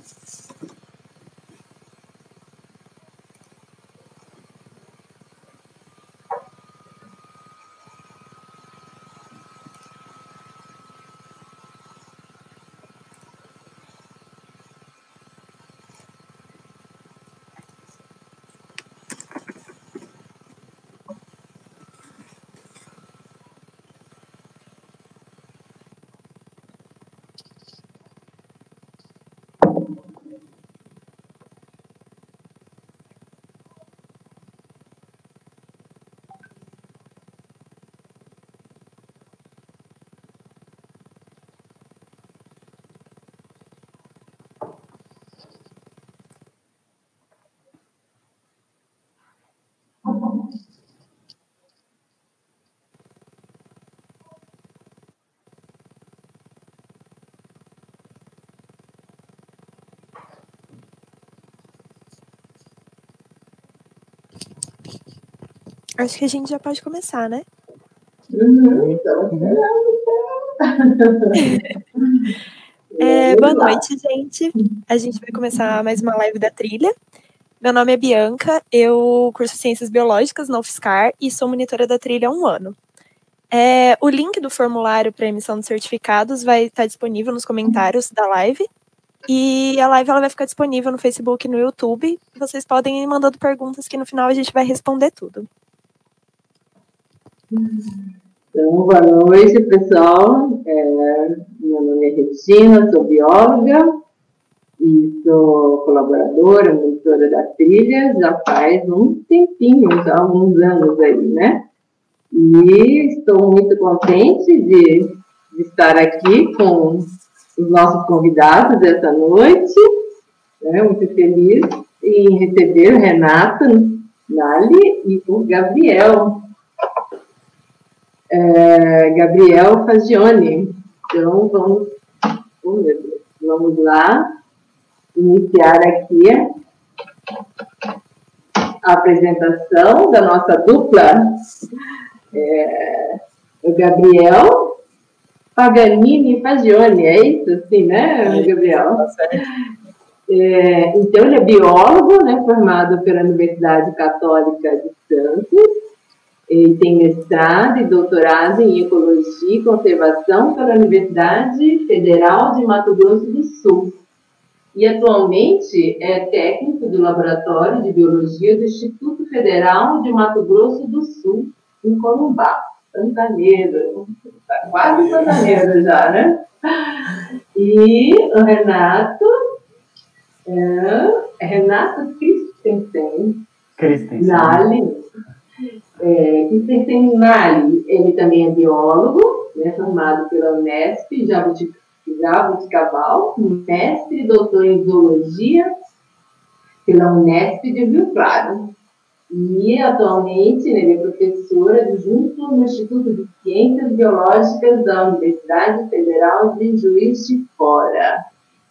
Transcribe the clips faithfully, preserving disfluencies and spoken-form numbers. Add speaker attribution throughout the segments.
Speaker 1: Acho que a gente já pode começar, né?
Speaker 2: Uhum, então,
Speaker 1: é, boa noite, gente. A gente vai começar mais uma live da trilha. Meu nome é Bianca, eu curso Ciências Biológicas na UFSCar e sou monitora da trilha há um ano. É, o link do formulário para emissão de certificados vai estar disponível nos comentários da live. E a live ela vai ficar disponível no Facebook e no YouTube. Vocês podem ir mandando perguntas que no final a gente vai responder tudo.
Speaker 2: Então, boa noite, pessoal. É, meu nome é Regina, sou bióloga e sou colaboradora, monitora da trilha, já faz um tempinho, já há alguns anos aí, né? E estou muito contente de, de estar aqui com os nossos convidados dessa noite, né? Muito feliz em receber o Renato Nali e o Gabriel. É, Gabriel Fagione. Então, vamos, oh, meu Deus, vamos lá iniciar aqui a apresentação da nossa dupla. É, o Gabriel Paganini Fagione, é isso? Assim, né, Gabriel? É, então, ele é biólogo, né, formado pela Universidade Católica de Santos. Ele tem mestrado e doutorado em Ecologia e Conservação pela Universidade Federal de Mato Grosso do Sul. E atualmente é técnico do Laboratório de Biologia do Instituto Federal de Mato Grosso do Sul, em Corumbá, Pantaneiro. Quase Pantaneiro já, né? E o Renato é Renato Christensen.
Speaker 3: Christensen.
Speaker 2: Nali. É, Christensen Nali, ele também é biólogo, né, formado pela Unesp, Jabuticabal, mestre e doutor em zoologia pela Unesp de Rio Claro. E atualmente ele é professor adjunto no Instituto de Ciências Biológicas da Universidade Federal de Juiz de Fora.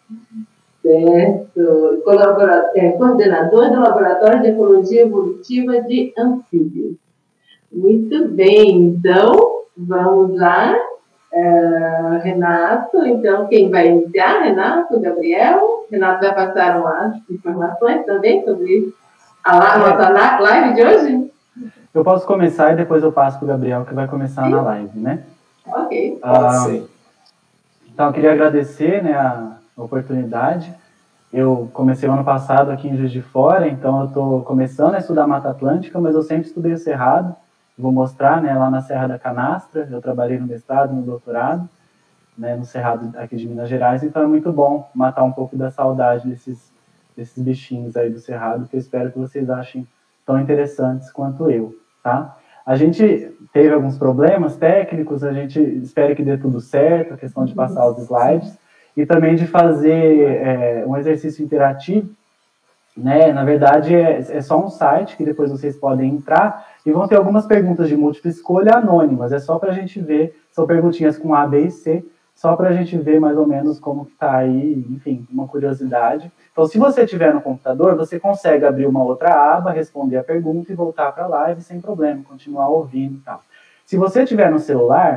Speaker 2: Certo. Colaborador, é, coordenador do Laboratório de Ecologia Evolutiva de Anfíbios. Muito bem, então, vamos lá. Uh, Renato, então, quem vai iniciar? Renato, Gabriel? Renato vai passar umas informações também sobre a nossa live de hoje?
Speaker 3: Eu posso começar e depois eu passo para o Gabriel, que vai começar Sim. na live, né?
Speaker 2: Ok.
Speaker 3: Uh, então, eu queria agradecer, né, a oportunidade. Eu comecei o ano passado aqui em Juiz de Fora, então eu estou começando a estudar Mata Atlântica, mas eu sempre estudei o Cerrado. Vou mostrar, né, lá na Serra da Canastra. Eu trabalhei no mestrado, no doutorado, né, no Cerrado aqui de Minas Gerais, então é muito bom matar um pouco da saudade desses, desses bichinhos aí do Cerrado, que eu espero que vocês achem tão interessantes quanto eu, tá? A gente teve alguns problemas técnicos, a gente espera que dê tudo certo, a questão de passar os slides, e também de fazer é, um exercício interativo, né? Na verdade, é, é só um site que depois vocês podem entrar e vão ter algumas perguntas de múltipla escolha anônimas. É só para a gente ver, são perguntinhas com A, B e C, só para a gente ver mais ou menos como que está aí, enfim, uma curiosidade. Então, se você tiver no computador, você consegue abrir uma outra aba, responder a pergunta e voltar para a live sem problema, continuar ouvindo e tal. Se você tiver no celular,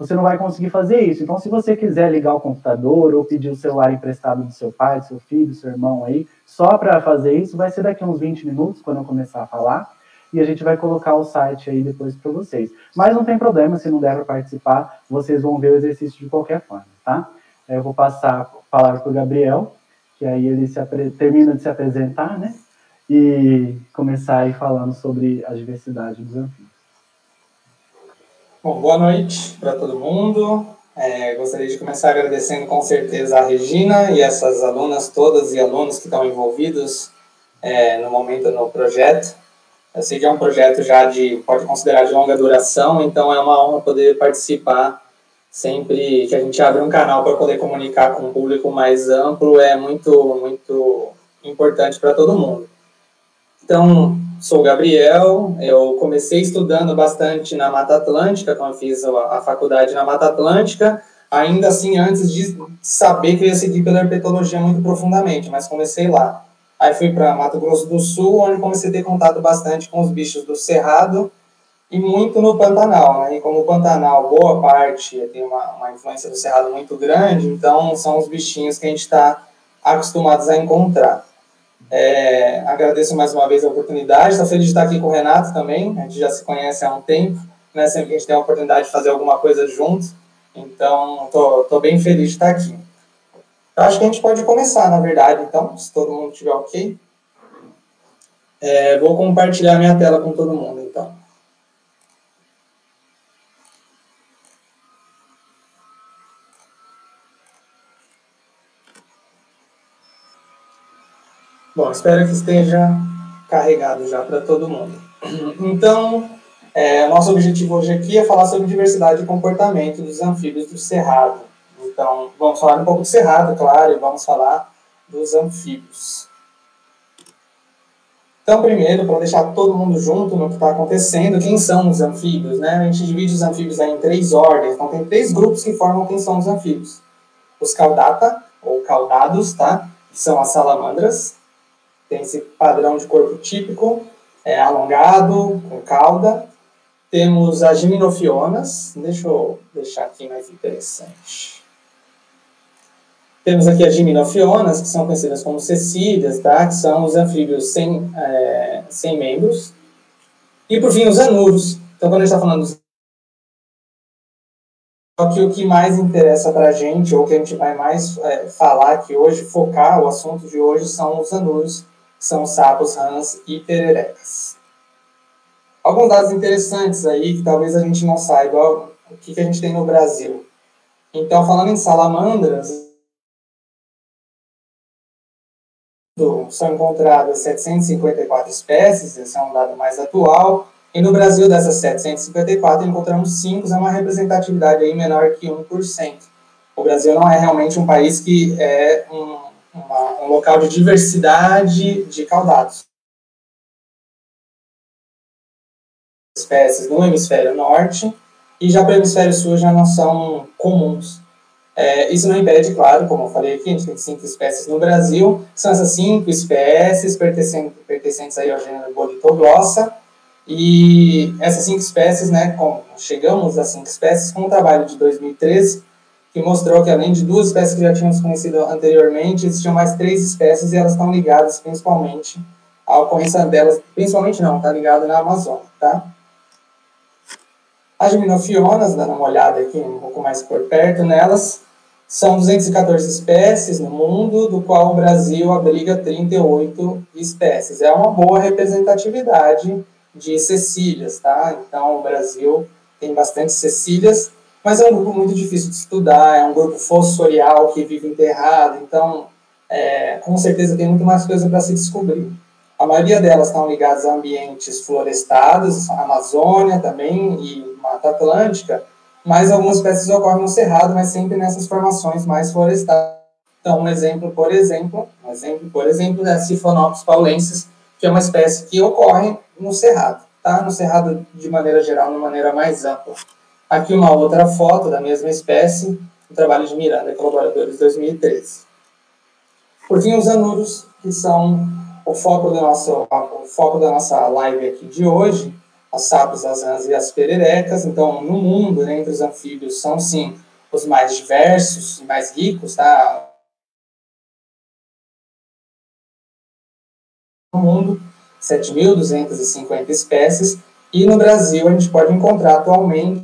Speaker 3: você não vai conseguir fazer isso. Então, se você quiser ligar o computador ou pedir o celular emprestado do seu pai, do seu filho, do seu irmão aí, só para fazer isso, vai ser daqui a uns vinte minutos, quando eu começar a falar, e a gente vai colocar o site aí depois para vocês. Mas não tem problema, se não der para participar, vocês vão ver o exercício de qualquer forma, tá? Eu vou passar a palavra para o Gabriel, que aí ele se termina de se apresentar, né? E começar aí falando sobre a diversidade dos anfíbios.
Speaker 4: Bom, boa noite para todo mundo. É, gostaria de começar agradecendo com certeza a Regina e essas alunas todas e alunos que estão envolvidos é, no momento no projeto. Eu sei que é um projeto já de, pode considerar de longa duração, então é uma honra poder participar sempre que a gente abre um canal para poder comunicar com um público mais amplo, é muito, muito importante para todo mundo. Então, sou o Gabriel, eu comecei estudando bastante na Mata Atlântica, quando eu fiz a, a faculdade na Mata Atlântica, ainda assim antes de saber que eu ia seguir pela herpetologia muito profundamente, mas comecei lá. Aí fui para Mato Grosso do Sul, onde comecei a ter contato bastante com os bichos do Cerrado e muito no Pantanal, né? E como o Pantanal, boa parte, tem uma, uma influência do Cerrado muito grande, então são os bichinhos que a gente está acostumados a encontrar. É, agradeço mais uma vez a oportunidade, estou feliz de estar aqui com o Renato também, a gente já se conhece há um tempo, né? Sempre que a gente tem a oportunidade de fazer alguma coisa junto, então estou bem feliz de estar aqui. Eu acho que a gente pode começar, na verdade, então, se todo mundo estiver ok. É, vou compartilhar minha tela com todo mundo, então. Bom, espero que esteja carregado já para todo mundo. Então, é, nosso objetivo hoje aqui é falar sobre diversidade de comportamento dos anfíbios do Cerrado. Então, vamos falar um pouco do Cerrado, claro, e vamos falar dos anfíbios. Então, primeiro, para deixar todo mundo junto no que está acontecendo, quem são os anfíbios, né? A gente divide os anfíbios aí em três ordens, então tem três grupos que formam quem são os anfíbios. Os caudata, ou caudados, tá? Que são as salamandras, tem esse padrão de corpo típico, é alongado, com cauda. Temos as gimnofionas, deixa eu deixar aqui mais interessante. Temos aqui as gimnofionas, que são conhecidas como cecílias, tá? Que são os anfíbios sem, é, sem membros. E, por fim, os anuros. Então, quando a gente está falando dos... Só que o que mais interessa para a gente, ou que a gente vai mais é, falar aqui hoje, focar o assunto de hoje, são os anuros, que são sapos, rãs e pererecas. Alguns dados interessantes aí, que talvez a gente não saiba o que, que a gente tem no Brasil. Então, falando em salamandras, são encontradas setecentas e cinquenta e quatro espécies, esse é um dado mais atual, e no Brasil dessas setecentas e cinquenta e quatro encontramos cinco, é uma representatividade aí menor que um por cento. O Brasil não é realmente um país que é um, uma, um local de diversidade de caudados. Espécies no hemisfério norte, e já para o hemisfério sul já não são comuns. É, isso não impede, claro, como eu falei aqui, a gente tem cinco espécies no Brasil, são essas cinco espécies pertencentes, pertencentes aí ao gênero Bolitoglossa, e essas cinco espécies, né, com, chegamos a cinco espécies com um trabalho de dois mil e treze, que mostrou que além de duas espécies que já tínhamos conhecido anteriormente, existiam mais três espécies e elas estão ligadas principalmente, a ocorrência delas, principalmente não, está ligada na Amazônia, tá? As gimnofionas, dando uma olhada aqui um pouco mais por perto nelas, são duzentas e quatorze espécies no mundo, do qual o Brasil abriga trinta e oito espécies. É uma boa representatividade de cecílias, tá? Então, o Brasil tem bastante cecílias, mas é um grupo muito difícil de estudar, é um grupo fossorial que vive enterrado, então, é, com certeza tem muito mais coisa para se descobrir. A maioria delas estão ligadas a ambientes florestados, Amazônia também e Mata Atlântica, mas algumas espécies ocorrem no Cerrado, mas sempre nessas formações mais florestais. Então, um exemplo, por exemplo, um exemplo, por exemplo, é a Siphonopsis paulensis, que é uma espécie que ocorre no Cerrado, tá? No Cerrado de maneira geral, de maneira mais ampla. Aqui uma outra foto da mesma espécie, um trabalho de Miranda e colaboradores, dois mil e treze. Por fim, os anuros, que são o foco, do nosso, o foco da nossa live aqui de hoje. as sapos, as rãs e as pererecas. Então, no mundo, né, entre os anfíbios, são, sim, os mais diversos e mais ricos, tá? No mundo, sete mil duzentas e cinquenta espécies, e no Brasil a gente pode encontrar atualmente,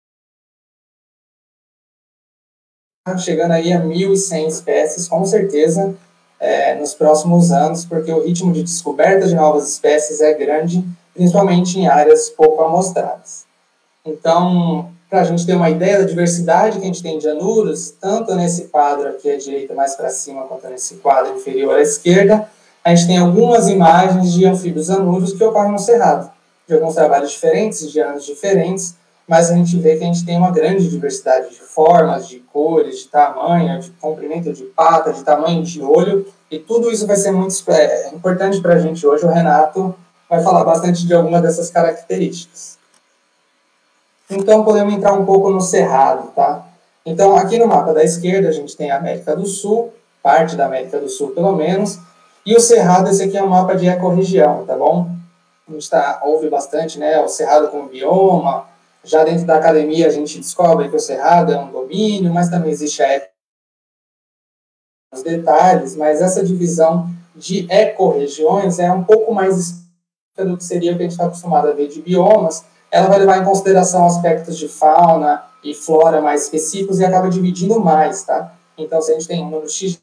Speaker 4: chegando aí a mil e cem espécies, com certeza, é, nos próximos anos, porque o ritmo de descoberta de novas espécies é grande, principalmente em áreas pouco amostradas. Então, para a gente ter uma ideia da diversidade que a gente tem de anuros, tanto nesse quadro aqui à direita, mais para cima, quanto nesse quadro inferior à esquerda, a gente tem algumas imagens de anfíbios anuros que ocorrem no Cerrado, de alguns trabalhos diferentes, de anos diferentes, mas a gente vê que a gente tem uma grande diversidade de formas, de cores, de tamanho, de comprimento de pata, de tamanho de olho, e tudo isso vai ser muito é, importante para a gente hoje. O Renato vai falar bastante de alguma dessas características. Então, podemos entrar um pouco no Cerrado, tá? Então, aqui no mapa da esquerda, a gente tem a América do Sul, parte da América do Sul, pelo menos, e o Cerrado, esse aqui é um mapa de ecorregião, tá bom? A gente tá, ouve bastante, né, o Cerrado como bioma. Já dentro da academia, a gente descobre que o Cerrado é um domínio, mas também existe a eco... os detalhes, mas essa divisão de ecorregiões é um pouco mais específica do que seria o que a gente está acostumado a ver de biomas. Ela vai levar em consideração aspectos de fauna e flora mais específicos e acaba dividindo mais, tá? Então, se a gente tem um número X...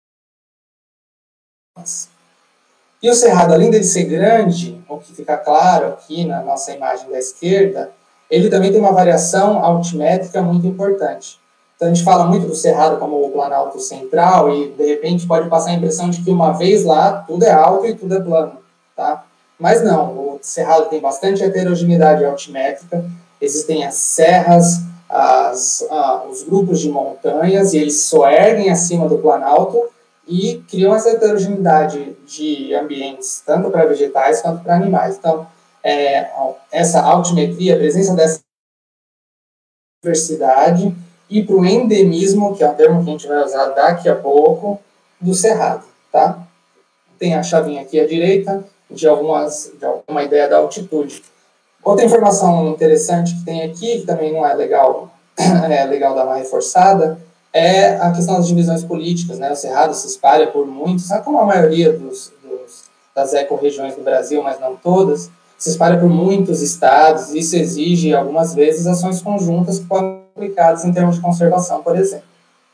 Speaker 4: E o Cerrado, além dele ser grande, o que fica claro aqui na nossa imagem da esquerda, ele também tem uma variação altimétrica muito importante. Então, a gente fala muito do Cerrado como o Planalto Central e, de repente, pode passar a impressão de que uma vez lá, tudo é alto e tudo é plano, tá? Mas não, o Cerrado tem bastante heterogeneidade altimétrica, existem as serras, as, ah, os grupos de montanhas, e eles soerguem acima do Planalto e criam essa heterogeneidade de ambientes, tanto para vegetais quanto para animais. Então, é, essa altimetria, a presença dessa diversidade e para o endemismo, que é um termo que a gente vai usar daqui a pouco, do Cerrado, tá? Tem a chavinha aqui à direita de, algumas, de alguma ideia da altitude. Outra informação interessante que tem aqui, que também não é legal, é legal dar uma reforçada, é a questão das divisões políticas, né? O Cerrado se espalha por muitos, sabe como a maioria dos, dos, das ecorregiões do Brasil, mas não todas, se espalha por muitos estados, e isso exige, algumas vezes, ações conjuntas que podem ser aplicadas em termos de conservação, por exemplo.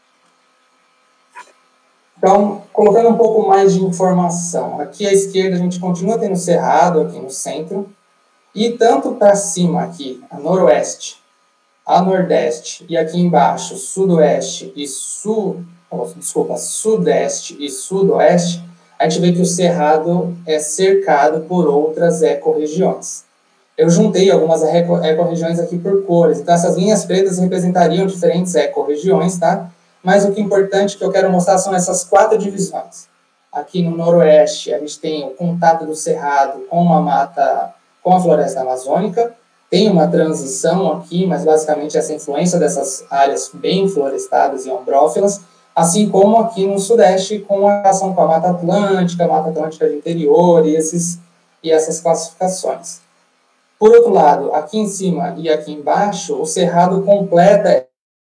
Speaker 4: Então, colocando um pouco mais de informação, aqui à esquerda a gente continua tendo Cerrado, aqui no centro, e tanto para cima aqui, a noroeste, a nordeste, e aqui embaixo, sudoeste e sul, oh, desculpa, sudeste e sudoeste, a gente vê que o Cerrado é cercado por outras ecorregiões. Eu juntei algumas ecorregiões aqui por cores, então essas linhas pretas representariam diferentes ecorregiões, tá? Mas o que é importante que eu quero mostrar são essas quatro divisões. Aqui no noroeste, a gente tem o contato do Cerrado com a mata, com a floresta amazônica. Tem uma transição aqui, mas basicamente essa influência dessas áreas bem florestadas e ombrófilas, assim como aqui no sudeste, com a relação com a Mata Atlântica, a Mata Atlântica de interior e, esses, e essas classificações. Por outro lado, aqui em cima e aqui embaixo, o Cerrado completa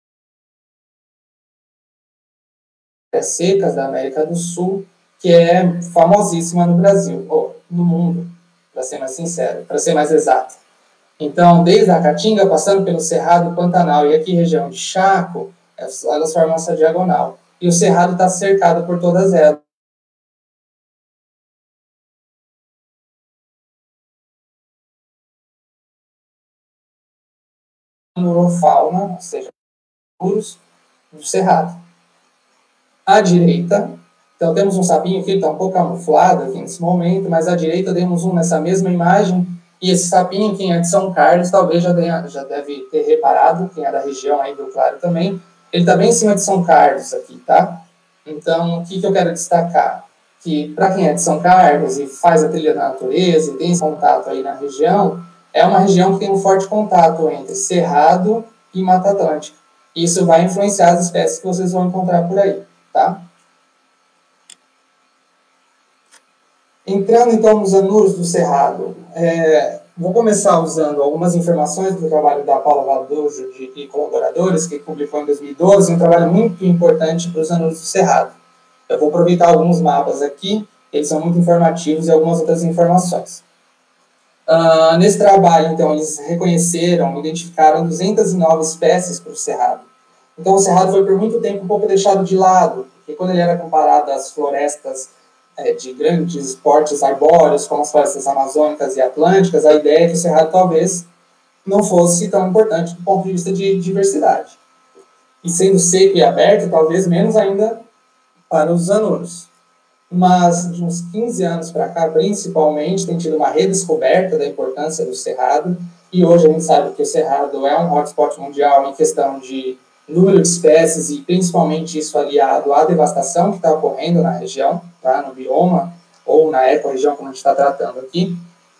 Speaker 4: as secas da América do Sul, que é famosíssima no Brasil, ou no mundo, para ser mais sincero, para ser mais exato. Então, desde a Caatinga, passando pelo Cerrado Pantanal e aqui região de Chaco, elas formam essa diagonal. E o Cerrado está cercado por todas elas. Murofauna, ou seja, muros do Cerrado. À direita, então temos um sapinho aqui, está um pouco camuflado aqui nesse momento, mas à direita temos um nessa mesma imagem, e esse sapinho, quem é de São Carlos, talvez já, tenha, já deve ter reparado, quem é da região aí do Claro também, ele está bem em cima de São Carlos aqui, tá? Então, o que, que eu quero destacar? Que para quem é de São Carlos e faz a trilha da natureza e tem esse contato aí na região, é uma região que tem um forte contato entre Cerrado e Mata Atlântica. Isso vai influenciar as espécies que vocês vão encontrar por aí, tá? Entrando, então, nos anuros do Cerrado, é, vou começar usando algumas informações do trabalho da Paula Valdojo e colaboradores, que publicou em dois mil e doze, um trabalho muito importante para os alunos do Cerrado. Eu vou aproveitar alguns mapas aqui, eles são muito informativos, e algumas outras informações. Uh, nesse trabalho, então, eles reconheceram, identificaram duzentas e nove espécies para o Cerrado. Então, o Cerrado foi por muito tempo um pouco deixado de lado, porque quando ele era comparado às florestas é, de grandes portes arbóreos, como as florestas amazônicas e atlânticas, a ideia é que o Cerrado talvez não fosse tão importante do ponto de vista de diversidade. E sendo seco e aberto, talvez menos ainda para os anuros. Mas, de uns quinze anos para cá, principalmente, tem tido uma redescoberta da importância do Cerrado, e hoje a gente sabe que o Cerrado é um hotspot mundial em questão de número de espécies, e principalmente isso aliado à devastação que está ocorrendo na região, tá? No bioma, ou na ecorregião, como a gente está tratando aqui,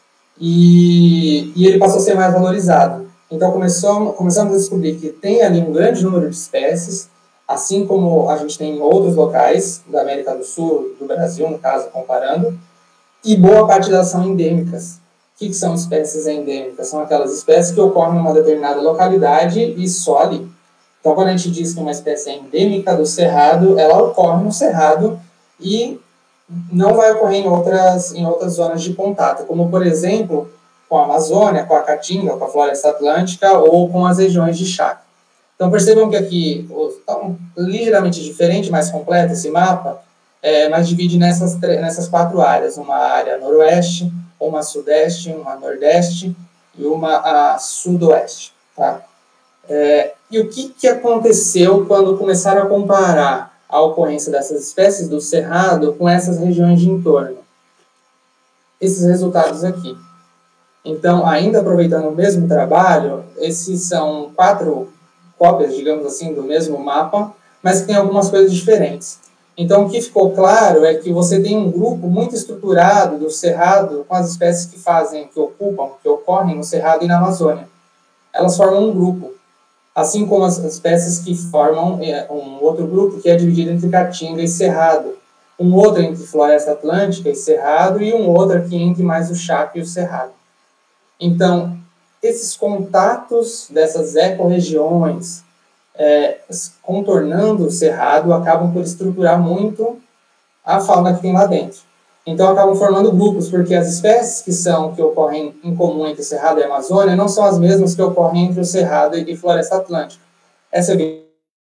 Speaker 4: e, e ele passou a ser mais valorizado. Então, começou, começamos a descobrir que tem ali um grande número de espécies, assim como a gente tem em outros locais da América do Sul, do Brasil, no caso, comparando, e boa parte delas são endêmicas. O que são espécies endêmicas? São aquelas espécies que ocorrem em uma determinada localidade e só ali. Então, quando a gente diz que uma espécie é endêmica do Cerrado, ela ocorre no Cerrado e não vai ocorrer em outras, em outras zonas de contato, como, por exemplo, com a Amazônia, com a Caatinga, com a Floresta Atlântica ou com as regiões de Chaco. Então, percebam que aqui está ligeiramente diferente, mais completo esse mapa, é, mas divide nessas, nessas quatro áreas. Uma área noroeste, uma sudeste, uma nordeste e uma a sudoeste. Tá? É, e o que, que aconteceu quando começaram a comparar a ocorrência dessas espécies do Cerrado com essas regiões de entorno? Esses resultados aqui. Então, ainda aproveitando o mesmo trabalho, esses são quatro cópias, digamos assim, do mesmo mapa, mas que tem algumas coisas diferentes. Então, o que ficou claro é que você tem um grupo muito estruturado do Cerrado com as espécies que fazem, que ocupam, que ocorrem no Cerrado e na Amazônia. Elas formam um grupo, assim como as espécies que formam um outro grupo que é dividido entre Caatinga e Cerrado, um outro entre Floresta Atlântica e Cerrado e um outro aqui entre mais o Chaco e o Cerrado. Então, esses contatos dessas ecorregiões é, contornando o Cerrado acabam por estruturar muito a fauna que tem lá dentro. Então, acabam formando grupos, porque as espécies que, são, que ocorrem em comum entre o Cerrado e a Amazônia não são as mesmas que ocorrem entre o Cerrado e Floresta Atlântica. Essa é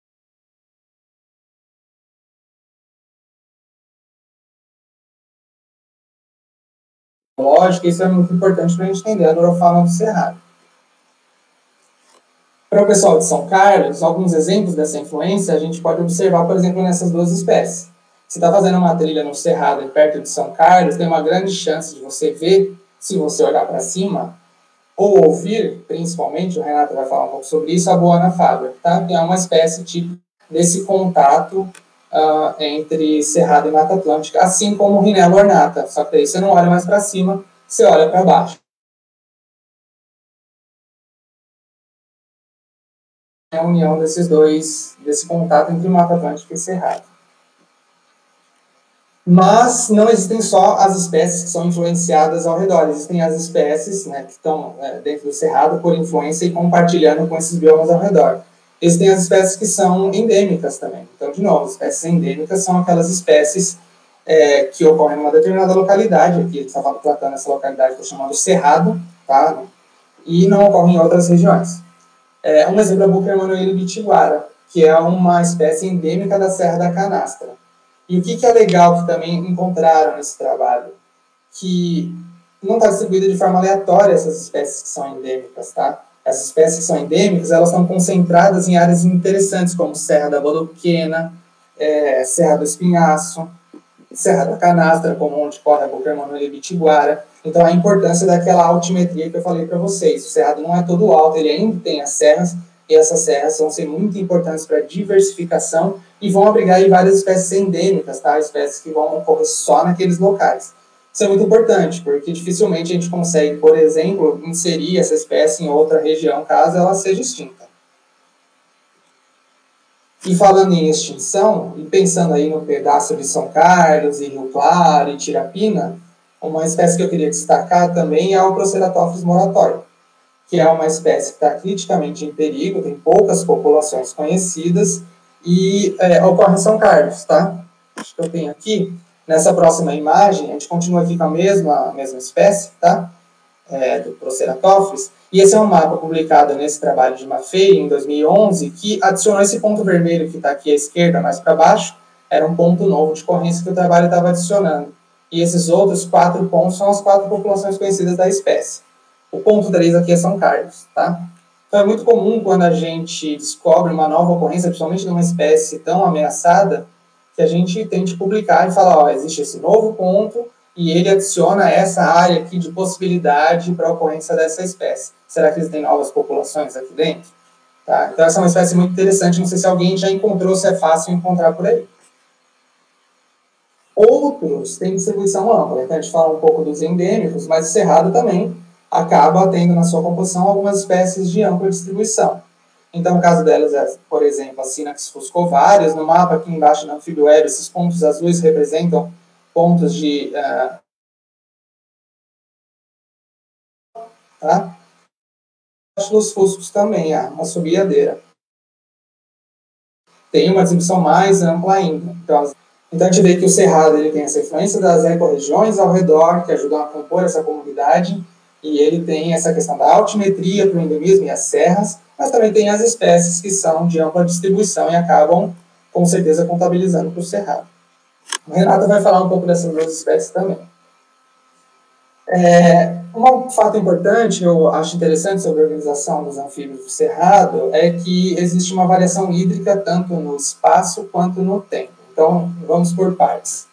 Speaker 4: lógica, isso é muito importante para a gente entender a neurofauna do Cerrado. Para o pessoal de São Carlos, alguns exemplos dessa influência a gente pode observar, por exemplo, nessas duas espécies. Se está fazendo uma trilha no Cerrado, perto de São Carlos, tem uma grande chance de você ver, se você olhar para cima, ou ouvir, principalmente, o Renato vai falar um pouco sobre isso, a Boana Faber, tá? Que é uma espécie tipo desse contato uh, entre Cerrado e Mata Atlântica, assim como o Rhinella ornata, só que aí você não olha mais para cima, você olha para baixo. É a união desses dois, desse contato entre Mata Atlântica e Cerrado. Mas não existem só as espécies que são influenciadas ao redor, existem as espécies, né, que estão é, dentro do Cerrado por influência e compartilhando com esses biomas ao redor. Existem as espécies que são endêmicas também. Então, de novo, as espécies endêmicas são aquelas espécies é, que ocorrem em uma determinada localidade, aqui ele está tratando essa localidade que eu estou chamando Cerrado, tá? E não ocorrem em outras regiões. É, um exemplo é a Buca Emanuele bitiguara, que é uma espécie endêmica da Serra da Canastra. E o que, que é legal que também encontraram nesse trabalho? Que não está distribuída de forma aleatória essas espécies que são endêmicas, tá? Essas espécies que são endêmicas, elas estão concentradas em áreas interessantes, como Serra da Bodoquena, é, Serra do Espinhaço, Serra da Canastra, como onde corre a Buca Emanuele bitiguara. Então, a importância daquela altimetria que eu falei para vocês. O Cerrado não é todo alto, ele ainda tem as serras, e essas serras vão ser muito importantes para a diversificação e vão abrigar aí várias espécies endêmicas, tá? Espécies que vão ocorrer só naqueles locais. Isso é muito importante, porque dificilmente a gente consegue, por exemplo, inserir essa espécie em outra região, caso ela seja extinta. E falando em extinção, e pensando aí no pedaço de São Carlos, e Rio Claro, e Tirapina, Uma espécie que eu queria destacar também é o Proceratophilus moratório, que é uma espécie que está criticamente em perigo, tem poucas populações conhecidas e é, ocorre em São Carlos, tá? Acho que eu tenho aqui, nessa próxima imagem, a gente continua aqui com a mesma, a mesma espécie, tá? É, do Proceratophilus, e esse é um mapa publicado nesse trabalho de Maffei, em dois mil e onze, que adicionou esse ponto vermelho que está aqui à esquerda, mais para baixo, era um ponto novo de ocorrência que o trabalho estava adicionando. E esses outros quatro pontos são as quatro populações conhecidas da espécie. O ponto três aqui é São Carlos, tá? Então é muito comum quando a gente descobre uma nova ocorrência, principalmente de uma espécie tão ameaçada, que a gente tente publicar e falar, ó, existe esse novo ponto e ele adiciona essa área aqui de possibilidade para a ocorrência dessa espécie. Será que existem novas populações aqui dentro? Tá? Então essa é uma espécie muito interessante, não sei se alguém já encontrou, se é fácil encontrar por aí. Outros têm distribuição ampla, então a gente fala um pouco dos endêmicos, mas o cerrado também acaba tendo na sua composição algumas espécies de ampla distribuição. Então, o caso delas é, por exemplo, a Synax fuscovarius. No mapa aqui embaixo na Anfíbio Web, esses pontos azuis representam pontos de... Uh, tá? Os fuscos também, há uma subiadeira. Tem uma distribuição mais ampla ainda. Então, então a gente vê que o cerrado ele tem essa influência das ecorregiões ao redor, que ajudam a compor essa comunidade, e ele tem essa questão da altimetria para o endemismo e as serras, mas também tem as espécies que são de ampla distribuição e acabam, com certeza, contabilizando para o cerrado. O Renato vai falar um pouco dessas duas espécies também. É, um fato importante, eu acho interessante sobre a organização dos anfíbios do cerrado, é que existe uma variação hídrica tanto no espaço quanto no tempo. Então, vamos por partes.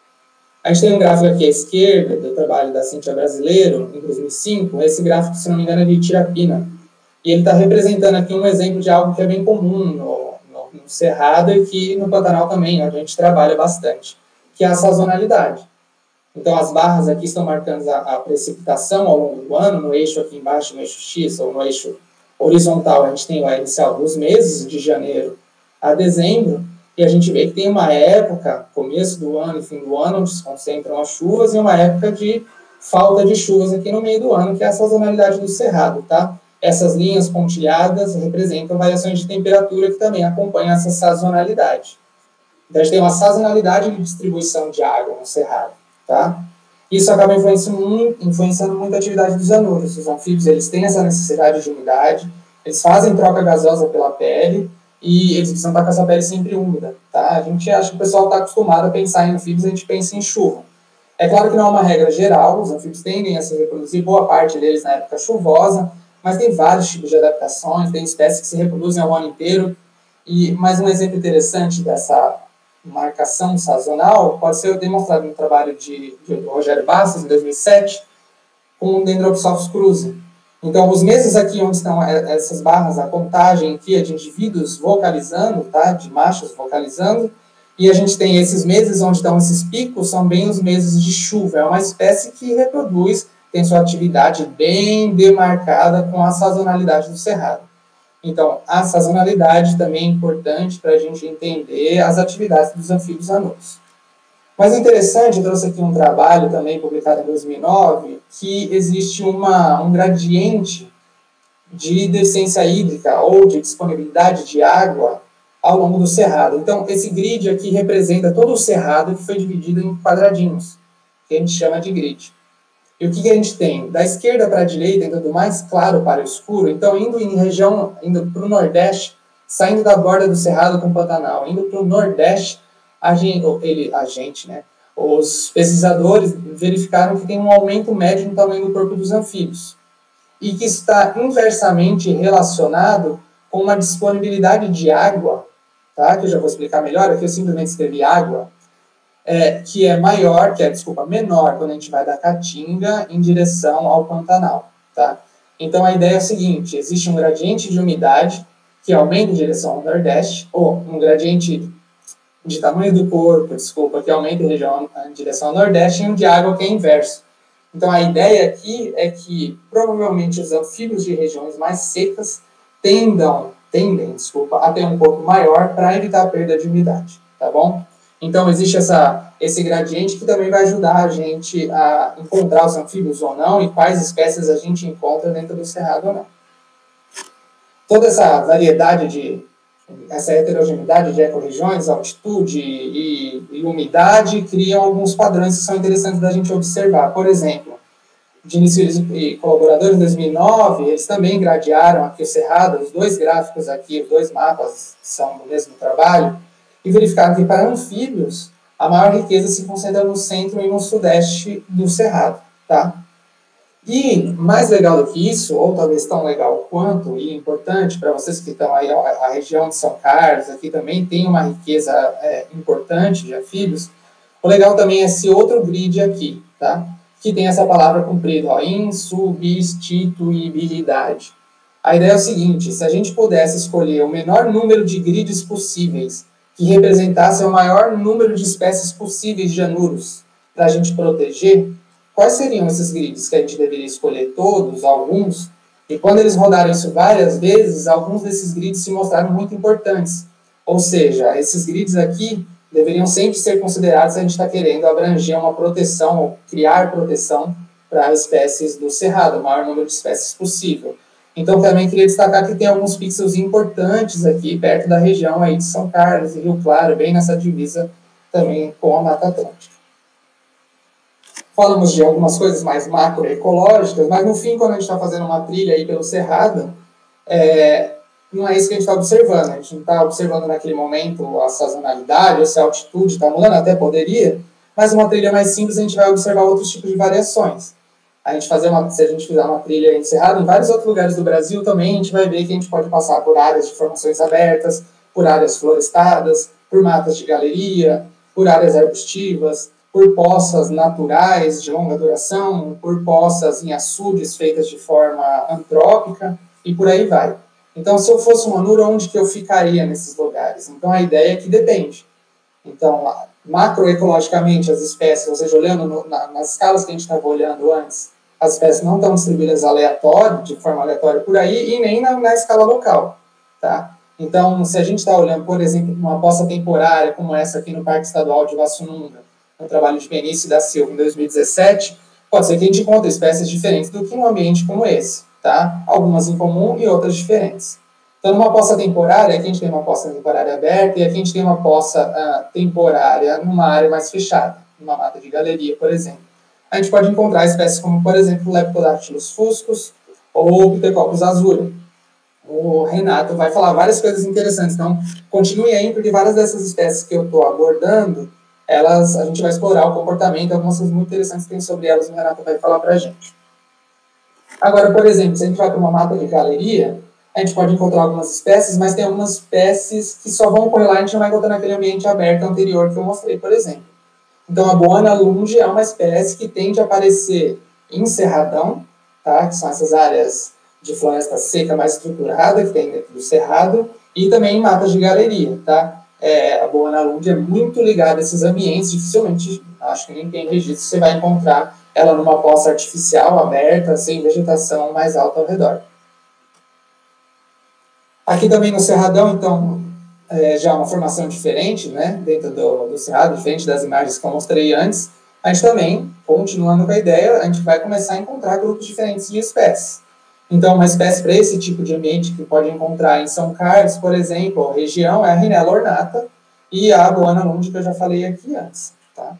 Speaker 4: A gente tem um gráfico aqui à esquerda, do trabalho da Cíntia Brasileiro, em dois mil e cinco. Esse gráfico, se não me engano, é de Tirapina. E ele está representando aqui um exemplo de algo que é bem comum no, no, no Cerrado e que no Pantanal também, onde a gente trabalha bastante, que é a sazonalidade. Então, as barras aqui estão marcando a, a precipitação ao longo do ano, no eixo aqui embaixo, no eixo X, ou no eixo horizontal, a gente tem a inicial dos meses, de janeiro a dezembro, e a gente vê que tem uma época, começo do ano e fim do ano, onde se concentram as chuvas, e uma época de falta de chuvas aqui no meio do ano, que é a sazonalidade do Cerrado, tá? Essas linhas pontilhadas representam variações de temperatura que também acompanham essa sazonalidade. Então, a gente tem uma sazonalidade de distribuição de água no Cerrado, tá? Isso acaba influenciando muito, influenciando muito a atividade dos anúrios. Os anfíbios, eles têm essa necessidade de umidade, eles fazem troca gasosa pela pele, e eles precisam estar com essa pele sempre úmida, tá? A gente acha que o pessoal está acostumado a pensar em anfíbios, a gente pensa em chuva. É claro que não é uma regra geral, os anfíbios tendem a se reproduzir, boa parte deles na época chuvosa, mas tem vários tipos de adaptações, tem espécies que se reproduzem ao ano inteiro, e mais um exemplo interessante dessa marcação sazonal pode ser demonstrado no trabalho de, de Rogério Bastos, em dois mil e sete, com o Dendropsophis cruzi. Então, os meses aqui onde estão essas barras, a contagem aqui é de indivíduos vocalizando, tá? De machos vocalizando, e a gente tem esses meses onde estão esses picos, são bem os meses de chuva. É uma espécie que reproduz, tem sua atividade bem demarcada com a sazonalidade do cerrado. Então, a sazonalidade também é importante para a gente entender as atividades dos anfíbios anúrios. Mas é interessante, eu trouxe aqui um trabalho também publicado em dois mil e nove, que existe uma, um gradiente de deficiência hídrica ou de disponibilidade de água ao longo do cerrado. Então, esse grid aqui representa todo o cerrado que foi dividido em quadradinhos, que a gente chama de grid. E o que, que a gente tem? Da esquerda para a direita, indo do mais claro para o escuro, então indo em região, indo para o nordeste, saindo da borda do cerrado com o Pantanal, indo para o nordeste, A gente, ele, a gente, né? Os pesquisadores verificaram que tem um aumento médio no tamanho do corpo dos anfíbios e que está inversamente relacionado com uma disponibilidade de água, tá? Que eu já vou explicar melhor, aqui eu simplesmente escrevi água, é, que é maior, que é, desculpa, menor quando a gente vai da Caatinga em direção ao Pantanal, tá? Então a ideia é a seguinte, existe um gradiente de umidade que aumenta em direção ao nordeste, ou um gradiente de tamanho do corpo, desculpa, que aumenta em, região, em direção ao nordeste, e um de água que é inverso. Então, a ideia aqui é que, provavelmente, os anfíbios de regiões mais secas tendam, tendem desculpa, a ter um corpo maior para evitar a perda de umidade, tá bom? Então, existe essa, esse gradiente que também vai ajudar a gente a encontrar os anfíbios ou não e quais espécies a gente encontra dentro do cerrado ou não. Toda essa variedade de, essa heterogeneidade de ecorregiões, altitude e, e umidade criam alguns padrões que são interessantes da gente observar. Por exemplo, Diniz e colaboradores em dois mil e nove, eles também gradearam aqui o cerrado, os dois gráficos aqui, os dois mapas são do mesmo trabalho, e verificaram que para anfíbios, a maior riqueza se concentra no centro e no sudeste do cerrado, tá? E, mais legal do que isso, ou talvez tão legal quanto, e importante para vocês que estão aí, a, a região de São Carlos, aqui também tem uma riqueza é, importante de anfíbios, o legal também é esse outro grid aqui, tá? Que tem essa palavra comprida, ó, insubstituibilidade. A ideia é o seguinte, se a gente pudesse escolher o menor número de grids possíveis que representasse o maior número de espécies possíveis de anuros para a gente proteger, quais seriam esses grids que a gente deveria escolher? Todos, alguns? E quando eles rodaram isso várias vezes, alguns desses grids se mostraram muito importantes. Ou seja, esses grids aqui deveriam sempre ser considerados se a gente está querendo abranger uma proteção, ou criar proteção para espécies do cerrado, o maior número de espécies possível. Então, também queria destacar que tem alguns pixels importantes aqui, perto da região aí de São Carlos e Rio Claro, bem nessa divisa também com a Mata Atlântica. Falamos de algumas coisas mais macroecológicas, mas no fim, quando a gente está fazendo uma trilha aí pelo cerrado, é, não é isso que a gente está observando. A gente não está observando naquele momento a sazonalidade ou se a altitude está mudando, até poderia, mas uma trilha mais simples a gente vai observar outros tipos de variações. A gente fazer uma, se a gente fizer uma trilha em cerrado, em vários outros lugares do Brasil também, a gente vai ver que a gente pode passar por áreas de formações abertas, por áreas florestadas, por matas de galeria, por áreas arbustivas, por poças naturais de longa duração, por poças em açudes feitas de forma antrópica, e por aí vai. Então, se eu fosse um anuro, onde que eu ficaria nesses lugares? Então, a ideia é que depende. Então, macroecologicamente, as espécies, ou seja, olhando no, na, nas escalas que a gente estava olhando antes, as espécies não estão distribuídas aleatório, de forma aleatória por aí, e nem na, na escala local, tá? Então, se a gente está olhando, por exemplo, uma poça temporária, como essa aqui no Parque Estadual de Vassununga, no trabalho de Benício da Silva, em dois mil e dezessete, pode ser que a gente encontre espécies diferentes do que num ambiente como esse, tá? Algumas em comum e outras diferentes. Então, numa poça temporária, aqui a gente tem uma poça temporária aberta e aqui a gente tem uma poça uh, temporária numa área mais fechada, numa mata de galeria, por exemplo. A gente pode encontrar espécies como, por exemplo, Leptodactylus fuscus ou Pithecopus azura. O Renato vai falar várias coisas interessantes, então continue aí, porque várias dessas espécies que eu estou abordando, elas, a gente vai explorar o comportamento, algumas coisas muito interessantes que tem sobre elas, o Renato vai falar para a gente. Agora, por exemplo, se a gente vai para uma mata de galeria, a gente pode encontrar algumas espécies, mas tem algumas espécies que só vão ocorrer lá, a gente não vai encontrar naquele ambiente aberto anterior que eu mostrei, por exemplo. Então, a Boana lunge é uma espécie que tende a aparecer em cerradão, tá? Que são essas áreas de floresta seca mais estruturada que tem dentro do cerrado, e também em matas de galeria, tá? É, a Boana lunge é muito ligada a esses ambientes, dificilmente, acho que nem tem registro, você vai encontrar ela numa poça artificial, aberta, sem vegetação mais alta ao redor. Aqui também no cerradão, então, é, já uma formação diferente, né, dentro do, do cerrado, diferente das imagens que eu mostrei antes. A gente também, continuando com a ideia, a gente vai começar a encontrar grupos diferentes de espécies. Então, uma espécie para esse tipo de ambiente que pode encontrar em São Carlos, por exemplo, a região é a Rhinella ornata e a Boana lunge, que eu já falei aqui antes, tá?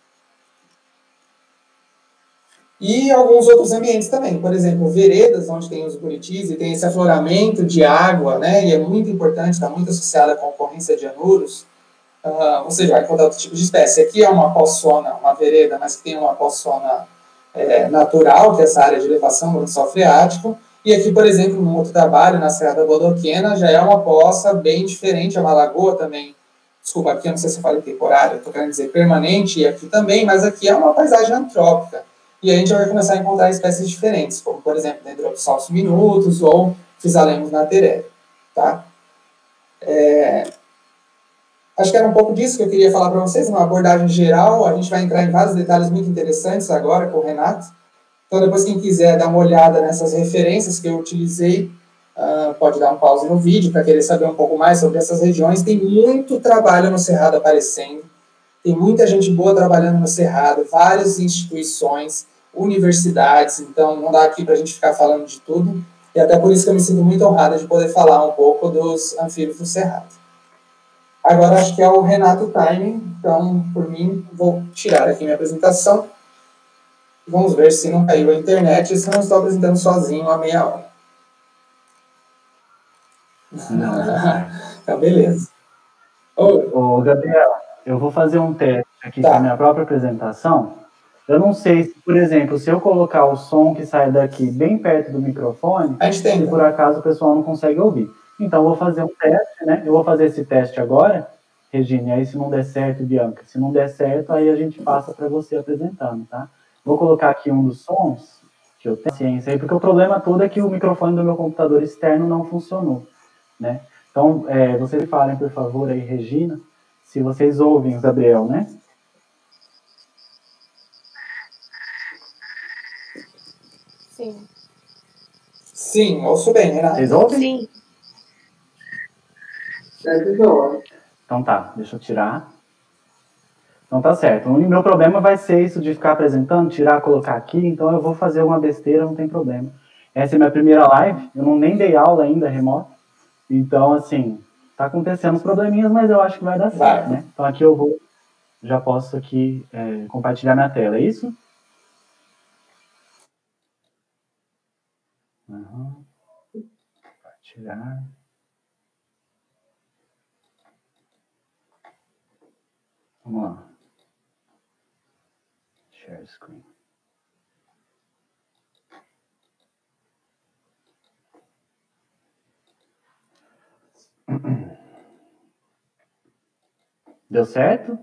Speaker 4: E alguns outros ambientes também, por exemplo, veredas, onde tem os buritis e tem esse afloramento de água, né, e é muito importante, está muito associada com a ocorrência de anuros, uh, ou seja, vai encontrar outro tipo de espécie. Aqui é uma poçona, uma vereda, mas que tem uma poçona é, natural, que é essa área de elevação do lençol freático, e aqui, por exemplo, num outro trabalho, na Serra da Bodoquena, já é uma poça bem diferente, é uma lagoa também, desculpa, aqui eu não sei se eu falei temporária, estou querendo dizer permanente, e aqui também, mas aqui é uma paisagem antrópica. E a gente vai começar a encontrar espécies diferentes, como, por exemplo, Dendropsalus minutus ou Physalenus naterere, tá? É... Acho que era um pouco disso que eu queria falar para vocês, uma abordagem geral. A gente vai entrar em vários detalhes muito interessantes agora com o Renato. Então, depois, quem quiser dar uma olhada nessas referências que eu utilizei, uh, pode dar um pause no vídeo para querer saber um pouco mais sobre essas regiões. Tem muito trabalho no Cerrado aparecendo. tem muita gente boa trabalhando no Cerrado, várias instituições, universidades, então não dá aqui para a gente ficar falando de tudo, e até por isso que eu me sinto muito honrada de poder falar um pouco dos anfíbios do Cerrado. Agora acho que é o Renato Time, então, por mim, vou tirar aqui minha apresentação. Vamos ver se não caiu a internet e se eu não estou apresentando sozinho há meia hora.
Speaker 3: Não.
Speaker 4: Então, beleza.
Speaker 3: Ô, ô, Gabriel, eu vou fazer um teste aqui
Speaker 4: Tá.
Speaker 3: com a minha própria apresentação. Eu não sei se, por exemplo, se eu colocar o som que sai daqui bem perto do microfone,
Speaker 4: A gente tenta.
Speaker 3: se por acaso o pessoal não consegue ouvir. Então, eu vou fazer um teste, né? Eu vou fazer esse teste agora, Regina, e aí se não der certo, Bianca, se não der certo, aí a gente passa para você apresentando, tá? Vou colocar aqui um dos sons que eu tenho ciência aí, porque o problema todo é que o microfone do meu computador externo não funcionou, né? Então, é, vocês falem, por favor, aí, Regina, se vocês ouvem o Gabriel, né?
Speaker 1: Sim.
Speaker 4: Sim, ouço bem, Renato.
Speaker 3: Vocês ouvem?
Speaker 1: Sim.
Speaker 3: Então tá, deixa eu tirar. Então tá certo. O meu problema vai ser isso de ficar apresentando, tirar, colocar aqui, então eu vou fazer uma besteira, não tem problema. Essa é minha primeira live, eu não nem dei aula ainda remoto, então assim, tá acontecendo os probleminhas, mas eu acho que vai dar certo,
Speaker 4: Vai.
Speaker 3: né? Então aqui eu vou, já posso aqui é, compartilhar minha tela, é isso? Uhum. Compartilhar. Vamos lá. Share screen. Deu certo?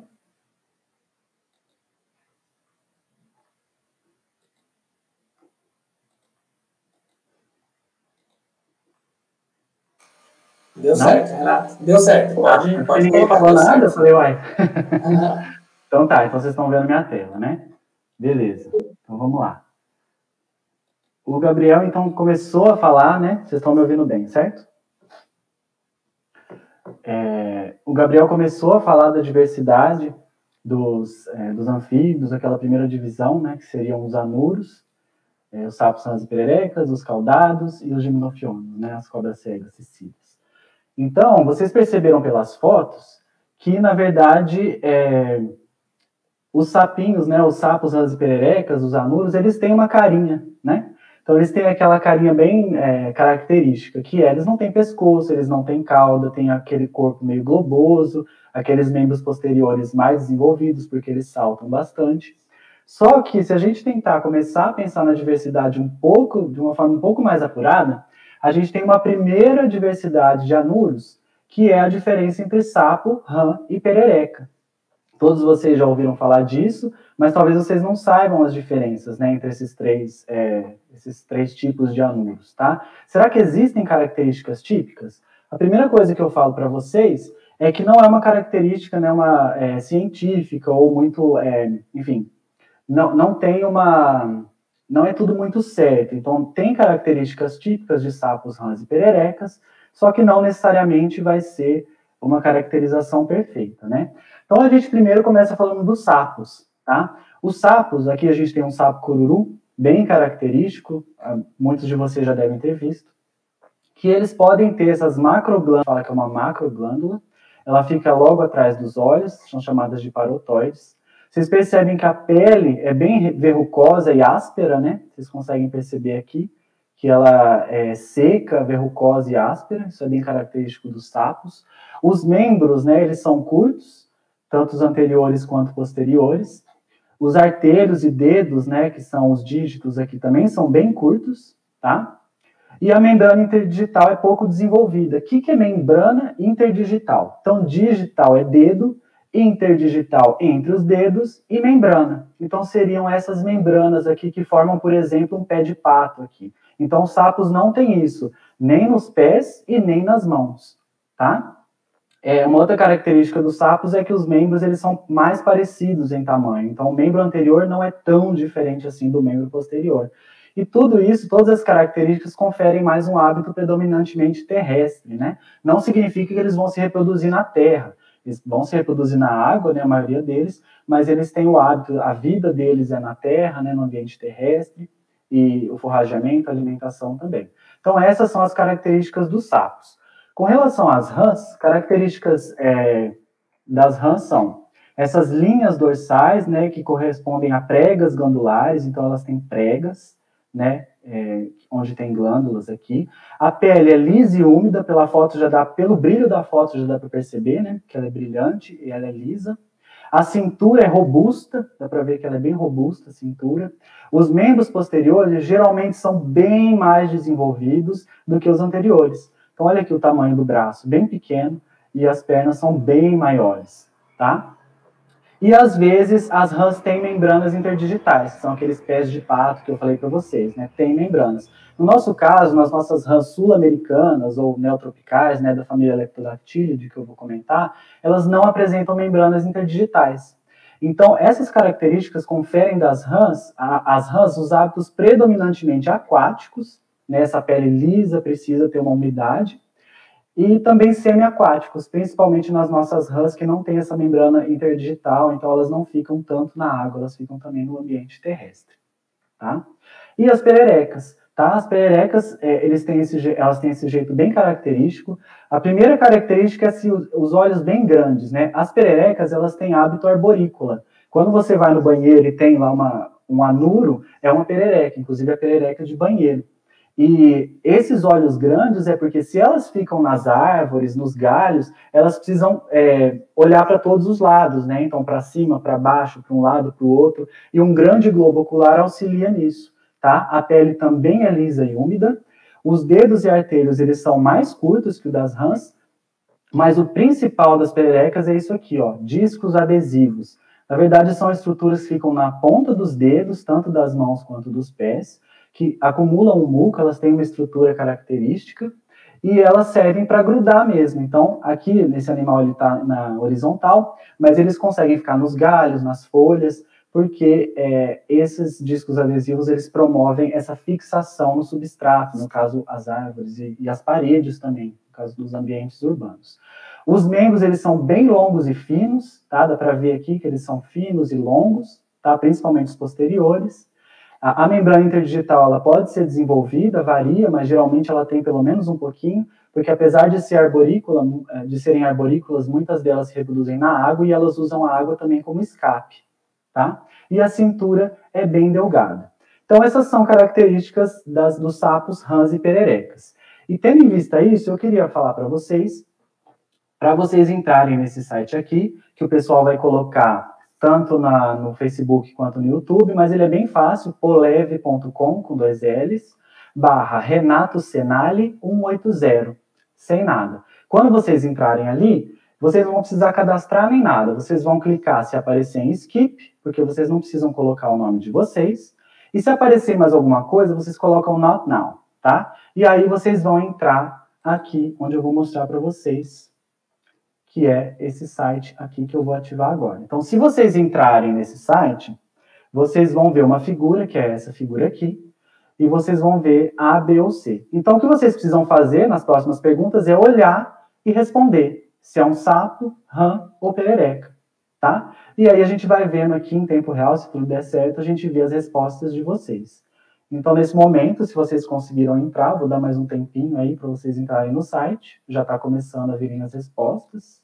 Speaker 4: Deu
Speaker 3: Não?
Speaker 4: certo, Renato. Deu certo. Pode,
Speaker 3: Ah,
Speaker 4: pode
Speaker 3: ninguém
Speaker 4: colocar.
Speaker 3: falou
Speaker 4: Deu
Speaker 3: nada, eu
Speaker 4: certo.
Speaker 3: falei, uai.
Speaker 4: Uhum.
Speaker 3: Então tá, então vocês estão vendo minha tela, né? Beleza, então vamos lá. O Gabriel, então, começou a falar, né? Vocês estão me ouvindo bem, certo? É, o Gabriel começou a falar da diversidade dos, é, dos anfíbios, aquela primeira divisão, né? Que seriam os anuros, é, os sapos, rãs e pererecas, os caudados e os gimnofionos, né? As cobras cegas, cecílias. Então, vocês perceberam pelas fotos que, na verdade, é, os sapinhos, né? Os sapos, rãs e pererecas, os anuros, eles têm uma carinha, né? Então, eles têm aquela carinha bem é, característica, que é, eles não têm pescoço, eles não têm cauda, tem aquele corpo meio globoso, aqueles membros posteriores mais desenvolvidos, porque eles saltam bastante. Só que, se a gente tentar começar a pensar na diversidade um pouco, de uma forma um pouco mais apurada, a gente tem uma primeira diversidade de anuros, que é a diferença entre sapo, rã e perereca. Todos vocês já ouviram falar disso, mas talvez vocês não saibam as diferenças, né, entre esses três, é, esses três tipos de anuros, tá? Será que existem características típicas? A primeira coisa que eu falo para vocês é que não é uma característica, né, uma, é, científica ou muito, é, enfim, não, não tem uma... não é tudo muito certo. Então, tem características típicas de sapos, rãs e pererecas, só que não necessariamente vai ser uma caracterização perfeita, né? Então, a gente primeiro começa falando dos sapos, tá? Os sapos, aqui a gente tem um sapo cururu, bem característico, muitos de vocês já devem ter visto, que eles podem ter essas macroglândulas, fala que é uma macroglândula, ela fica logo atrás dos olhos, são chamadas de parotóides. Vocês percebem que a pele é bem verrucosa e áspera, né? Vocês conseguem perceber aqui que ela é seca, verrucosa e áspera, isso é bem característico dos sapos. Os membros, né, eles são curtos, tanto os anteriores quanto posteriores. Os artérios e dedos, né, que são os dígitos aqui, também são bem curtos, tá? E a membrana interdigital é pouco desenvolvida. O que, que é membrana interdigital? Então, digital é dedo, interdigital entre os dedos e membrana. Então, seriam essas membranas aqui que formam, por exemplo, um pé de pato aqui. Então, os sapos não têm isso, nem nos pés e nem nas mãos, tá? É, uma outra característica dos sapos é que os membros eles são mais parecidos em tamanho. Então, o membro anterior não é tão diferente assim do membro posterior. E tudo isso, todas as características conferem mais um hábito predominantemente terrestre, né? Não significa que eles vão se reproduzir na terra. eles vão se reproduzir na água, né, a maioria deles, mas eles têm o hábito, a vida deles é na terra, né, no ambiente terrestre, e o forrageamento, a alimentação também. Então, essas são as características dos sapos. Com relação às rãs, características é, das rãs são essas linhas dorsais, né, que correspondem a pregas glandulares, então elas têm pregas, né, é, onde tem glândulas aqui. A pele é lisa e úmida, pela foto já dá, pelo brilho da foto já dá para perceber, né, que ela é brilhante e ela é lisa. A cintura é robusta, dá para ver que ela é bem robusta, a cintura. Os membros posteriores geralmente são bem mais desenvolvidos do que os anteriores. Então olha aqui o tamanho do braço, bem pequeno, e as pernas são bem maiores, tá? E, às vezes, as rãs têm membranas interdigitais, que são aqueles pés de pato que eu falei para vocês, né? Tem membranas. No nosso caso, nas nossas rãs sul-americanas ou neotropicais, né, da família Leptodactylidae, que eu vou comentar, elas não apresentam membranas interdigitais. Então, essas características conferem das rãs, a, as rãs, os hábitos predominantemente aquáticos, né? Essa pele lisa precisa ter uma umidade, e também semiaquáticos, principalmente nas nossas rãs que não tem essa membrana interdigital, então elas não ficam tanto na água, elas ficam também no ambiente terrestre, tá? E as pererecas, tá? As pererecas, é, eles têm esse, elas têm esse jeito bem característico. A primeira característica é assim, os olhos bem grandes, né? As pererecas, elas têm hábito arborícola. Quando você vai no banheiro e tem lá uma, um anuro, é uma perereca, inclusive a perereca de banheiro. E esses olhos grandes é porque se elas ficam nas árvores, nos galhos, elas precisam é, olhar para todos os lados, né? Então, para cima, para baixo, para um lado, para o outro. E um grande globo ocular auxilia nisso, tá? A pele também é lisa e úmida. Os dedos e artelhos, eles são mais curtos que o das rãs, mas o principal das pererecas é isso aqui, ó, discos adesivos. Na verdade, são estruturas que ficam na ponta dos dedos, tanto das mãos quanto dos pés, que acumulam o muco, elas têm uma estrutura característica e elas servem para grudar mesmo. Então, aqui nesse animal ele está na horizontal, mas eles conseguem ficar nos galhos, nas folhas, porque é, esses discos adesivos eles promovem essa fixação no substrato, no caso as árvores e, e as paredes também, no caso dos ambientes urbanos. Os membros eles são bem longos e finos, tá? Dá para ver aqui que eles são finos e longos, tá? Principalmente os posteriores. A, a membrana interdigital ela pode ser desenvolvida, varia, mas geralmente ela tem pelo menos um pouquinho, porque apesar de ser arborícola, de serem arborícolas, muitas delas se reproduzem na água e elas usam a água também como escape, tá? E a cintura é bem delgada. Então essas são características das, dos sapos, rãs e pererecas. E tendo em vista isso, eu queria falar para vocês, para vocês entrarem nesse site aqui, que o pessoal vai colocar tanto na, no Facebook quanto no YouTube, mas ele é bem fácil, poleve ponto com, com dois L's, barra Renato Senali cento e oitenta, sem nada. Quando vocês entrarem ali, vocês não vão precisar cadastrar nem nada, vocês vão clicar se aparecer em skip, porque vocês não precisam colocar o nome de vocês, e se aparecer mais alguma coisa, vocês colocam not now, tá? E aí vocês vão entrar aqui, onde eu vou mostrar para vocês, que é esse site aqui que eu vou ativar agora. Então, se vocês entrarem nesse site, vocês vão ver uma figura, que é essa figura aqui, e vocês vão ver A, B ou C. Então, o que vocês precisam fazer nas próximas perguntas é olhar e responder se é um sapo, rã ou perereca, tá? E aí a gente vai vendo aqui em tempo real, se tudo der certo, a gente vê as respostas de vocês. Então, nesse momento, se vocês conseguiram entrar, vou dar mais um tempinho aí para vocês entrarem no site. Já está começando a virem as respostas.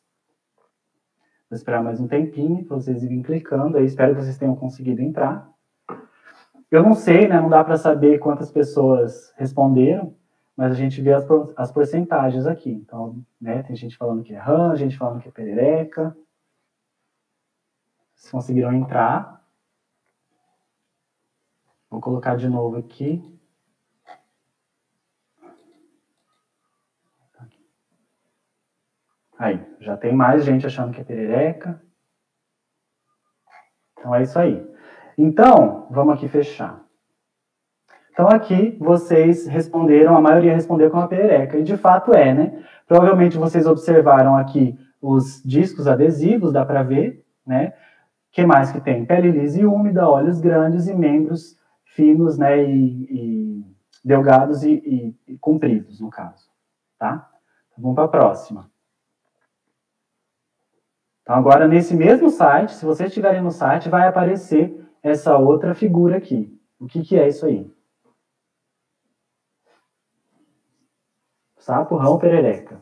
Speaker 3: Vou esperar mais um tempinho para vocês irem clicando aí. Espero que vocês tenham conseguido entrar. Eu não sei, né? Não dá para saber quantas pessoas responderam, mas a gente vê as, por, as porcentagens aqui. Então, né? Tem gente falando que é rã, gente falando que é perereca. Vocês conseguiram entrar. Vou colocar de novo aqui. Aí, já tem mais gente achando que é perereca. Então, é isso aí. Então, vamos aqui fechar. Então, aqui, vocês responderam, a maioria respondeu com a perereca. E, de fato, é, né? Provavelmente, vocês observaram aqui os discos adesivos, dá para ver, né? O que mais que tem? Pele lisa e úmida, olhos grandes e membros finos, né, e, e delgados e, e, e compridos, no caso, tá? Vamos para a próxima. Então, agora, nesse mesmo site, se vocês estiverem no site, vai aparecer essa outra figura aqui. O que, que é isso aí? Sapo, rão, perereca.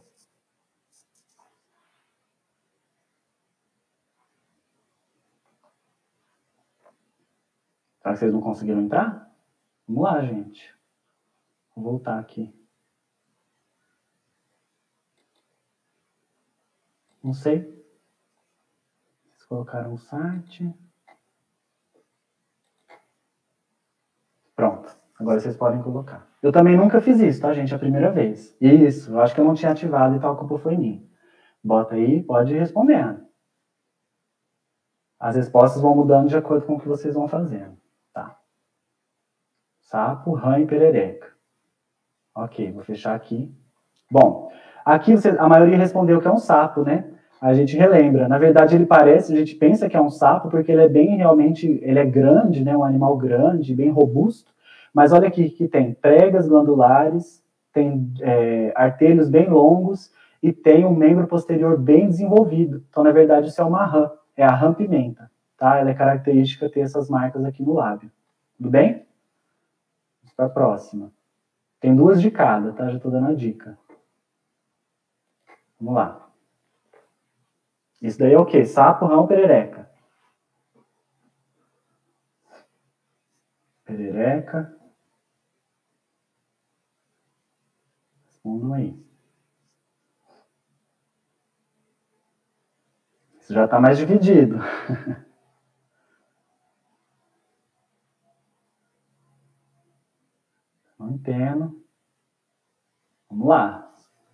Speaker 3: Será que vocês não conseguiram entrar? Vamos lá, gente. Vou voltar aqui. Não sei. Vocês colocaram o site. Pronto. Agora vocês podem colocar. Eu também nunca fiz isso, tá, gente? É a primeira vez. Isso. Eu acho que eu não tinha ativado e tal, a culpa foi minha. Bota aí, pode ir respondendo. As respostas vão mudando de acordo com o que vocês vão fazendo. Tá. Sapo, rã e perereca. Ok, vou fechar aqui. Bom, aqui você, a maioria respondeu que é um sapo, né? A gente relembra. Na verdade, ele parece, a gente pensa que é um sapo porque ele é bem realmente, ele é grande, né? Um animal grande, bem robusto. Mas olha aqui que tem pregas glandulares, tem é, artelhos bem longos e tem um membro posterior bem desenvolvido. Então, na verdade, isso é uma rã. É a rã-pimenta, tá? Ela é característica ter essas marcas aqui no lábio. Tudo bem? Vamos para a próxima. Tem duas de cada, tá? Já estou dando a dica. Vamos lá. Isso daí é o quê? Sapo, rão, perereca. Perereca. Respondam aí. Isso já está mais dividido. Não entendo. Vamos lá.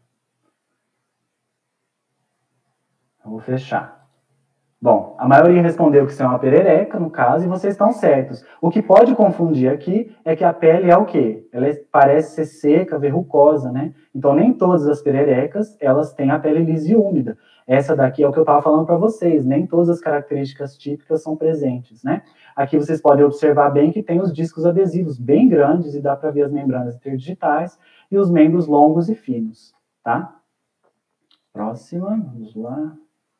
Speaker 3: Eu vou fechar. Bom, a maioria respondeu que isso é uma perereca, no caso, e vocês estão certos. O que pode confundir aqui é que a pele é o quê? Ela parece ser seca, verrucosa, né? Então, nem todas as pererecas, elas têm a pele lisa e úmida. Essa daqui é o que eu estava falando para vocês. Nem todas as características típicas são presentes, né? Aqui vocês podem observar bem que tem os discos adesivos bem grandes e dá para ver as membranas interdigitais e os membros longos e finos, tá? Próxima, vamos lá.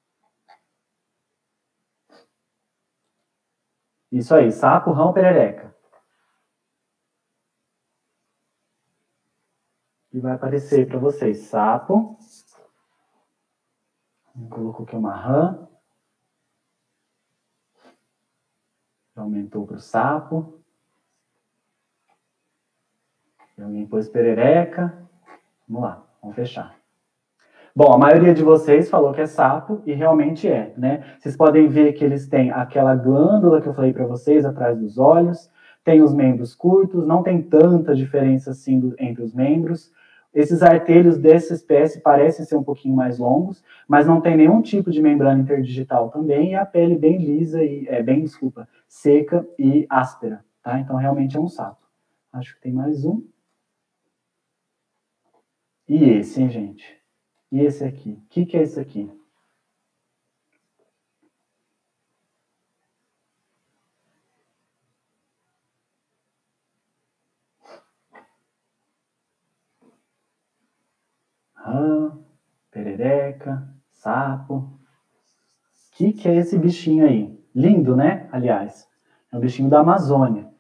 Speaker 3: Isso aí, sapo, rão, perereca. E vai aparecer para vocês, sapo. Colocou aqui uma rã. Já aumentou para o sapo. E alguém pôs perereca. Vamos lá, vamos fechar. Bom, a maioria de vocês falou que é sapo, e realmente é, né? Vocês podem ver que eles têm aquela glândula que eu falei para vocês, atrás dos olhos, tem os membros curtos, não tem tanta diferença assim do, entre os membros. Esses artelhos dessa espécie parecem ser um pouquinho mais longos, mas não tem nenhum tipo de membrana interdigital também, e a pele bem lisa, e é bem, desculpa, seca e áspera, tá? Então, realmente é um sapo. Acho que tem mais um. E esse, hein, gente? E esse aqui? O que, que é isso aqui? Rã, perereca, sapo. O que, que é esse bichinho aí? Lindo, né? Aliás, é um bichinho da Amazônia.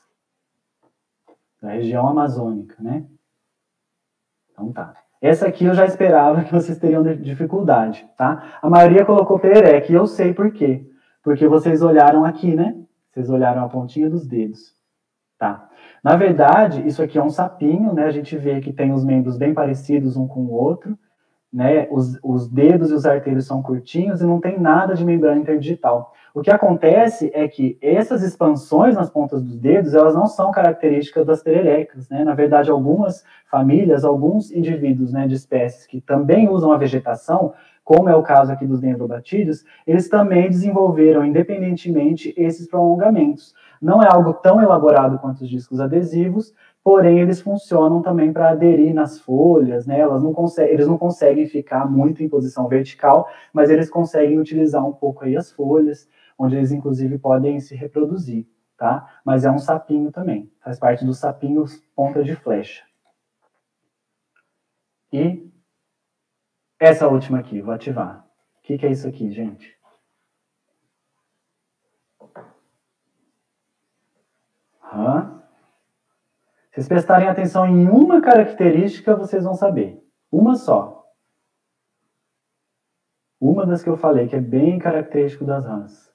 Speaker 3: Da região amazônica, né? Então tá. Essa aqui eu já esperava que vocês teriam dificuldade, tá? A maioria colocou perereca, e eu sei por quê. Porque vocês olharam aqui, né? Vocês olharam a pontinha dos dedos. Tá. Na verdade, isso aqui é um sapinho, né? A gente vê que tem os membros bem parecidos um com o outro, né? Os, os dedos e os artelhos são curtinhos e não tem nada de membrana interdigital. O que acontece é que essas expansões nas pontas dos dedos, elas não são características das pererecas, né? Na verdade, algumas famílias, alguns indivíduos, né, de espécies que também usam a vegetação, como é o caso aqui dos dendrobatídeos, eles também desenvolveram, independentemente, esses prolongamentos. Não é algo tão elaborado quanto os discos adesivos, porém eles funcionam também para aderir nas folhas, né? Elas não conseguem, eles não conseguem ficar muito em posição vertical, mas eles conseguem utilizar um pouco aí as folhas, onde eles inclusive podem se reproduzir, tá? Mas é um sapinho também, faz parte dos sapinhos ponta de flecha. E essa última aqui, vou ativar. O que, que é isso aqui, gente? Rã. Se vocês prestarem atenção em uma característica, vocês vão saber. Uma só. Uma das que eu falei, que é bem característico das rãs.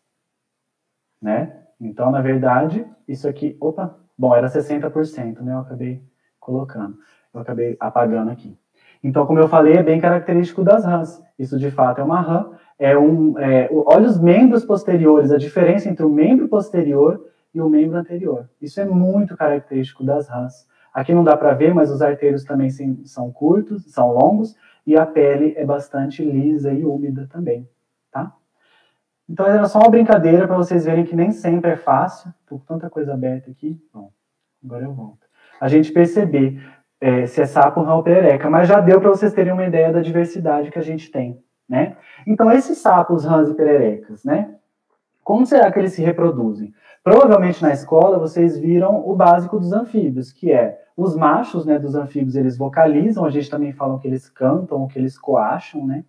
Speaker 3: Né? Então, na verdade, isso aqui... Opa! Bom, era sessenta por cento, né? Eu acabei colocando. Eu acabei apagando aqui. Então, como eu falei, é bem característico das rãs. Isso, de fato, é uma rã. É um, é, olha os membros posteriores, a diferença entre o membro posterior e o membro anterior. Isso é muito característico das rãs. Aqui não dá para ver, mas os artérios também são curtos, são longos, e a pele é bastante lisa e úmida também, tá? Então, era só uma brincadeira para vocês verem que nem sempre é fácil. Tô com tanta coisa aberta aqui. Bom, agora eu volto. A gente perceber é, se é sapo, rã ou perereca, mas já deu para vocês terem uma ideia da diversidade que a gente tem, né? Então, esses sapos, rãs e pererecas, né? Como será que eles se reproduzem? Provavelmente na escola vocês viram o básico dos anfíbios, que é os machos, né, dos anfíbios, eles vocalizam, a gente também fala que eles cantam, ou que eles coacham, né?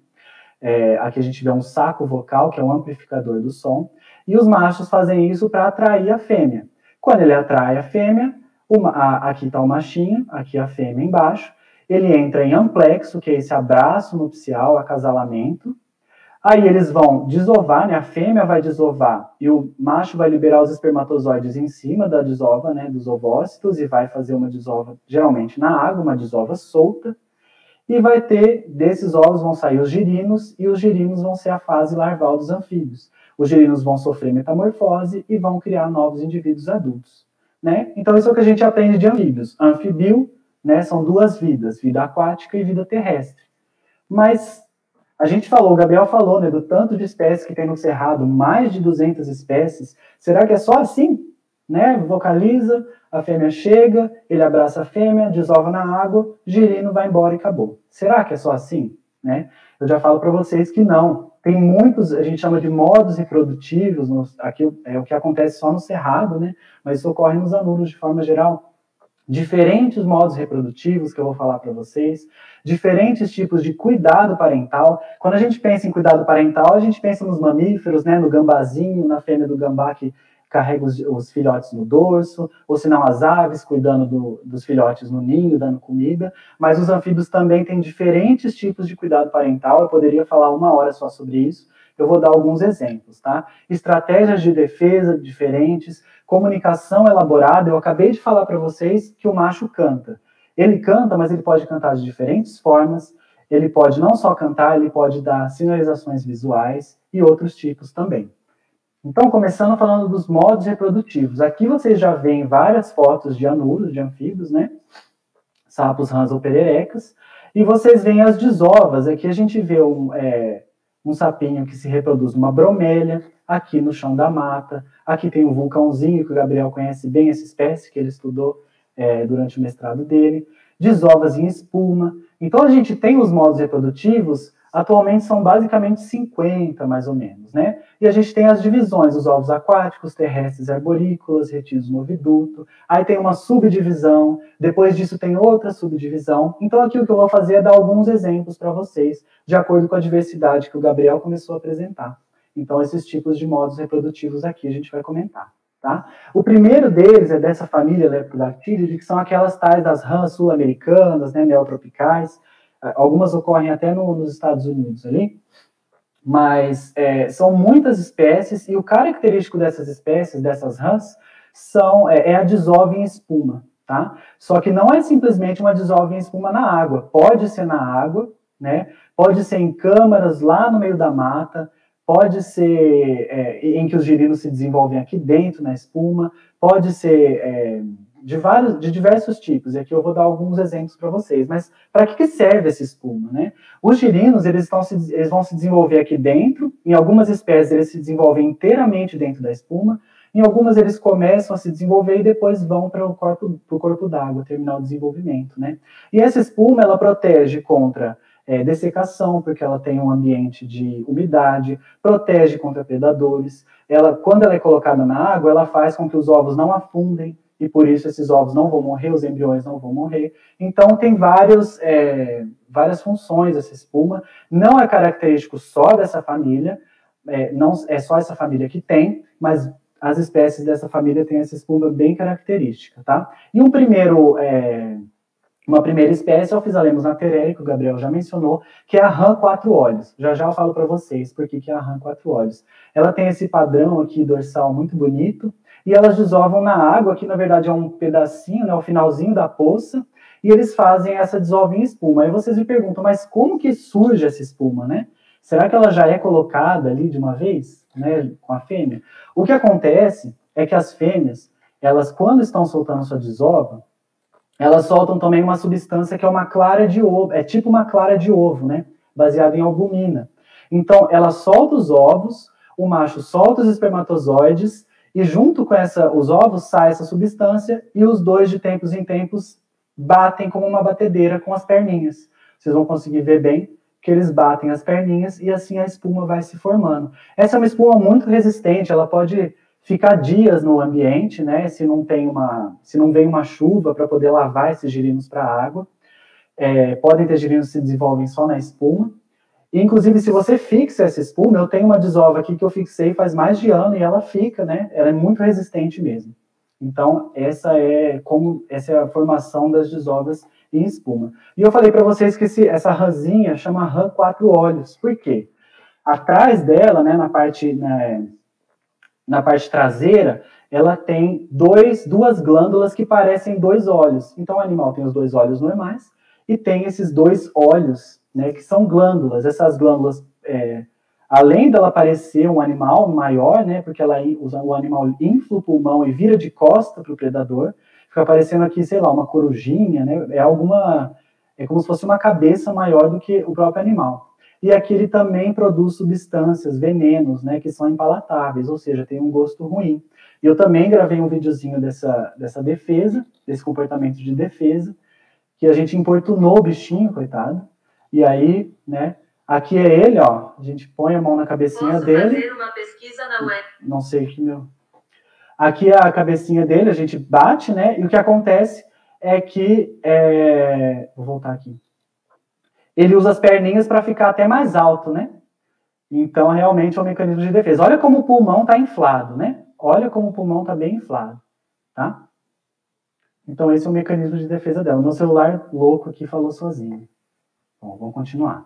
Speaker 3: É, aqui a gente vê um saco vocal, que é um amplificador do som, e os machos fazem isso para atrair a fêmea. Quando ele atrai a fêmea, uma, a, aqui está o machinho, aqui a fêmea embaixo, ele entra em amplexo, que é esse abraço nupcial, acasalamento. Aí eles vão desovar, né? A fêmea vai desovar e o macho vai liberar os espermatozoides em cima da desova, né? Dos ovócitos, e vai fazer uma desova, geralmente na água, uma desova solta. E vai ter, desses ovos vão sair os girinos, e os girinos vão ser a fase larval dos anfíbios. Os girinos vão sofrer metamorfose e vão criar novos indivíduos adultos, né? Então isso é o que a gente aprende de anfíbios. Anfibio, né? São duas vidas, vida aquática e vida terrestre. Mas a gente falou, o Gabriel falou, né, do tanto de espécies que tem no Cerrado, mais de duzentas espécies. Será que é só assim? Né? Vocaliza, a fêmea chega, ele abraça a fêmea, desova na água, girino vai embora e acabou. Será que é só assim? Né? Eu já falo para vocês que não. Tem muitos, a gente chama de modos reprodutivos, nos, aqui é o que acontece só no Cerrado, né? Mas isso ocorre nos anuros de forma geral. Diferentes modos reprodutivos que eu vou falar para vocês, diferentes tipos de cuidado parental. Quando a gente pensa em cuidado parental, a gente pensa nos mamíferos, né, no gambazinho, na fêmea do gambá que carrega os, os filhotes no dorso, ou se não as aves cuidando do, dos filhotes no ninho, dando comida, mas os anfíbios também têm diferentes tipos de cuidado parental. Eu poderia falar uma hora só sobre isso. Eu vou dar alguns exemplos, tá? Estratégias de defesa diferentes, comunicação elaborada. Eu acabei de falar para vocês que o macho canta. Ele canta, mas ele pode cantar de diferentes formas. Ele pode não só cantar, ele pode dar sinalizações visuais e outros tipos também. Então, começando falando dos modos reprodutivos. Aqui vocês já veem várias fotos de anuros, de anfíbios, né? Sapos, rãs ou pererecas. E vocês veem as desovas. Aqui a gente vê um... É, um sapinho que se reproduz numa bromélia, aqui no chão da mata. Aqui tem um vulcãozinho, que o Gabriel conhece bem essa espécie, que ele estudou é, durante o mestrado dele. Desovas em espuma. Então, a gente tem os modos reprodutivos, atualmente são basicamente cinquenta, mais ou menos, né? E a gente tem as divisões, os ovos aquáticos, terrestres, arborícolas, retidos no oviduto. Aí tem uma subdivisão, depois disso tem outra subdivisão. Então, aqui o que eu vou fazer é dar alguns exemplos para vocês, de acordo com a diversidade que o Gabriel começou a apresentar. Então, esses tipos de modos reprodutivos aqui a gente vai comentar, tá? O primeiro deles é dessa família Leptodactylidae, que são aquelas tais das rãs sul-americanas, né, neotropicais. Algumas ocorrem até no, nos Estados Unidos ali, mas é, são muitas espécies, e o característico dessas espécies, dessas rãs, são, é, é a desova em espuma, tá? Só que não é simplesmente uma desova em espuma na água, pode ser na água, né? Pode ser em câmaras lá no meio da mata, pode ser é, em que os girinos se desenvolvem aqui dentro na espuma, pode ser... É, De, vários, de diversos tipos, e aqui eu vou dar alguns exemplos para vocês, mas para que, que serve essa espuma, né? Os girinos, eles, estão se, eles vão se desenvolver aqui dentro, em algumas espécies eles se desenvolvem inteiramente dentro da espuma, em algumas eles começam a se desenvolver e depois vão para o corpo, pro corpo d'água, terminar o desenvolvimento, né? E essa espuma, ela protege contra é, dessecação, porque ela tem um ambiente de umidade, protege contra predadores, ela, quando ela é colocada na água, ela faz com que os ovos não afundem, e por isso esses ovos não vão morrer, os embriões não vão morrer. Então tem vários, é, várias funções essa espuma, não é característico só dessa família, é, não é só essa família que tem, mas as espécies dessa família têm essa espuma bem característica, tá? E um primeiro, é, uma primeira espécie é o Physalemmus nattereri, que o Gabriel já mencionou, que é a rã quatro olhos. Já já eu falo para vocês por que é a rã quatro olhos. Ela tem esse padrão aqui dorsal muito bonito, e elas desovam na água, que na verdade é um pedacinho, né, o finalzinho da poça, e eles fazem essa desova em espuma. Aí vocês me perguntam, mas como que surge essa espuma, né? Será que ela já é colocada ali de uma vez, né, com a fêmea? O que acontece é que as fêmeas, elas quando estão soltando sua desova, elas soltam também uma substância que é uma clara de ovo, é tipo uma clara de ovo, né, baseada em albumina. Então, ela solta os ovos, o macho solta os espermatozoides, e junto com essa, os ovos sai essa substância, e os dois, de tempos em tempos, batem como uma batedeira com as perninhas. Vocês vão conseguir ver bem que eles batem as perninhas, e assim a espuma vai se formando. Essa é uma espuma muito resistente, ela pode ficar dias no ambiente, né, se não tem uma, se não vem uma chuva para poder lavar esses girinos para a água. É, podem ter girinos que se desenvolvem só na espuma. E, inclusive, se você fixa essa espuma, eu tenho uma desova aqui que eu fixei faz mais de ano e ela fica, né, ela é muito resistente mesmo. Então, essa é, como, essa é a formação das desovas em espuma. E eu falei para vocês que esse, essa rãzinha chama rã quatro olhos. Por quê? Atrás dela, né, na parte... Né, na parte traseira, ela tem dois, duas glândulas que parecem dois olhos. Então, o animal tem os dois olhos normais e tem esses dois olhos, né, que são glândulas. Essas glândulas, é, além dela parecer um animal maior, né, porque ela usa o animal infla o pulmão e vira de costa para o predador, fica parecendo aqui, sei lá, uma corujinha, né, é alguma, é como se fosse uma cabeça maior do que o próprio animal. E aqui ele também produz substâncias, venenos, né, que são impalatáveis, ou seja, tem um gosto ruim. E eu também gravei um videozinho dessa, dessa defesa, desse comportamento de defesa, que a gente importunou o bichinho, coitado. E aí, né, aqui é ele, ó, a gente põe a mão na cabecinha Posso dele. Fazer uma pesquisa na web? Não sei que meu... Aqui é a cabecinha dele, a gente bate, né, e o que acontece é que... É... Vou voltar aqui. Ele usa as perninhas para ficar até mais alto, né? Então, realmente, é um mecanismo de defesa. Olha como o pulmão está inflado, né? Olha como o pulmão está bem inflado, tá? Então, esse é o mecanismo de defesa dela. O meu celular louco aqui falou sozinho. Bom, vamos continuar.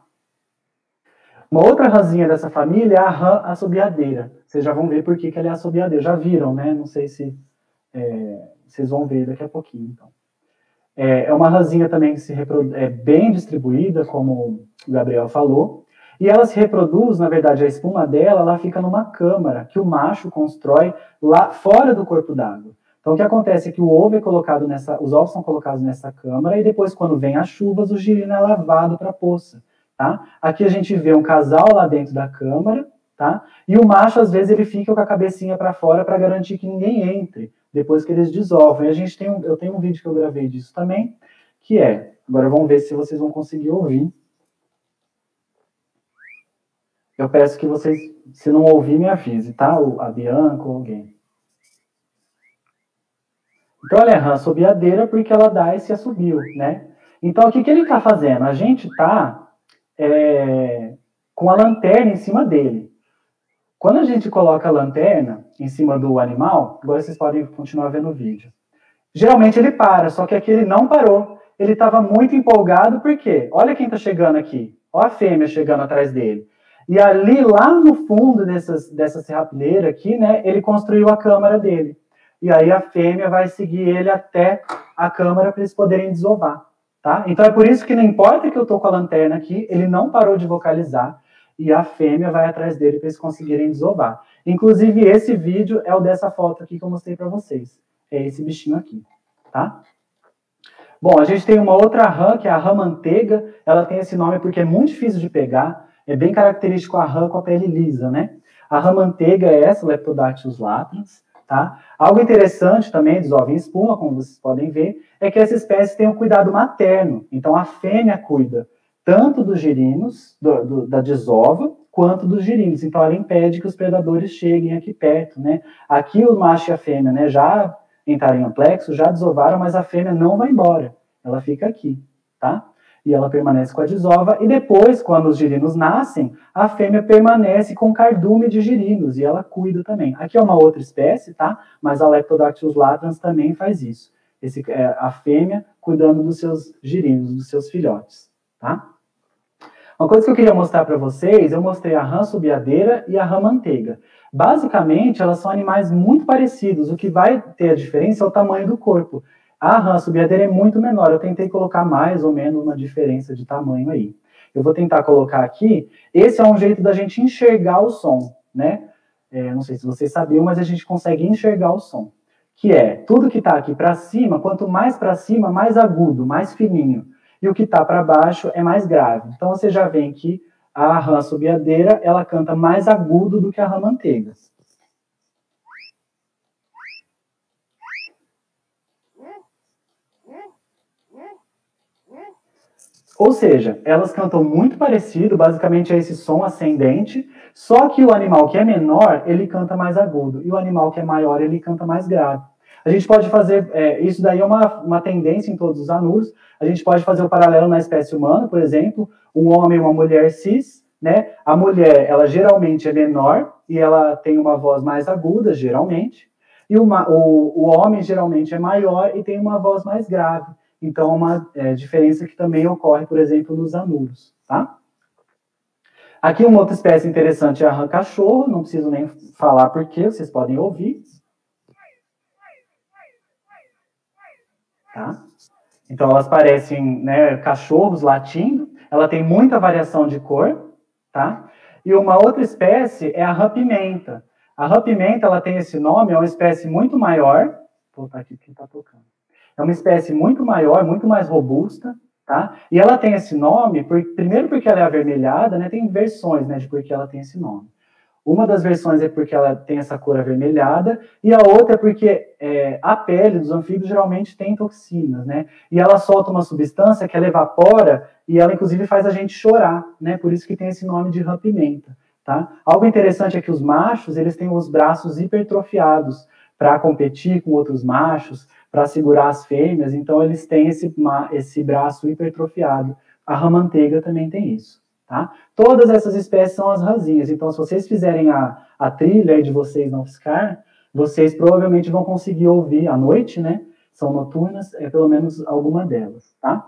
Speaker 3: Uma outra rãzinha dessa família é a rã assobiadeira. Vocês já vão ver por que, que ela é assobiadeira. Já viram, né? Não sei se é, vocês vão ver daqui a pouquinho, então. É uma rãzinha também que se reproduz, é bem distribuída, como o Gabriel falou, e ela se reproduz, na verdade, a espuma dela, ela fica numa câmara que o macho constrói lá fora do corpo d'água. Então, o que acontece é que o ovo é colocado nessa, os ovos são colocados nessa câmara, e depois, quando vem as chuvas, o girino é lavado para a poça, tá? Aqui a gente vê um casal lá dentro da câmara, tá? E o macho, às vezes, ele fica com a cabecinha para fora para garantir que ninguém entre, depois que eles desovam. E a gente tem um, eu tenho um vídeo que eu gravei disso também, que é, agora vamos ver se vocês vão conseguir ouvir. Eu peço que vocês, se não ouvir, me avise, tá? A Bianca ou alguém. Então, ela é rã assobiadeira porque ela dá esse assobio, né? Então, o que, que ele está fazendo? A gente está é, com a lanterna em cima dele. Quando a gente coloca a lanterna em cima do animal, agora vocês podem continuar vendo o vídeo. Geralmente ele para, só que aqui ele não parou. Ele estava muito empolgado, por quê? Olha quem está chegando aqui. Olha a fêmea chegando atrás dele. E ali, lá no fundo dessas, dessa serrapilheira aqui, né, ele construiu a câmara dele. E aí a fêmea vai seguir ele até a câmara para eles poderem desovar. Tá? Então é por isso que não importa que eu estou com a lanterna aqui, ele não parou de vocalizar. E a fêmea vai atrás dele para eles conseguirem desovar. Inclusive, esse vídeo é o dessa foto aqui que eu mostrei para vocês. É esse bichinho aqui, tá? Bom, a gente tem uma outra rã, que é a rã manteiga. Ela tem esse nome porque é muito difícil de pegar. É bem característico a rã com a pele lisa, né? A rã manteiga é essa, Leptodactylus latrans, tá? Algo interessante também, desova em espuma, como vocês podem ver, é que essa espécie tem um cuidado materno. Então, a fêmea cuida tanto dos girinos, do, do, da desova, quanto dos girinos. Então, ela impede que os predadores cheguem aqui perto, né? Aqui o macho e a fêmea, né, já entrarem em amplexo já desovaram, mas a fêmea não vai embora. Ela fica aqui, tá? E ela permanece com a desova, e depois, quando os girinos nascem, a fêmea permanece com cardume de girinos, e ela cuida também. Aqui é uma outra espécie, tá? Mas a Leptodactylus latrans também faz isso. Esse, é, a fêmea cuidando dos seus girinos, dos seus filhotes, tá? Uma coisa que eu queria mostrar para vocês, eu mostrei a rã subiadeira e a rã manteiga. Basicamente, elas são animais muito parecidos, o que vai ter a diferença é o tamanho do corpo. A rã subiadeira é muito menor, eu tentei colocar mais ou menos uma diferença de tamanho aí. Eu vou tentar colocar aqui, esse é um jeito da gente enxergar o som, né? É, não sei se vocês sabiam, mas a gente consegue enxergar o som. Que é, tudo que está aqui para cima, quanto mais para cima, mais agudo, mais fininho. E o que está para baixo é mais grave. Então você já vê que a rã subiadeira, ela canta mais agudo do que a rã manteiga. Ou seja, elas cantam muito parecido, basicamente é esse som ascendente, só que o animal que é menor, ele canta mais agudo, e o animal que é maior, ele canta mais grave. A gente pode fazer, é, isso daí é uma, uma tendência em todos os anuros, a gente pode fazer o paralelo na espécie humana, por exemplo, um homem e uma mulher cis, né? A mulher, ela geralmente é menor, e ela tem uma voz mais aguda, geralmente, e uma, o, o homem geralmente é maior e tem uma voz mais grave. Então, uma é, diferença que também ocorre, por exemplo, nos anuros, tá? Aqui uma outra espécie interessante é a rã cachorro, não preciso nem falar porque, vocês podem ouvir. Tá? Então, elas parecem, né, cachorros latindo, ela tem muita variação de cor, tá? E uma outra espécie é a rã pimenta. A rã pimenta, ela tem esse nome, é uma espécie muito maior, vou botar aqui quem está tocando. É uma espécie muito maior, muito mais robusta, tá? E ela tem esse nome, por, primeiro porque ela é avermelhada, né? Tem versões, né, de por que ela tem esse nome. Uma das versões é porque ela tem essa cor avermelhada, e a outra é porque é, a pele dos anfíbios geralmente tem toxinas, né? E ela solta uma substância que ela evapora, e ela inclusive faz a gente chorar, né? Por isso que tem esse nome de rã pimenta, tá? Algo interessante é que os machos, eles têm os braços hipertrofiados para competir com outros machos, para segurar as fêmeas, então eles têm esse, esse braço hipertrofiado. A rã manteiga também tem isso, tá? Todas essas espécies são as rãzinhas, então se vocês fizerem a, a trilha aí de vocês na UFSCar, vocês provavelmente vão conseguir ouvir à noite, né? São noturnas, é pelo menos alguma delas, tá?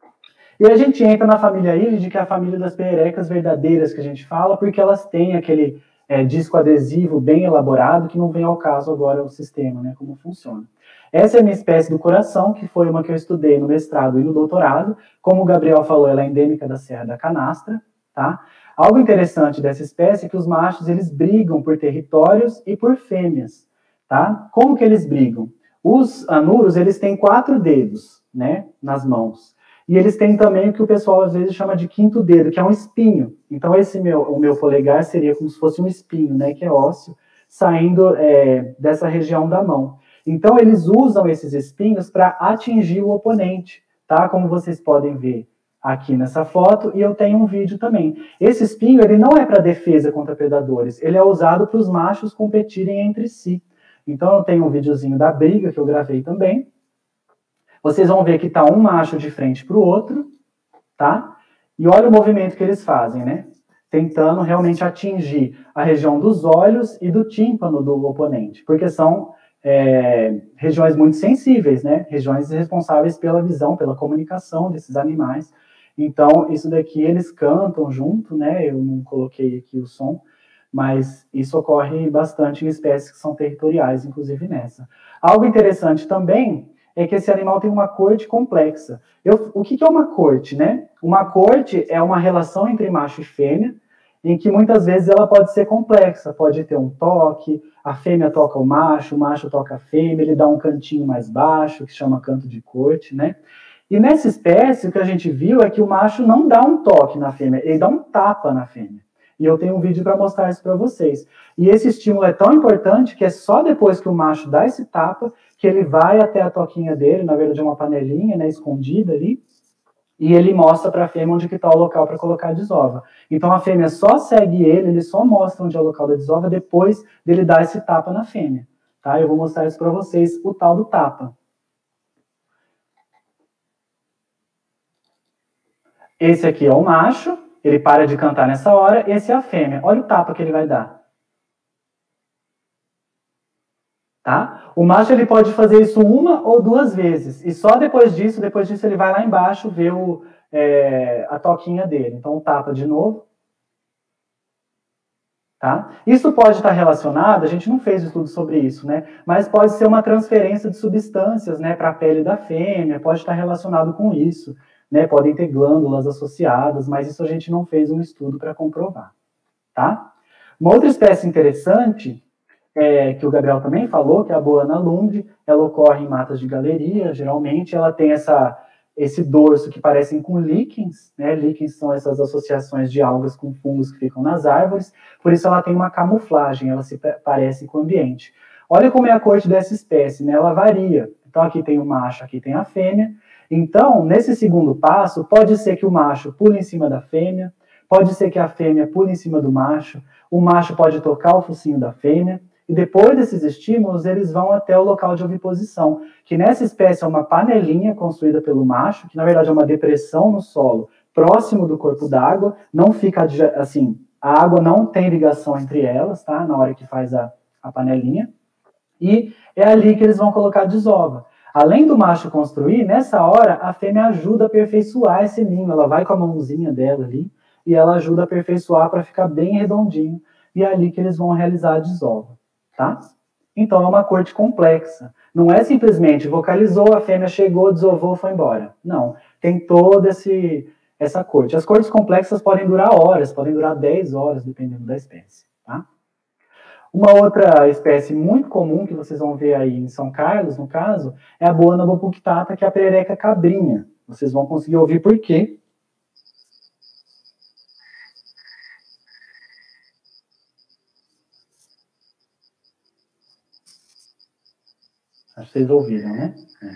Speaker 3: E a gente entra na família Iridae, que é a família das pererecas verdadeiras que a gente fala, porque elas têm aquele é, disco adesivo bem elaborado, que não vem ao caso agora o sistema, né? Como funciona. Essa é a minha espécie do coração, que foi uma que eu estudei no mestrado e no doutorado. Como o Gabriel falou, ela é endêmica da Serra da Canastra, tá? Algo interessante dessa espécie é que os machos, eles brigam por territórios e por fêmeas, tá? Como que eles brigam? Os anuros, eles têm quatro dedos, né, nas mãos. E eles têm também o que o pessoal às vezes chama de quinto dedo, que é um espinho. Então esse meu, o meu polegar seria como se fosse um espinho, né, que é ósseo, saindo é, dessa região da mão. Então, eles usam esses espinhos para atingir o oponente, tá? Como vocês podem ver aqui nessa foto, e eu tenho um vídeo também. Esse espinho, ele não é para defesa contra predadores, ele é usado para os machos competirem entre si. Então, eu tenho um videozinho da briga, que eu gravei também. Vocês vão ver que está um macho de frente para o outro, tá? E olha o movimento que eles fazem, né? Tentando realmente atingir a região dos olhos e do tímpano do oponente, porque são... É, regiões muito sensíveis, né? Regiões responsáveis pela visão, pela comunicação desses animais. Então, isso daqui eles cantam junto, né? Eu não coloquei aqui o som, mas isso ocorre bastante em espécies que são territoriais, inclusive nessa. Algo interessante também é que esse animal tem uma corte complexa. Eu, o que, que é uma corte, né? Uma corte é uma relação entre macho e fêmea, em que muitas vezes ela pode ser complexa, pode ter um toque, a fêmea toca o macho, o macho toca a fêmea, ele dá um cantinho mais baixo, que chama canto de corte, né? E nessa espécie, o que a gente viu é que o macho não dá um toque na fêmea, ele dá um tapa na fêmea. E eu tenho um vídeo para mostrar isso para vocês. E esse estímulo é tão importante que é só depois que o macho dá esse tapa, que ele vai até a toquinha dele, na verdade é uma panelinha, né, escondida ali, e ele mostra para a fêmea onde que está o local para colocar a desova. Então a fêmea só segue ele, ele só mostra onde é o local da desova depois dele dar esse tapa na fêmea, tá? Eu vou mostrar isso para vocês, o tal do tapa. Esse aqui é o macho, ele para de cantar nessa hora, esse é a fêmea. Olha o tapa que ele vai dar. Tá? O macho ele pode fazer isso uma ou duas vezes, e só depois disso, depois disso ele vai lá embaixo ver o, é, a toquinha dele. Então, tapa de novo. Tá? Isso pode estar relacionado, a gente não fez estudo sobre isso, né? Mas pode ser uma transferência de substâncias, né, para a pele da fêmea, pode estar relacionado com isso, né? Podem ter glândulas associadas, mas isso a gente não fez um estudo para comprovar. Tá? Uma outra espécie interessante, é, que o Gabriel também falou, que é a Boana lund, ela ocorre em matas de galeria, geralmente, ela tem essa, esse dorso que parecem com líquens, né? Líquens são essas associações de algas com fungos que ficam nas árvores, por isso ela tem uma camuflagem, ela se parece com o ambiente. Olha como é a corte dessa espécie, né? Ela varia. Então aqui tem o macho, aqui tem a fêmea. Então, nesse segundo passo, pode ser que o macho pule em cima da fêmea, pode ser que a fêmea pule em cima do macho, o macho pode tocar o focinho da fêmea, e depois desses estímulos, eles vão até o local de oviposição, que nessa espécie é uma panelinha construída pelo macho, que na verdade é uma depressão no solo, próximo do corpo d'água, não fica assim, a água não tem ligação entre elas, tá? Na hora que faz a, a panelinha, e é ali que eles vão colocar a desova. Além do macho construir, nessa hora, a fêmea ajuda a aperfeiçoar esse ninho, ela vai com a mãozinha dela ali, e ela ajuda a aperfeiçoar para ficar bem redondinho, e é ali que eles vão realizar a desova. Tá? Então é uma corte complexa. Não é simplesmente vocalizou, a fêmea chegou, desovou, foi embora. Não, tem toda esse, essa corte. As cortes complexas podem durar horas, podem durar dez horas, dependendo da espécie. Tá? Uma outra espécie muito comum que vocês vão ver aí em São Carlos, no caso, é a Boana bopuctata, que é a perereca cabrinha. Vocês vão conseguir ouvir por quê. Acho que vocês ouviram, né? É.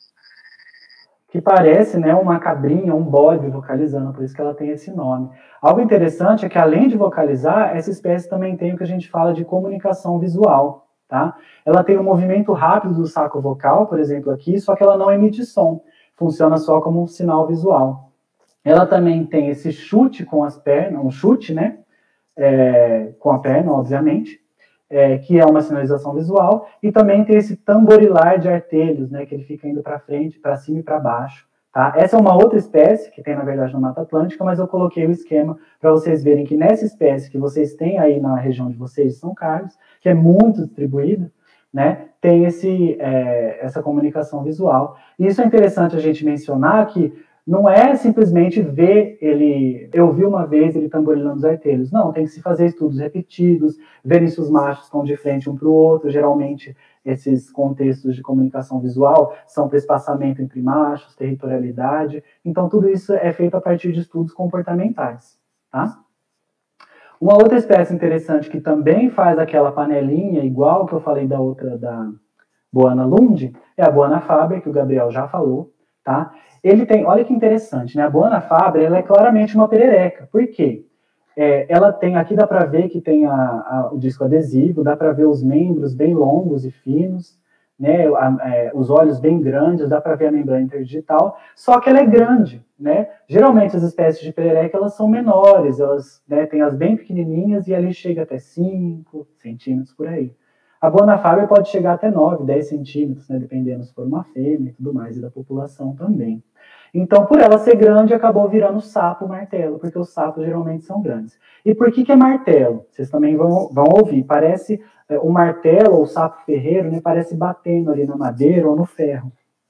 Speaker 3: Que parece, né, uma cabrinha, um bode vocalizando, por isso que ela tem esse nome. Algo interessante é que, além de vocalizar, essa espécie também tem o que a gente fala de comunicação visual, tá? Ela tem um movimento rápido do saco vocal, por exemplo, aqui, só que ela não emite som. Funciona só como um sinal visual. Ela também tem esse chute com as pernas, um chute, né? É, com a perna, obviamente. É, que é uma sinalização visual, e também tem esse tamborilar de artelhos, né, que ele fica indo para frente, para cima e para baixo. Tá? Essa é uma outra espécie, que tem, na verdade, na Mata Atlântica, mas eu coloquei o esquema para vocês verem que nessa espécie que vocês têm aí na região de vocês, de São Carlos, que é muito distribuída, né, tem esse, é, essa comunicação visual. E isso é interessante a gente mencionar que não é simplesmente ver ele, eu vi uma vez ele tamborilando os artelhos. Não, tem que se fazer estudos repetidos, verem se os machos estão de frente um para o outro. Geralmente, esses contextos de comunicação visual são para espaçamento entre machos, territorialidade. Então, tudo isso é feito a partir de estudos comportamentais. Tá? Uma outra espécie interessante que também faz aquela panelinha, igual que eu falei da outra, da Boana lund, é a Boana faber, que o Gabriel já falou. Tá? Ele tem, olha que interessante, né? A Boana faber, ela é claramente uma perereca. Por quê? É, ela tem, aqui dá para ver que tem a, a, o disco adesivo, dá para ver os membros bem longos e finos, né? A, é, os olhos bem grandes, dá para ver a membrana interdigital, só que ela é grande, né? Geralmente as espécies de perereca, elas são menores, elas, né, têm as bem pequenininhas e ali chega até cinco centímetros por aí. A Boana faber pode chegar até nove, dez centímetros, né, dependendo se for uma fêmea e tudo mais, e da população também. Então, por ela ser grande, acabou virando sapo martelo, porque os sapos geralmente são grandes. E por que que é martelo? Vocês também vão, vão ouvir. Parece, é, o martelo, ou o sapo ferreiro, né, parece batendo ali na madeira ou no ferro.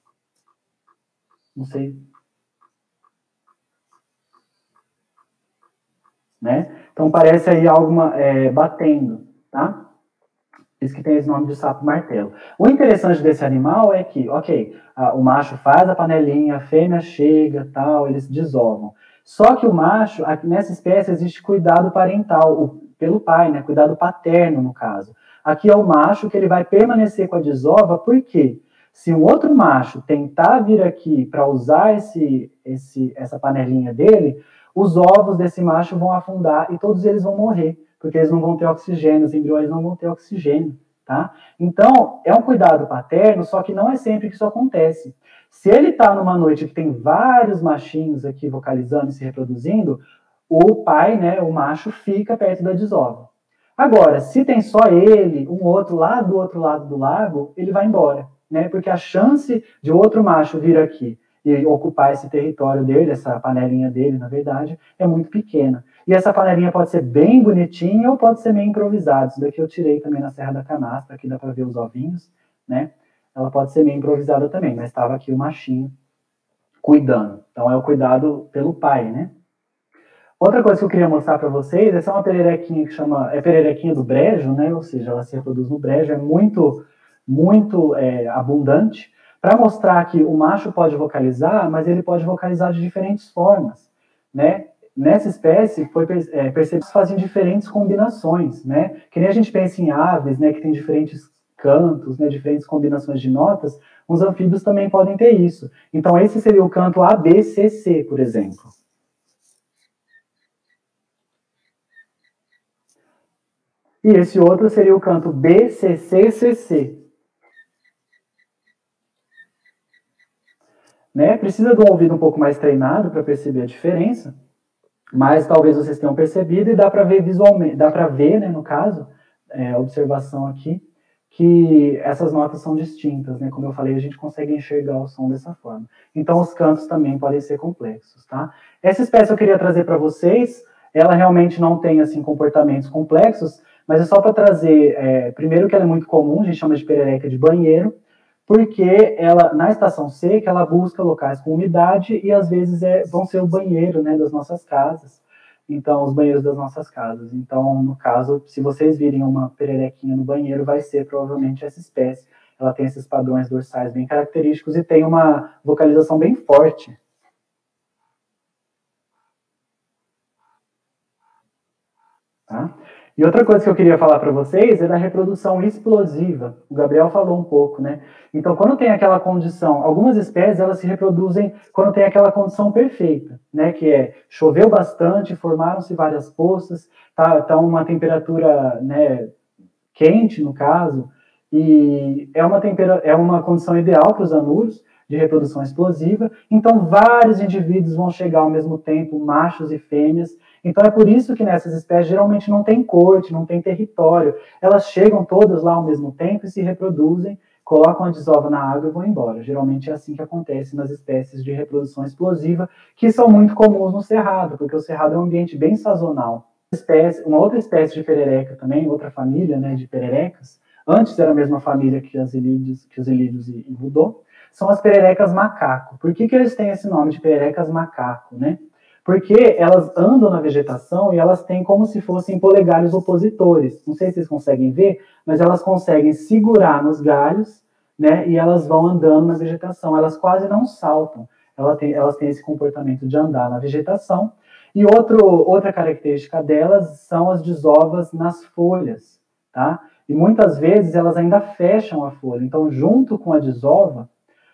Speaker 3: Não sei. Né? Então, parece aí algo é, batendo, tá? Isso que tem esse nome de sapo martelo. O interessante desse animal é que, ok, a, o macho faz a panelinha, a fêmea chega, tal, eles desovam. Só que o macho, aqui nessa espécie, existe cuidado parental, o, pelo pai, né, cuidado paterno, no caso. Aqui é o macho que ele vai permanecer com a desova, por quê? Se um outro macho tentar vir aqui para usar esse, esse, essa panelinha dele, os ovos desse macho vão afundar e todos eles vão morrer, porque eles não vão ter oxigênio, os embriões não vão ter oxigênio, tá? Então, é um cuidado paterno, só que não é sempre que isso acontece. Se ele está numa noite que tem vários machinhos aqui vocalizando e se reproduzindo, o pai, né, o macho, fica perto da desova. Agora, se tem só ele, um outro lá do outro lado do lago, ele vai embora, né? Porque a chance de outro macho vir aqui e ocupar esse território dele, essa panelinha dele, na verdade, é muito pequena. E essa panelinha pode ser bem bonitinha ou pode ser meio improvisada. Isso daqui eu tirei também na Serra da Canastra, aqui dá para ver os ovinhos, né? Ela pode ser meio improvisada também, mas estava aqui o machinho cuidando. Então é o cuidado pelo pai, né? Outra coisa que eu queria mostrar para vocês, essa é uma pererequinha que chama, é pererequinha do brejo, né? Ou seja, ela se reproduz no brejo, é muito, muito é, abundante, para mostrar que o macho pode vocalizar, mas ele pode vocalizar de diferentes formas, né? Nessa espécie, foi é, percebido que fazem diferentes combinações, né? Que nem a gente pensa em aves, né? Que tem diferentes cantos, né? Diferentes combinações de notas, os anfíbios também podem ter isso. Então, esse seria o canto A, B, C, C, por exemplo. E esse outro seria o canto B, C, C, C, C. Né? Precisa de um ouvido um pouco mais treinado para perceber a diferença, mas talvez vocês tenham percebido e dá para ver visualmente, dá para ver, né, no caso, é, a observação aqui, que essas notas são distintas, né? Como eu falei, a gente consegue enxergar o som dessa forma. Então, os cantos também podem ser complexos, tá? Essa espécie eu queria trazer para vocês, ela realmente não tem, assim, comportamentos complexos, mas é só para trazer, é, primeiro que ela é muito comum, a gente chama de perereca de banheiro, porque ela, na estação seca, ela busca locais com umidade e às vezes é, vão ser o banheiro, né, das nossas casas, então, os banheiros das nossas casas. Então, no caso, se vocês virem uma pererequinha no banheiro, vai ser provavelmente essa espécie. Ela tem esses padrões dorsais bem característicos e tem uma vocalização bem forte. Tá? E outra coisa que eu queria falar para vocês é da reprodução explosiva. O Gabriel falou um pouco, né? Então, quando tem aquela condição, algumas espécies, elas se reproduzem quando tem aquela condição perfeita, né? Que é, choveu bastante, formaram-se várias poças, tá, tá uma temperatura, né, quente, no caso, e é uma, tempera é uma condição ideal para os anuros de reprodução explosiva. Então, vários indivíduos vão chegar ao mesmo tempo, machos e fêmeas. Então, é por isso que nessas espécies geralmente não tem corte, não tem território. Elas chegam todas lá ao mesmo tempo e se reproduzem, colocam a desova na água e vão embora. Geralmente é assim que acontece nas espécies de reprodução explosiva, que são muito comuns no cerrado, porque o cerrado é um ambiente bem sazonal. Uma outra espécie de perereca também, outra família, né, de pererecas, antes era a mesma família que as ilídeos, que os ilídeos e, e Budô, são as pererecas macaco. Por que que eles têm esse nome de pererecas macaco, né? Porque elas andam na vegetação e elas têm como se fossem polegares opositores. Não sei se vocês conseguem ver, mas elas conseguem segurar nos galhos, né? E elas vão andando na vegetação. Elas quase não saltam. Elas têm, elas têm esse comportamento de andar na vegetação. E outro, outra característica delas são as desovas nas folhas, tá? E muitas vezes elas ainda fecham a folha. Então, junto com a desova,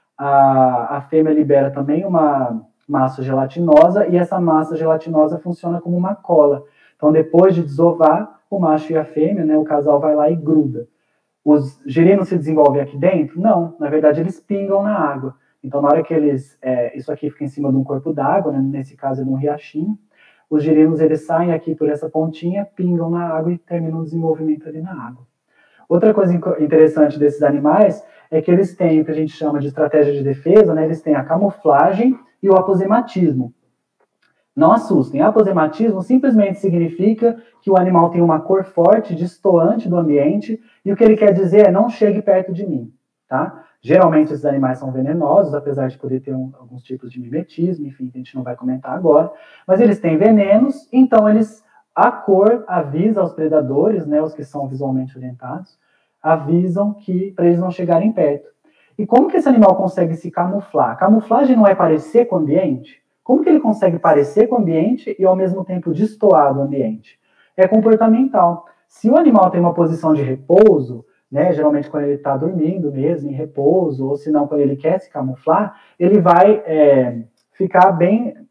Speaker 3: a, a fêmea libera também uma massa gelatinosa, e essa massa gelatinosa funciona como uma cola. Então, depois de desovar, o macho e a fêmea, né, o casal vai lá e gruda. Os girinos se desenvolvem aqui dentro? Não, na verdade eles pingam na água. Então, na hora que eles, é, isso aqui fica em cima de um corpo d'água, né, nesse caso é de um riachinho, os girinos eles saem aqui por essa pontinha, pingam na água e terminam o desenvolvimento ali na água. Outra coisa interessante desses animais é que eles têm o que a gente chama de estratégia de defesa, né, eles têm a camuflagem e o aposematismo. Não assustem, aposematismo simplesmente significa que o animal tem uma cor forte, destoante do ambiente, e o que ele quer dizer é não chegue perto de mim, tá? Geralmente esses animais são venenosos, apesar de poder ter um, alguns tipos de mimetismo, enfim, que a gente não vai comentar agora, mas eles têm venenos, então eles, a cor avisa aos predadores, né, os que são visualmente orientados, avisam que para eles não chegarem perto. E como que esse animal consegue se camuflar? Camuflagem não é parecer com o ambiente? Como que ele consegue parecer com o ambiente e ao mesmo tempo destoar do ambiente? É comportamental. Se o animal tem uma posição de repouso, né, geralmente quando ele está dormindo mesmo, em repouso, ou se não quando ele quer se camuflar, ele vai é, ficar bem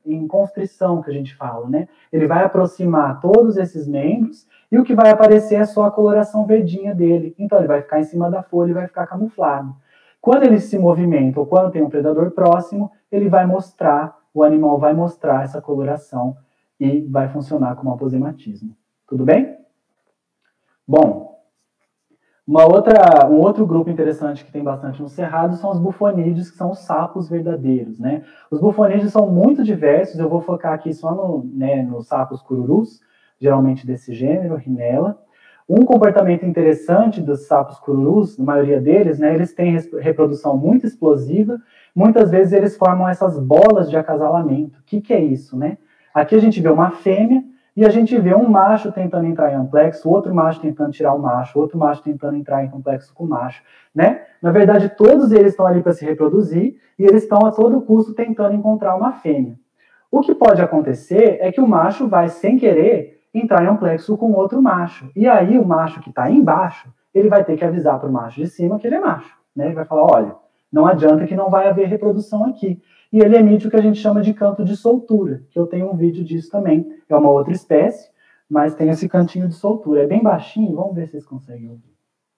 Speaker 3: em constrição, que a gente fala, né? Ele vai aproximar todos esses membros e o que vai aparecer é só a coloração verdinha dele. Então, ele vai ficar em cima da folha e vai ficar camuflado. Quando ele se movimenta ou quando tem um predador próximo, ele vai mostrar, o animal vai mostrar essa coloração e vai funcionar como aposematismo. Tudo bem? Bom, uma outra, um outro grupo interessante que tem bastante no cerrado são os bufonídeos, que são os sapos verdadeiros, né? Os bufonídeos são muito diversos, eu vou focar aqui só no, né, nos sapos cururus, geralmente desse gênero, Rhinella. Um comportamento interessante dos sapos cururus, na maioria deles, né, eles têm reprodução muito explosiva, muitas vezes eles formam essas bolas de acasalamento. O que, que é isso, né? Aqui a gente vê uma fêmea e a gente vê um macho tentando entrar em amplexo, outro macho tentando tirar o macho, outro macho tentando entrar em complexo com o macho, né? Na verdade, todos eles estão ali para se reproduzir e eles estão a todo custo tentando encontrar uma fêmea. O que pode acontecer é que o macho vai, sem querer, entrar em amplexo com outro macho. E aí o macho que está embaixo, ele vai ter que avisar para o macho de cima que ele é macho, né? Ele vai falar, olha, não adianta que não vai haver reprodução aqui. E ele emite o que a gente chama de canto de soltura, que eu tenho um vídeo disso também. É uma outra espécie, mas tem esse cantinho de soltura. É bem baixinho, vamos ver se vocês conseguem ouvir.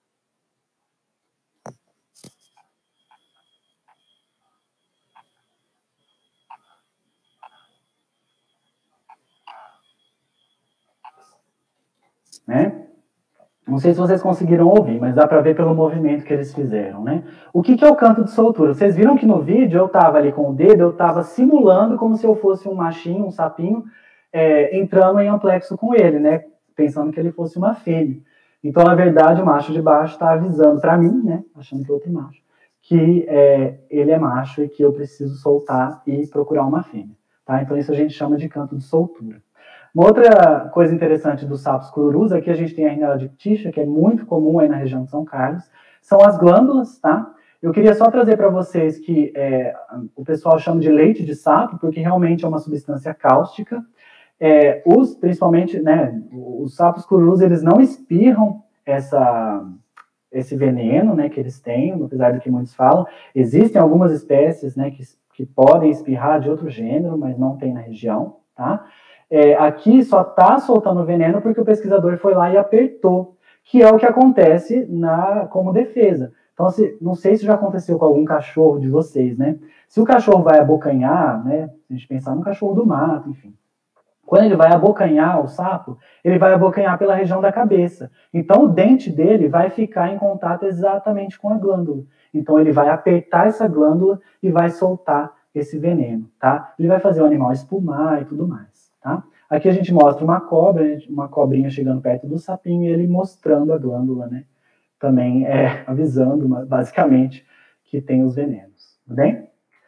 Speaker 3: Né? Não sei se vocês conseguiram ouvir, mas dá para ver pelo movimento que eles fizeram, né? O que, que é o canto de soltura? Vocês viram que no vídeo eu estava ali com o dedo, eu estava simulando como se eu fosse um machinho, um sapinho, é, entrando em amplexo com ele, né? Pensando que ele fosse uma fêmea. Então, na verdade, o macho de baixo está avisando para mim, né? Achando que é outro macho, que é, ele é macho e que eu preciso soltar e procurar uma fêmea, tá? Então, isso a gente chama de canto de soltura. Uma outra coisa interessante dos sapos cururus, aqui a gente tem a Rhinella dicticha, que é muito comum aí na região de São Carlos, são as glândulas, tá? Eu queria só trazer para vocês que é, o pessoal chama de leite de sapo, porque realmente é uma substância cáustica. É, os, principalmente, né, os sapos cururus, eles não espirram essa, esse veneno, né, que eles têm, apesar do que muitos falam. Existem algumas espécies, né, que, que podem espirrar de outro gênero, mas não tem na região, tá? É, aqui só está soltando veneno porque o pesquisador foi lá e apertou, que é o que acontece na, como defesa. Então, se, não sei se já aconteceu com algum cachorro de vocês, né? Se o cachorro vai abocanhar, né? Se a gente pensar no cachorro do mato, enfim. Quando ele vai abocanhar o sapo, ele vai abocanhar pela região da cabeça. Então, o dente dele vai ficar em contato exatamente com a glândula. Então, ele vai apertar essa glândula e vai soltar esse veneno, tá? Ele vai fazer o animal espumar e tudo mais. Tá? Aqui a gente mostra uma cobra, uma cobrinha chegando perto do sapinho e ele mostrando a glândula, né? Também é avisando, basicamente, que tem os venenos. Tudo bem?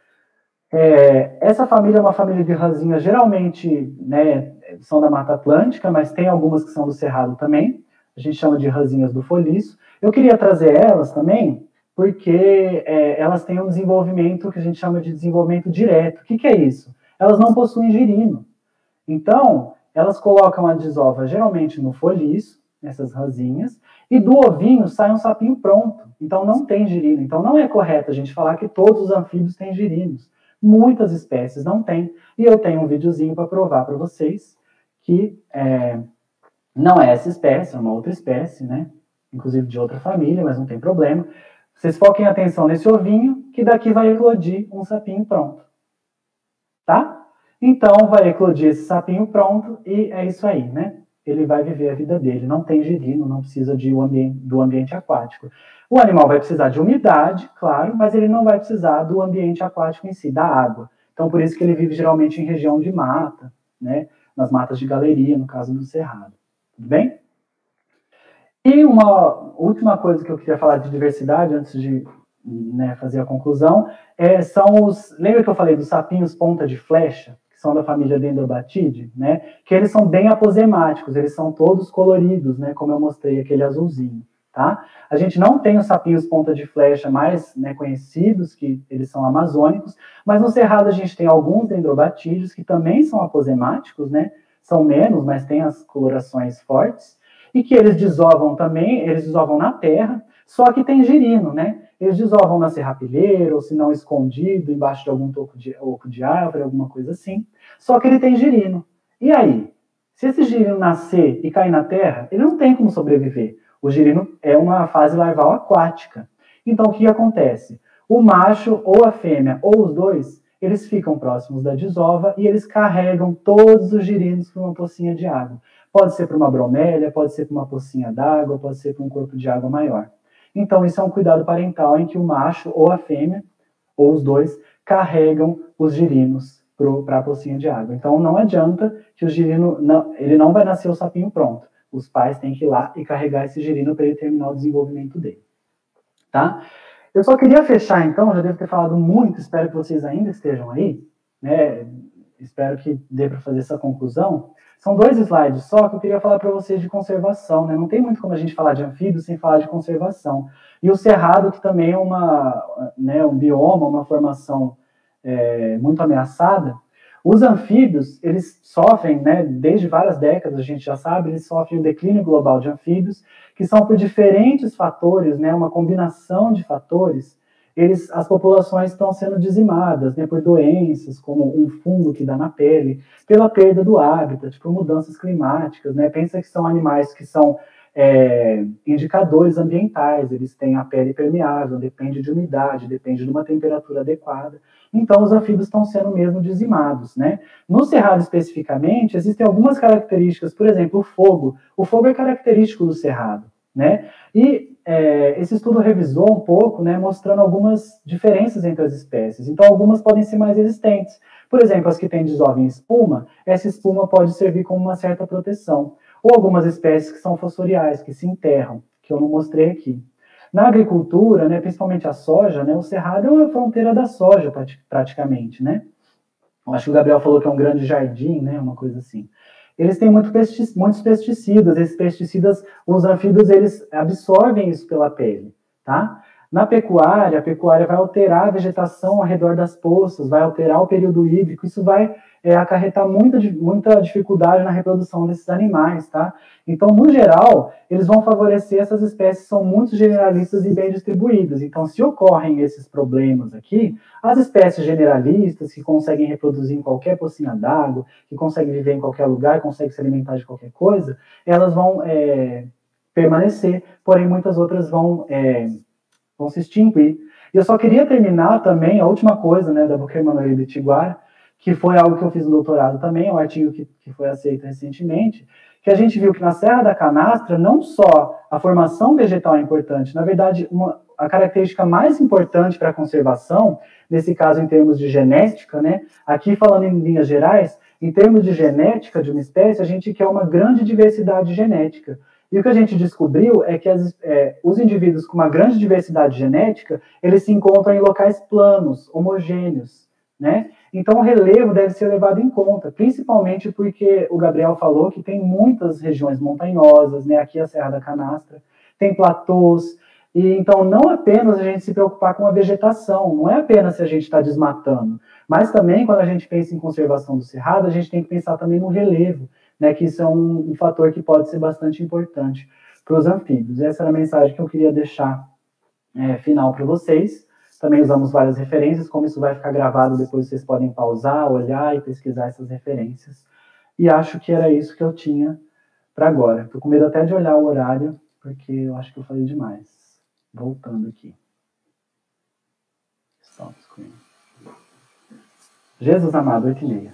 Speaker 3: É, essa família é uma família de rãzinhas, geralmente, né, são da Mata Atlântica, mas tem algumas que são do Cerrado também. A gente chama de rãzinhas do Foliço. Eu queria trazer elas também, porque é, elas têm um desenvolvimento que a gente chama de desenvolvimento direto. O que, que é isso? Elas não possuem girino. Então, elas colocam a desova geralmente no foliço, nessas rãzinhas, e do ovinho sai um sapinho pronto. Então, não tem girino. Então, não é correto a gente falar que todos os anfíbios têm girinos. Muitas espécies não têm. E eu tenho um videozinho para provar para vocês que é, não é essa espécie, é uma outra espécie, né? Inclusive de outra família, mas não tem problema. Vocês foquem atenção nesse ovinho, que daqui vai eclodir um sapinho pronto. Tá? Então, vai eclodir esse sapinho pronto e é isso aí, né? Ele vai viver a vida dele. Não tem girino, não precisa de um ambiente, do ambiente aquático. O animal vai precisar de umidade, claro, mas ele não vai precisar do ambiente aquático em si, da água. Então, por isso que ele vive geralmente em região de mata, né? Nas matas de galeria, no caso do cerrado. Tudo bem? E uma última coisa que eu queria falar de diversidade, antes de, né, fazer a conclusão, é, são os... Lembra que eu falei dos sapinhos ponta de flecha? São da família Dendrobatidae, né, que eles são bem aposemáticos, eles são todos coloridos, né, como eu mostrei, aquele azulzinho, tá? A gente não tem os sapinhos ponta de flecha mais, né, conhecidos, que eles são amazônicos, mas no Cerrado a gente tem alguns Dendrobatídeos que também são aposemáticos, né, são menos, mas têm as colorações fortes, e que eles desovam também, eles desovam na terra, Só que tem girino, né? Eles desovam na serrapilheira, ou se não escondido, embaixo de algum toco de, oco de árvore, alguma coisa assim. Só que ele tem girino. E aí? Se esse girino nascer e cair na terra, ele não tem como sobreviver. O girino é uma fase larval aquática. Então, o que acontece? O macho, ou a fêmea, ou os dois, eles ficam próximos da desova e eles carregam todos os girinos para uma pocinha de água. Pode ser para uma bromélia, pode ser para uma pocinha d'água, pode ser para um corpo de água maior. Então, isso é um cuidado parental em que o macho ou a fêmea, ou os dois, carregam os girinos para a pocinha de água. Então, não adianta que o girino, não, ele não vai nascer o sapinho pronto. Os pais têm que ir lá e carregar esse girino para ele terminar o desenvolvimento dele. Tá? Eu só queria fechar, então, já devo ter falado muito, espero que vocês ainda estejam aí, né? Espero que dê para fazer essa conclusão. São dois slides só que eu queria falar para vocês de conservação, né? Não tem muito como a gente falar de anfíbios sem falar de conservação. E o cerrado, que também é uma, né, um bioma, uma formação é, muito ameaçada. Os anfíbios, eles sofrem, né, desde várias décadas, a gente já sabe, eles sofrem o declínio global de anfíbios, que são por diferentes fatores, né, uma combinação de fatores, eles, as populações estão sendo dizimadas, né, por doenças, como um fungo que dá na pele, pela perda do hábitat, por mudanças climáticas, né, pensa que são animais que são é, indicadores ambientais, eles têm a pele permeável, depende de umidade, depende de uma temperatura adequada. Então, os anfíbios estão sendo mesmo dizimados, né? No cerrado, especificamente, existem algumas características, por exemplo, o fogo. O fogo é característico do cerrado, né? E é, esse estudo revisou um pouco, né, mostrando algumas diferenças entre as espécies. Então, algumas podem ser mais resistentes. Por exemplo, as que têm desova em espuma, essa espuma pode servir como uma certa proteção. Ou algumas espécies que são fossoriais, que se enterram, que eu não mostrei aqui. Na agricultura, né, principalmente a soja, né, o cerrado é uma fronteira da soja, praticamente, né? Eu acho que o Gabriel falou que é um grande jardim, né, uma coisa assim. Eles têm muito pestic, muitos pesticidas, esses pesticidas, os anfíbios, eles absorvem isso pela pele, tá? Na pecuária, a pecuária vai alterar a vegetação ao redor das poças, vai alterar o período hídrico, isso vai é, acarretar muita, muita dificuldade na reprodução desses animais, tá? Então, no geral, eles vão favorecer essas espécies que são muito generalistas e bem distribuídas. Então, se ocorrem esses problemas aqui, as espécies generalistas, que conseguem reproduzir em qualquer pocinha d'água, que conseguem viver em qualquer lugar, conseguem se alimentar de qualquer coisa, elas vão é, permanecer, porém muitas outras vão... É, vão se extinguir. E eu só queria terminar também, a última coisa, né, da Boca Emanuel de Tiguar, que foi algo que eu fiz no doutorado também, um artigo que, que foi aceito recentemente, que a gente viu que na Serra da Canastra, não só a formação vegetal é importante, na verdade, uma, a característica mais importante para a conservação, nesse caso em termos de genética, né, aqui falando em linhas gerais, em termos de genética de uma espécie, a gente quer uma grande diversidade genética. E o que a gente descobriu é que as, é, os indivíduos com uma grande diversidade genética, eles se encontram em locais planos, homogêneos, né? Então, o relevo deve ser levado em conta, principalmente porque o Gabriel falou que tem muitas regiões montanhosas, né? Aqui a Serra da Canastra, tem platôs, e então não apenas a gente se preocupar com a vegetação, não é apenas se a gente está desmatando, mas também quando a gente pensa em conservação do cerrado, a gente tem que pensar também no relevo, né, que isso é um, um fator que pode ser bastante importante para os anfíbios. Essa era a mensagem que eu queria deixar é, final para vocês. Também usamos várias referências, como isso vai ficar gravado, depois vocês podem pausar, olhar e pesquisar essas referências. E acho que era isso que eu tinha para agora. Estou com medo até de olhar o horário, porque eu acho que eu falei demais. Voltando aqui. Stop screen. Jesus amado, oito e meia.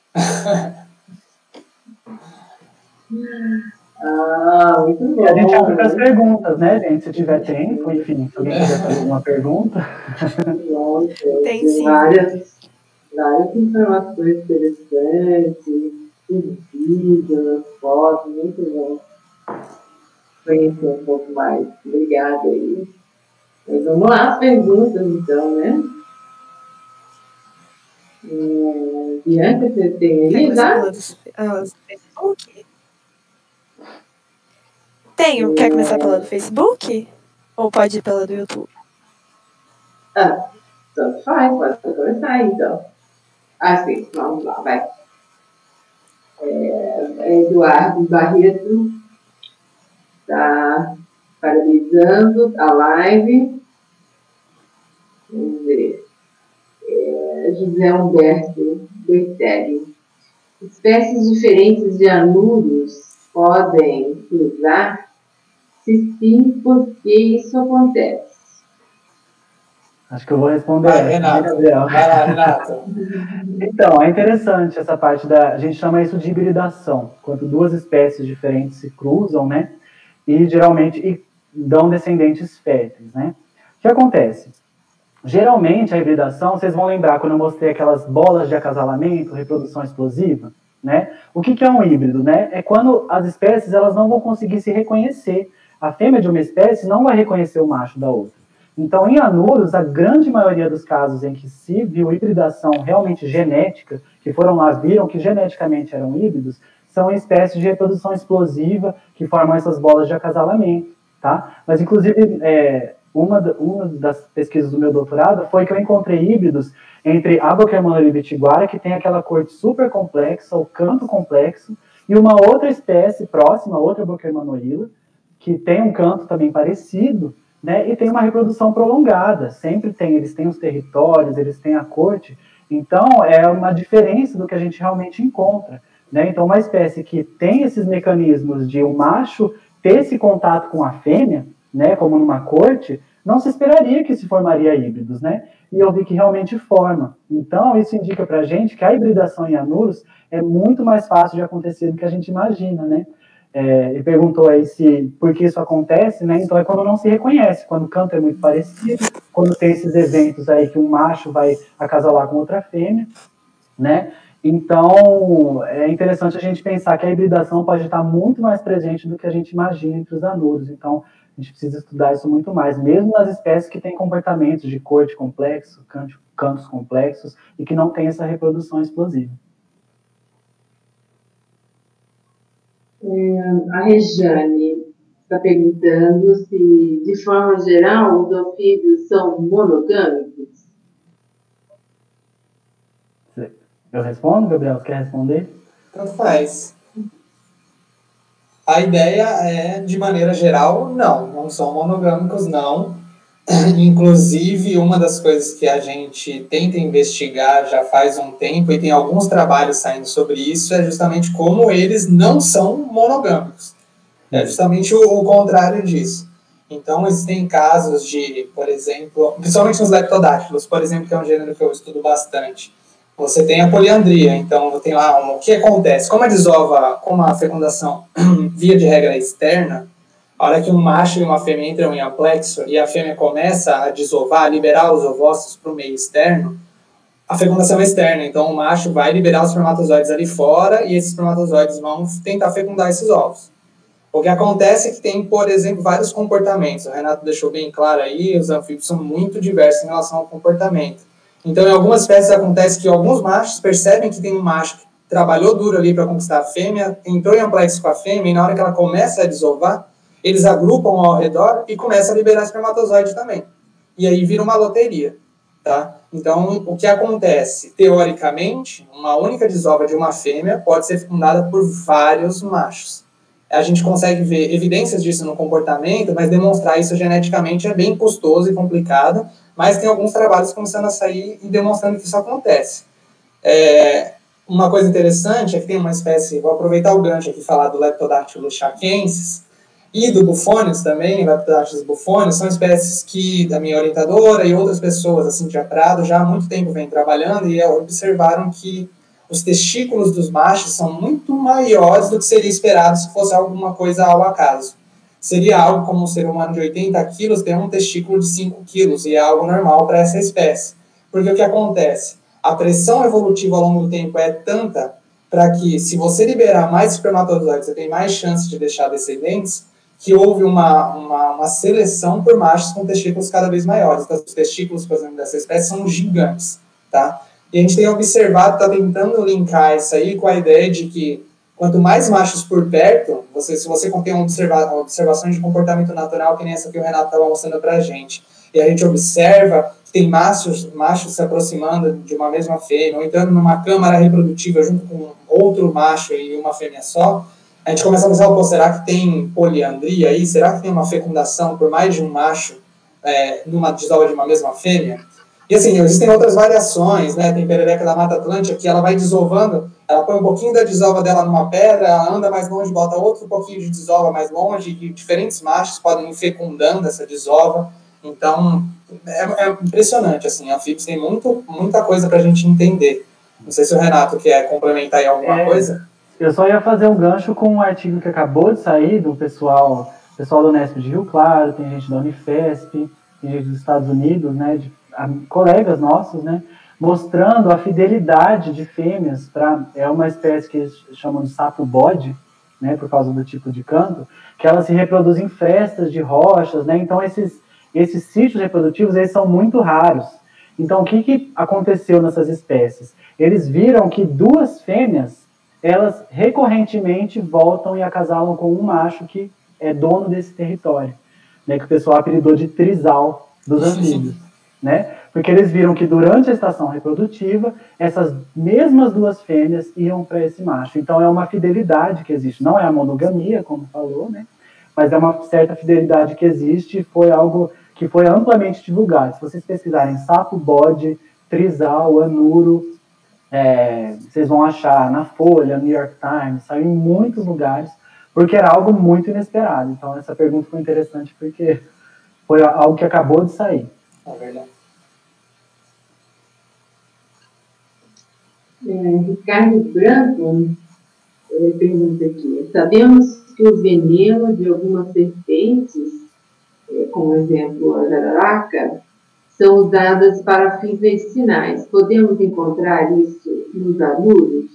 Speaker 2: Ah, muito bom.
Speaker 3: E a gente abre para as perguntas, né, gente? Se tiver tempo, enfim, se alguém quiser fazer alguma pergunta.
Speaker 2: Tem sim. Várias, várias informações interessantes, vídeos, fotos, muito bom. Conhecer um pouco mais. Obrigada aí. Mas vamos lá, as perguntas, então, né? É, Bianca, você tem aí já?
Speaker 1: Pelas Facebook? Tenho. É... Quer começar pela do Facebook? Ou pode ir pela do YouTube?
Speaker 2: Ah, tanto faz, pode começar então. Ah, sim, vamos lá, vai. É, Eduardo Barreto está parabenizando finalizando a live. Vamos ver. É, José Humberto Bertelli. Espécies diferentes de anuros podem cruzar? Se sim, por que isso acontece?
Speaker 3: Acho que eu vou responder.
Speaker 4: Vai, Renato.
Speaker 3: Gabriel.
Speaker 4: Vai lá, Renato.
Speaker 3: Então, é interessante essa parte da... A gente chama isso de hibridação, quando duas espécies diferentes se cruzam, né? E geralmente e dão descendentes férteis, né? O que acontece? Geralmente, a hibridação, vocês vão lembrar quando eu mostrei aquelas bolas de acasalamento, reprodução explosiva, né? O que, que é um híbrido, né? É quando as espécies elas não vão conseguir se reconhecer. A fêmea de uma espécie não vai reconhecer o macho da outra. Então, em anuros, a grande maioria dos casos em que se viu hibridação realmente genética, que foram lá, viram que geneticamente eram híbridos, são espécies de reprodução explosiva que formam essas bolas de acasalamento, tá? Mas, inclusive, é, uma, uma das pesquisas do meu doutorado foi que eu encontrei híbridos entre a Boquermannoila ibitiguara, que tem aquela corte super complexa, o canto complexo, e uma outra espécie próxima, outra Boquermannoila, que tem um canto também parecido, né, e tem uma reprodução prolongada, sempre tem, eles têm os territórios, eles têm a corte, então é uma diferença do que a gente realmente encontra, né, então uma espécie que tem esses mecanismos de o um macho ter esse contato com a fêmea, né, como numa corte, não se esperaria que se formaria híbridos, né, e eu vi que realmente forma, então isso indica pra gente que a hibridação em anuros é muito mais fácil de acontecer do que a gente imagina, né. É, e perguntou aí se por que isso acontece, né? Então é quando não se reconhece, quando o canto é muito parecido, quando tem esses eventos aí que um macho vai acasalar com outra fêmea, né? Então é interessante a gente pensar que a hibridação pode estar muito mais presente do que a gente imagina entre os anuros. Então a gente precisa estudar isso muito mais, mesmo nas espécies que têm comportamentos de corte complexo, cantos complexos e que não tem essa reprodução explosiva.
Speaker 2: A Rejane está perguntando se, de forma geral, os anfíbios são monogâmicos.
Speaker 3: Eu respondo, Gabriel? Você quer responder?
Speaker 4: Tanto faz. A ideia é, de maneira geral, não. Não são monogâmicos, não. Inclusive, uma das coisas que a gente tenta investigar já faz um tempo, e tem alguns trabalhos saindo sobre isso, é justamente como eles não são monogâmicos. É justamente o, o contrário disso. Então, existem casos de, por exemplo, principalmente nos leptodáctilos, por exemplo, que é um gênero que eu estudo bastante. Você tem a poliandria, então tem lá um, o que acontece? Como a desova, como a fecundação, via de regra, é externa, a hora que um macho e uma fêmea entram em amplexo e a fêmea começa a desovar, a liberar os ovócitos para o meio externo, a fecundação é externa. Então, o macho vai liberar os espermatozoides ali fora e esses espermatozoides vão tentar fecundar esses ovos. O que acontece é que tem, por exemplo, vários comportamentos. O Renato deixou bem claro aí, os anfíbios são muito diversos em relação ao comportamento. Então, em algumas espécies acontece que alguns machos percebem que tem um macho que trabalhou duro ali para conquistar a fêmea, entrou em amplexo com a fêmea e na hora que ela começa a desovar, eles agrupam ao redor e começam a liberar espermatozoide também. E aí vira uma loteria, tá? Então, o que acontece? Teoricamente, uma única desova de uma fêmea pode ser fecundada por vários machos. A gente consegue ver evidências disso no comportamento, mas demonstrar isso geneticamente é bem custoso e complicado, mas tem alguns trabalhos começando a sair e demonstrando que isso acontece. É, uma coisa interessante é que tem uma espécie, vou aproveitar o gancho aqui e falar do Leptodactylus chaquensis, e do Bufonius também, Leptodactylus bufonius, são espécies que a minha orientadora e outras pessoas, assim, de Prado, já há muito tempo vêm trabalhando e observaram que os testículos dos machos são muito maiores do que seria esperado se fosse alguma coisa ao acaso. Seria algo como um ser humano de oitenta quilos ter um testículo de cinco quilos, e é algo normal para essa espécie. Porque o que acontece? A pressão evolutiva ao longo do tempo é tanta para que, se você liberar mais espermatozoides, você tem mais chance de deixar descendentes, que houve uma, uma, uma seleção por machos com testículos cada vez maiores. Então, os testículos, por exemplo, dessa espécie são gigantes, tá? E a gente tem observado, está tentando linkar isso aí com a ideia de que quanto mais machos por perto, você, se você tem observa, observações de comportamento natural, que nem essa que o Renato estava mostrando para a gente, e a gente observa que tem machos, machos se aproximando de uma mesma fêmea, ou entrando numa câmara reprodutiva junto com outro macho e uma fêmea só, a gente começa a pensar, pô, será que tem poliandria aí? Será que tem uma fecundação por mais de um macho é, numa desova de uma mesma fêmea? E assim, existem outras variações, né? Tem perereca da Mata Atlântica que ela vai desovando, ela põe um pouquinho da desova dela numa pedra, ela anda mais longe, bota outro pouquinho de desova mais longe, e diferentes machos podem ir fecundando essa desova. Então, é, é impressionante, assim, anfíbios tem muito, muita coisa para a gente entender. Não sei se o Renato quer complementar aí alguma
Speaker 3: é,
Speaker 4: coisa.
Speaker 3: Eu só ia fazer um gancho com um artigo que acabou de sair do pessoal, pessoal do Unesp de Rio Claro, tem gente da Unifesp, tem gente dos Estados Unidos, né, de, a, colegas nossos, né, mostrando a fidelidade de fêmeas para é uma espécie que eles chamam de sapo bode, né, por causa do tipo de canto, que elas se reproduzem em frestas de rochas, né, então esses, esses sítios reprodutivos, eles são muito raros. Então, o que, que aconteceu nessas espécies? Eles viram que duas fêmeas, elas recorrentemente voltam e acasalam com um macho que é dono desse território, né, que o pessoal apelidou de trisal dos anfíbios, né, porque eles viram que durante a estação reprodutiva, essas mesmas duas fêmeas iam para esse macho. Então, é uma fidelidade que existe, não é a monogamia, como falou, né, mas é uma certa fidelidade que existe e foi algo que foi amplamente divulgado. Se vocês pesquisarem sapo, bode, trisal, anuro, É, vocês vão achar na Folha, New York Times, saiu em muitos lugares, porque era algo muito inesperado. Então, essa pergunta foi interessante porque foi algo que acabou de sair.
Speaker 4: É verdade.
Speaker 2: É, Ricardo Branco é, pergunta aqui: sabemos que o veneno de algumas serpentes, é, como exemplo a jararaca, são usadas para fins medicinais. Podemos encontrar isso nos anuros?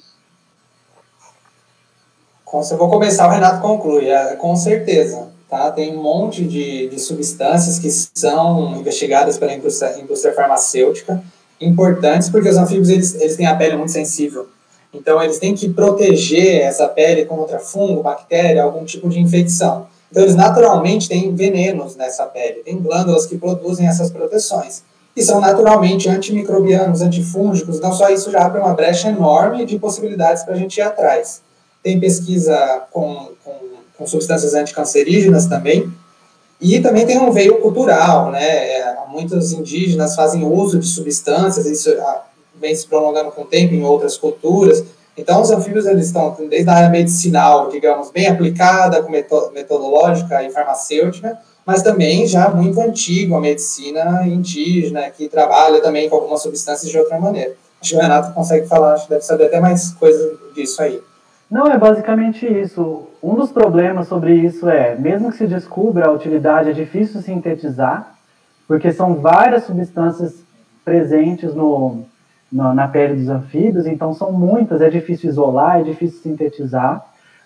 Speaker 4: Se eu vou começar, o Renato conclui. É, com certeza. Tá? Tem um monte de, de substâncias que são investigadas pela indústria, indústria farmacêutica, importantes, porque os anfíbios eles, eles têm a pele muito sensível. Então, eles têm que proteger essa pele contra fungo, bactéria, algum tipo de infecção. Então, eles naturalmente têm venenos nessa pele, tem glândulas que produzem essas proteções. E são naturalmente antimicrobianos, antifúngicos, então só isso já abre uma brecha enorme de possibilidades para a gente ir atrás. Tem pesquisa com, com, com substâncias anticancerígenas também, e também tem um veio cultural, né? Muitos indígenas fazem uso de substâncias, isso vem se prolongando com o tempo em outras culturas. Então, os anfíbios eles estão desde a área medicinal, digamos, bem aplicada, com metodológica e farmacêutica, mas também já muito antigo a medicina indígena, que trabalha também com algumas substâncias de outra maneira. Acho que o Renato consegue falar, acho que deve saber até mais coisas disso aí.
Speaker 3: Não, é basicamente isso. Um dos problemas sobre isso é, mesmo que se descubra a utilidade, é difícil sintetizar, porque são várias substâncias presentes no... na pele dos anfíbios, então são muitas, é difícil isolar, é difícil sintetizar,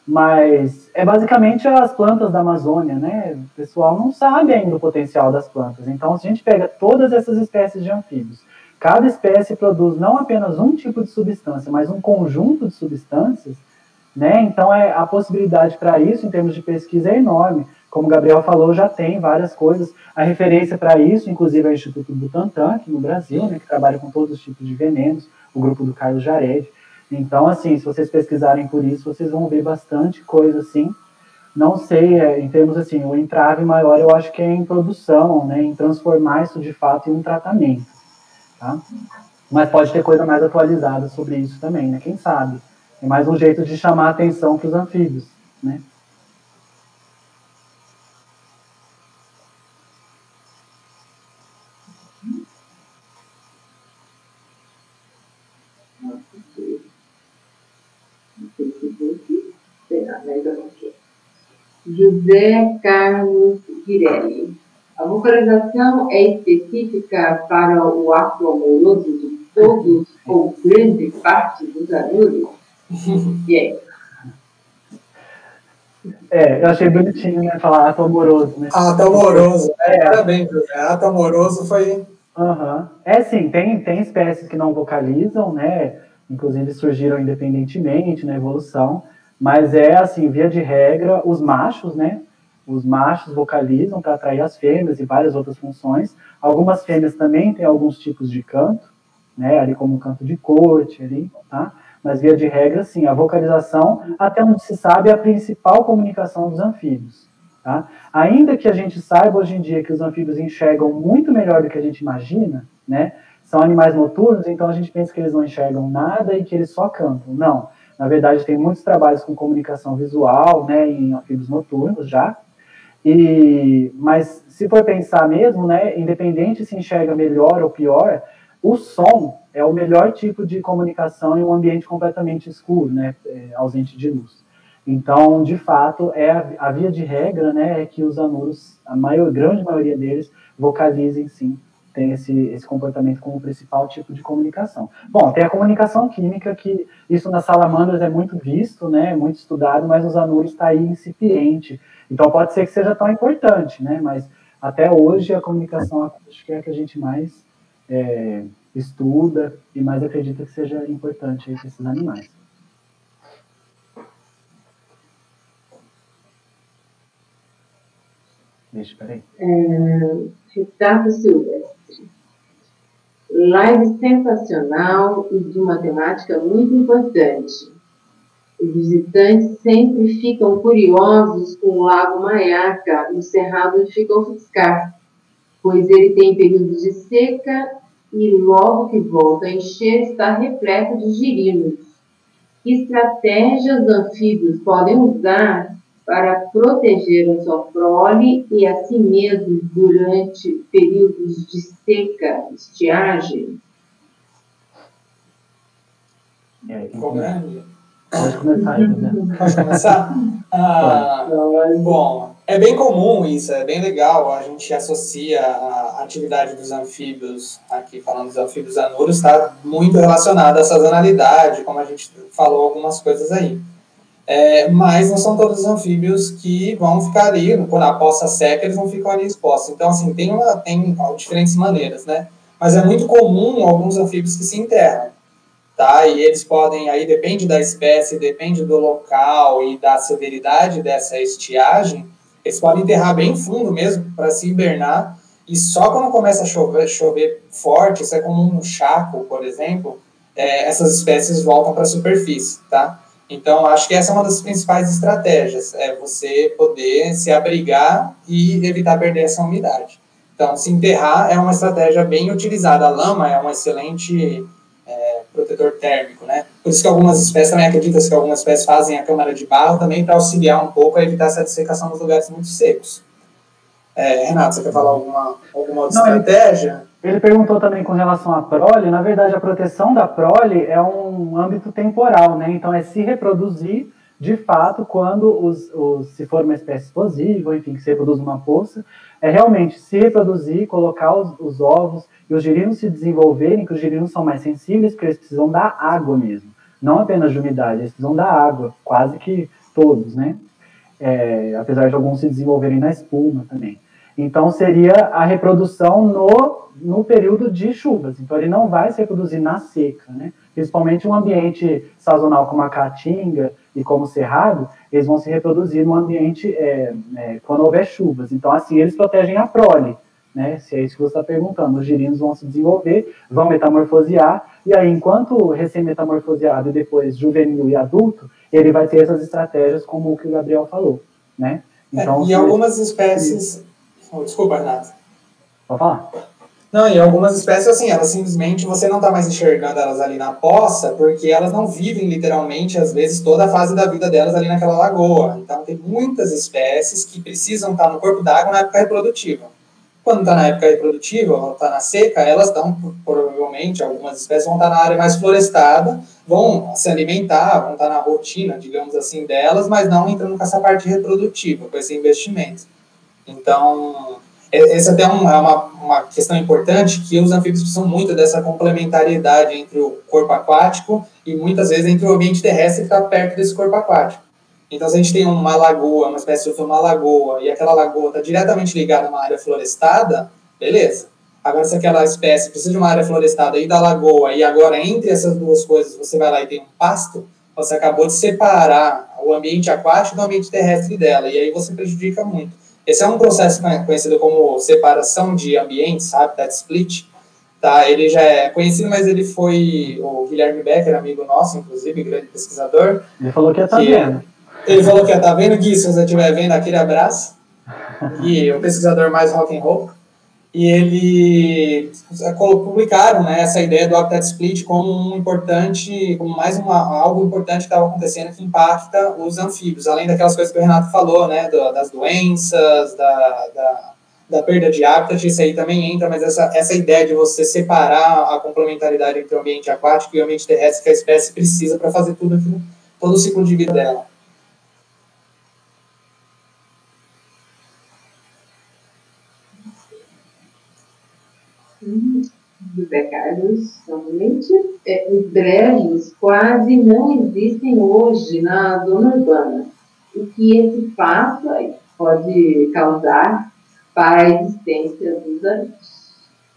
Speaker 3: mas é basicamente as plantas da Amazônia, né? O pessoal não sabe ainda o potencial das plantas. Então, se a gente pega todas essas espécies de anfíbios, cada espécie produz não apenas um tipo de substância, mas um conjunto de substâncias, né? Então, é, a possibilidade para isso, em termos de pesquisa, é enorme. Como o Gabriel falou, já tem várias coisas. A referência para isso, inclusive, é o Instituto Butantan, aqui no Brasil, né, que trabalha com todos os tipos de venenos, o grupo do Carlos Jared. Então, assim, se vocês pesquisarem por isso, vocês vão ver bastante coisa, assim. Não sei, é, em termos, assim, o entrave maior, eu acho que é em produção, né, em transformar isso, de fato, em um tratamento, tá? Mas pode ter coisa mais atualizada sobre isso também, né, quem sabe? É mais um jeito de chamar a atenção para os anfíbios, né?
Speaker 2: José Carlos Guirelli. A vocalização é específica para o ato amoroso de todos ou grande parte dos alunos? E aí?
Speaker 3: É, eu achei bonitinho, né, falar ato amoroso, né?
Speaker 4: Ato amoroso, é, parabéns, José. Ato amoroso foi...
Speaker 3: Uhum. É, sim, tem, tem espécies que não vocalizam, né, inclusive surgiram independentemente na evolução, mas é assim, via de regra, os machos, né, os machos vocalizam para atrair as fêmeas e várias outras funções. Algumas fêmeas também têm alguns tipos de canto, né, ali como o canto de corte, ali, tá? Mas, via de regra, sim, a vocalização, até onde se sabe, é a principal comunicação dos anfíbios. Tá? Ainda que a gente saiba hoje em dia que os anfíbios enxergam muito melhor do que a gente imagina, né? São animais noturnos, então a gente pensa que eles não enxergam nada e que eles só cantam. Não, na verdade tem muitos trabalhos com comunicação visual, né, em anfíbios noturnos já. E, mas se for pensar mesmo, né, independente se enxerga melhor ou pior, o som é o melhor tipo de comunicação em um ambiente completamente escuro, né, ausente de luz. Então, de fato, é a, a via de regra, né, é que os anuros, a maior, grande maioria deles, vocalizem sim, tem esse, esse comportamento como principal tipo de comunicação. Bom, tem a comunicação química, que isso nas salamandras é muito visto, né, é muito estudado, mas nos anuros está aí incipiente. Então, pode ser que seja tão importante, né, mas até hoje a comunicação acústica é a que a gente mais é, estuda e mais acredita que seja importante para esses animais. Deixa, peraí.
Speaker 2: É, Ricardo Silvestre. Live sensacional e de uma temática muito importante. Os visitantes sempre ficam curiosos com o Lago Maiaca, no Cerrado de Ficofiscar, pois ele tem períodos de seca e logo que volta a encher está repleto de girinos. Que estratégias os anfíbios podem usar para proteger a sua prole e a si mesmo durante períodos de seca, estiagem?
Speaker 3: E aí,
Speaker 4: Como é?
Speaker 3: Pode começar aí, né?
Speaker 4: Pode começar? Ah, bom, é bem comum isso, é bem legal. A gente associa a atividade dos anfíbios, aqui falando dos anfíbios anuros, está muito relacionada à sazonalidade, como a gente falou algumas coisas aí. É, mas não são todos os anfíbios que vão ficar ali, quando a poça seca, eles não ficam ali expostos. Então, assim, tem, uma, tem diferentes maneiras, né? Mas é muito comum alguns anfíbios que se enterram, tá? E eles podem, aí depende da espécie, depende do local e da severidade dessa estiagem, eles podem enterrar bem fundo mesmo, para se hibernar, e só quando começa a chover, chover forte, isso é comum no Chaco, por exemplo, é, essas espécies voltam para a superfície, tá? Então, acho que essa é uma das principais estratégias, é você poder se abrigar e evitar perder essa umidade. Então, se enterrar é uma estratégia bem utilizada. A lama é um excelente é, protetor térmico, né? Por isso que algumas espécies, também acredita-se que algumas espécies fazem a câmara de barro também para auxiliar um pouco a evitar essa dessecação nos lugares muito secos. É, Renato, você quer falar alguma, alguma outra
Speaker 3: Não,
Speaker 4: estratégia?
Speaker 3: Ele, ele perguntou também com relação à prole. Na verdade, a proteção da prole é um âmbito temporal, né? Então, é se reproduzir, de fato, quando os, os, se for uma espécie explosiva, enfim, que se reproduz uma poça, é realmente se reproduzir, colocar os, os ovos e os girinos se desenvolverem, que os girinos são mais sensíveis, porque eles precisam da água mesmo, não apenas de umidade, eles precisam da água, quase que todos, né? É, apesar de alguns se desenvolverem na espuma também. Então, seria a reprodução no, no período de chuvas. Então, ele não vai se reproduzir na seca, né? Principalmente um ambiente sazonal como a caatinga e como o cerrado, eles vão se reproduzir no ambiente é, é, quando houver chuvas. Então, assim, eles protegem a prole, né? Se é isso que você está perguntando. Os girinos vão se desenvolver, vão metamorfosear, e aí, enquanto recém-metamorfoseado e depois juvenil e adulto, ele vai ter essas estratégias como o que o Gabriel falou, né?
Speaker 4: Então, é, e algumas espécies... Oh, desculpa, Renato.
Speaker 3: Pode falar?
Speaker 4: Não, e algumas espécies, assim, elas simplesmente, você não está mais enxergando elas ali na poça, porque elas não vivem, literalmente, às vezes, toda a fase da vida delas ali naquela lagoa. Então, tem muitas espécies que precisam estar no corpo d'água na época reprodutiva. Quando está na época reprodutiva, ou está na seca, elas estão, provavelmente, algumas espécies vão estar na área mais florestada, vão se alimentar, vão estar na rotina, digamos assim, delas, mas não entrando com essa parte reprodutiva, com esse investimento. Então, essa até é uma, uma questão importante, que os anfíbios precisam muito dessa complementariedade entre o corpo aquático e muitas vezes entre o ambiente terrestre que está perto desse corpo aquático. Então, se a gente tem uma lagoa, uma espécie de uma lagoa, e aquela lagoa está diretamente ligada a uma área florestada, beleza. Agora, se aquela espécie precisa de uma área florestada e da lagoa, e agora entre essas duas coisas você vai lá e tem um pasto, você acabou de separar o ambiente aquático do ambiente terrestre dela, e aí você prejudica muito. Esse é um processo conhecido como separação de ambientes, habitat split, tá? Ele já é conhecido, mas ele foi o Guilherme Becker, amigo nosso, inclusive, grande pesquisador.
Speaker 3: Ele falou que ia estar tá vendo.
Speaker 4: Ele falou que ia estar tá vendo, Gui, se você estiver vendo, aquele abraço. Gui, o pesquisador mais rock and roll. E ele publicaram, né, essa ideia do habitat split como um importante, como mais uma, algo importante que estava acontecendo que impacta os anfíbios, além daquelas coisas que o Renato falou, né, do, das doenças, da, da, da perda de habitat, isso aí também entra, mas essa, essa ideia de você separar a complementaridade entre o ambiente aquático e o ambiente terrestre que a espécie precisa para fazer tudo aquilo, todo o ciclo de vida dela.
Speaker 2: José Carlos, novamente, é, os brejos quase não existem hoje na zona urbana, o que esse fato aí pode causar para a existência dos animais.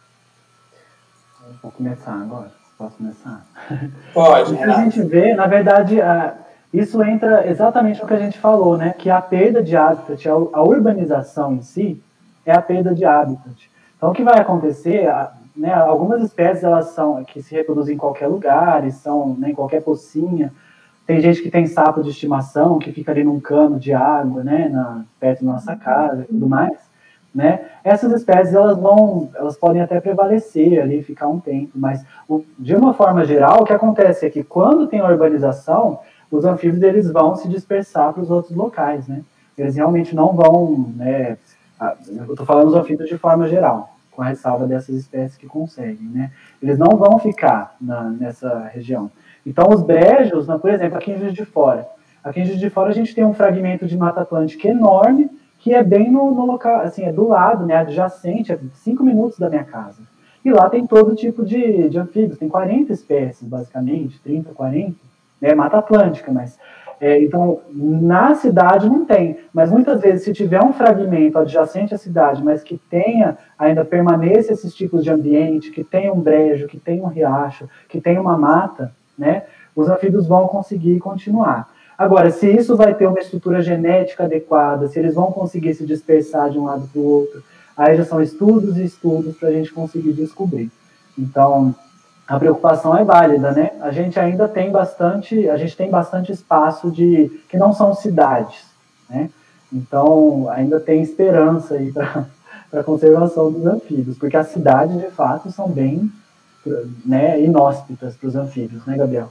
Speaker 3: Vou começar agora. Posso começar?
Speaker 4: Pode.
Speaker 3: O que a gente vê, na verdade, a, isso entra exatamente no que a gente falou, né? Que a perda de habitat, a, a urbanização em si, é a perda de habitat. Então, o que vai acontecer, né, algumas espécies elas são que se reproduzem em qualquer lugar, e são, né, em qualquer pocinha. Tem gente que tem sapo de estimação, que fica ali num cano de água, né, na, perto da nossa casa e tudo mais. Né? Essas espécies elas vão, elas podem até prevalecer ali, ficar um tempo, mas o, de uma forma geral, o que acontece é que quando tem a urbanização, os anfíbios eles vão se dispersar para os outros locais, né? Eles realmente não vão, né, eu estou falando dos anfíbios de forma geral, com a ressalva dessas espécies que conseguem, né? Eles não vão ficar na, nessa região. Então, os brejos, por exemplo, aqui em Juiz de Fora, aqui em Juiz de Fora a gente tem um fragmento de Mata Atlântica enorme, que é bem no, no local, assim, é do lado, né, adjacente, é cinco minutos da minha casa. E lá tem todo tipo de, de anfíbios, tem quarenta espécies, basicamente, trinta, quarenta, né, Mata Atlântica, mas... É, então, na cidade não tem, mas muitas vezes se tiver um fragmento adjacente à cidade, mas que tenha, ainda permaneça esses tipos de ambiente, que tenha um brejo, que tenha um riacho, que tenha uma mata, né, os anfíbios vão conseguir continuar. Agora, se isso vai ter uma estrutura genética adequada, se eles vão conseguir se dispersar de um lado para o outro, aí já são estudos e estudos para a gente conseguir descobrir. Então, a preocupação é válida, né? A gente ainda tem bastante, a gente tem bastante espaço de que não são cidades, né? Então, ainda tem esperança aí para a conservação dos anfíbios, porque as cidades, de fato, são bem, né, inóspitas para os anfíbios, né, Gabriel?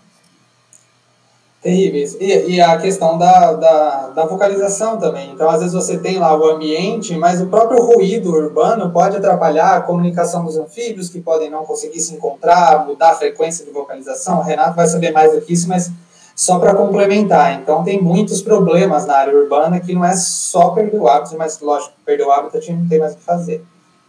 Speaker 4: Terríveis. E, e a questão da, da, da vocalização também. Então, às vezes você tem lá o ambiente, mas o próprio ruído urbano pode atrapalhar a comunicação dos anfíbios, que podem não conseguir se encontrar, mudar a frequência de vocalização. O Renato vai saber mais do que isso, mas só para complementar. Então, tem muitos problemas na área urbana que não é só perder o hábito, mas, lógico, perder o hábito a gente não tem mais o que fazer.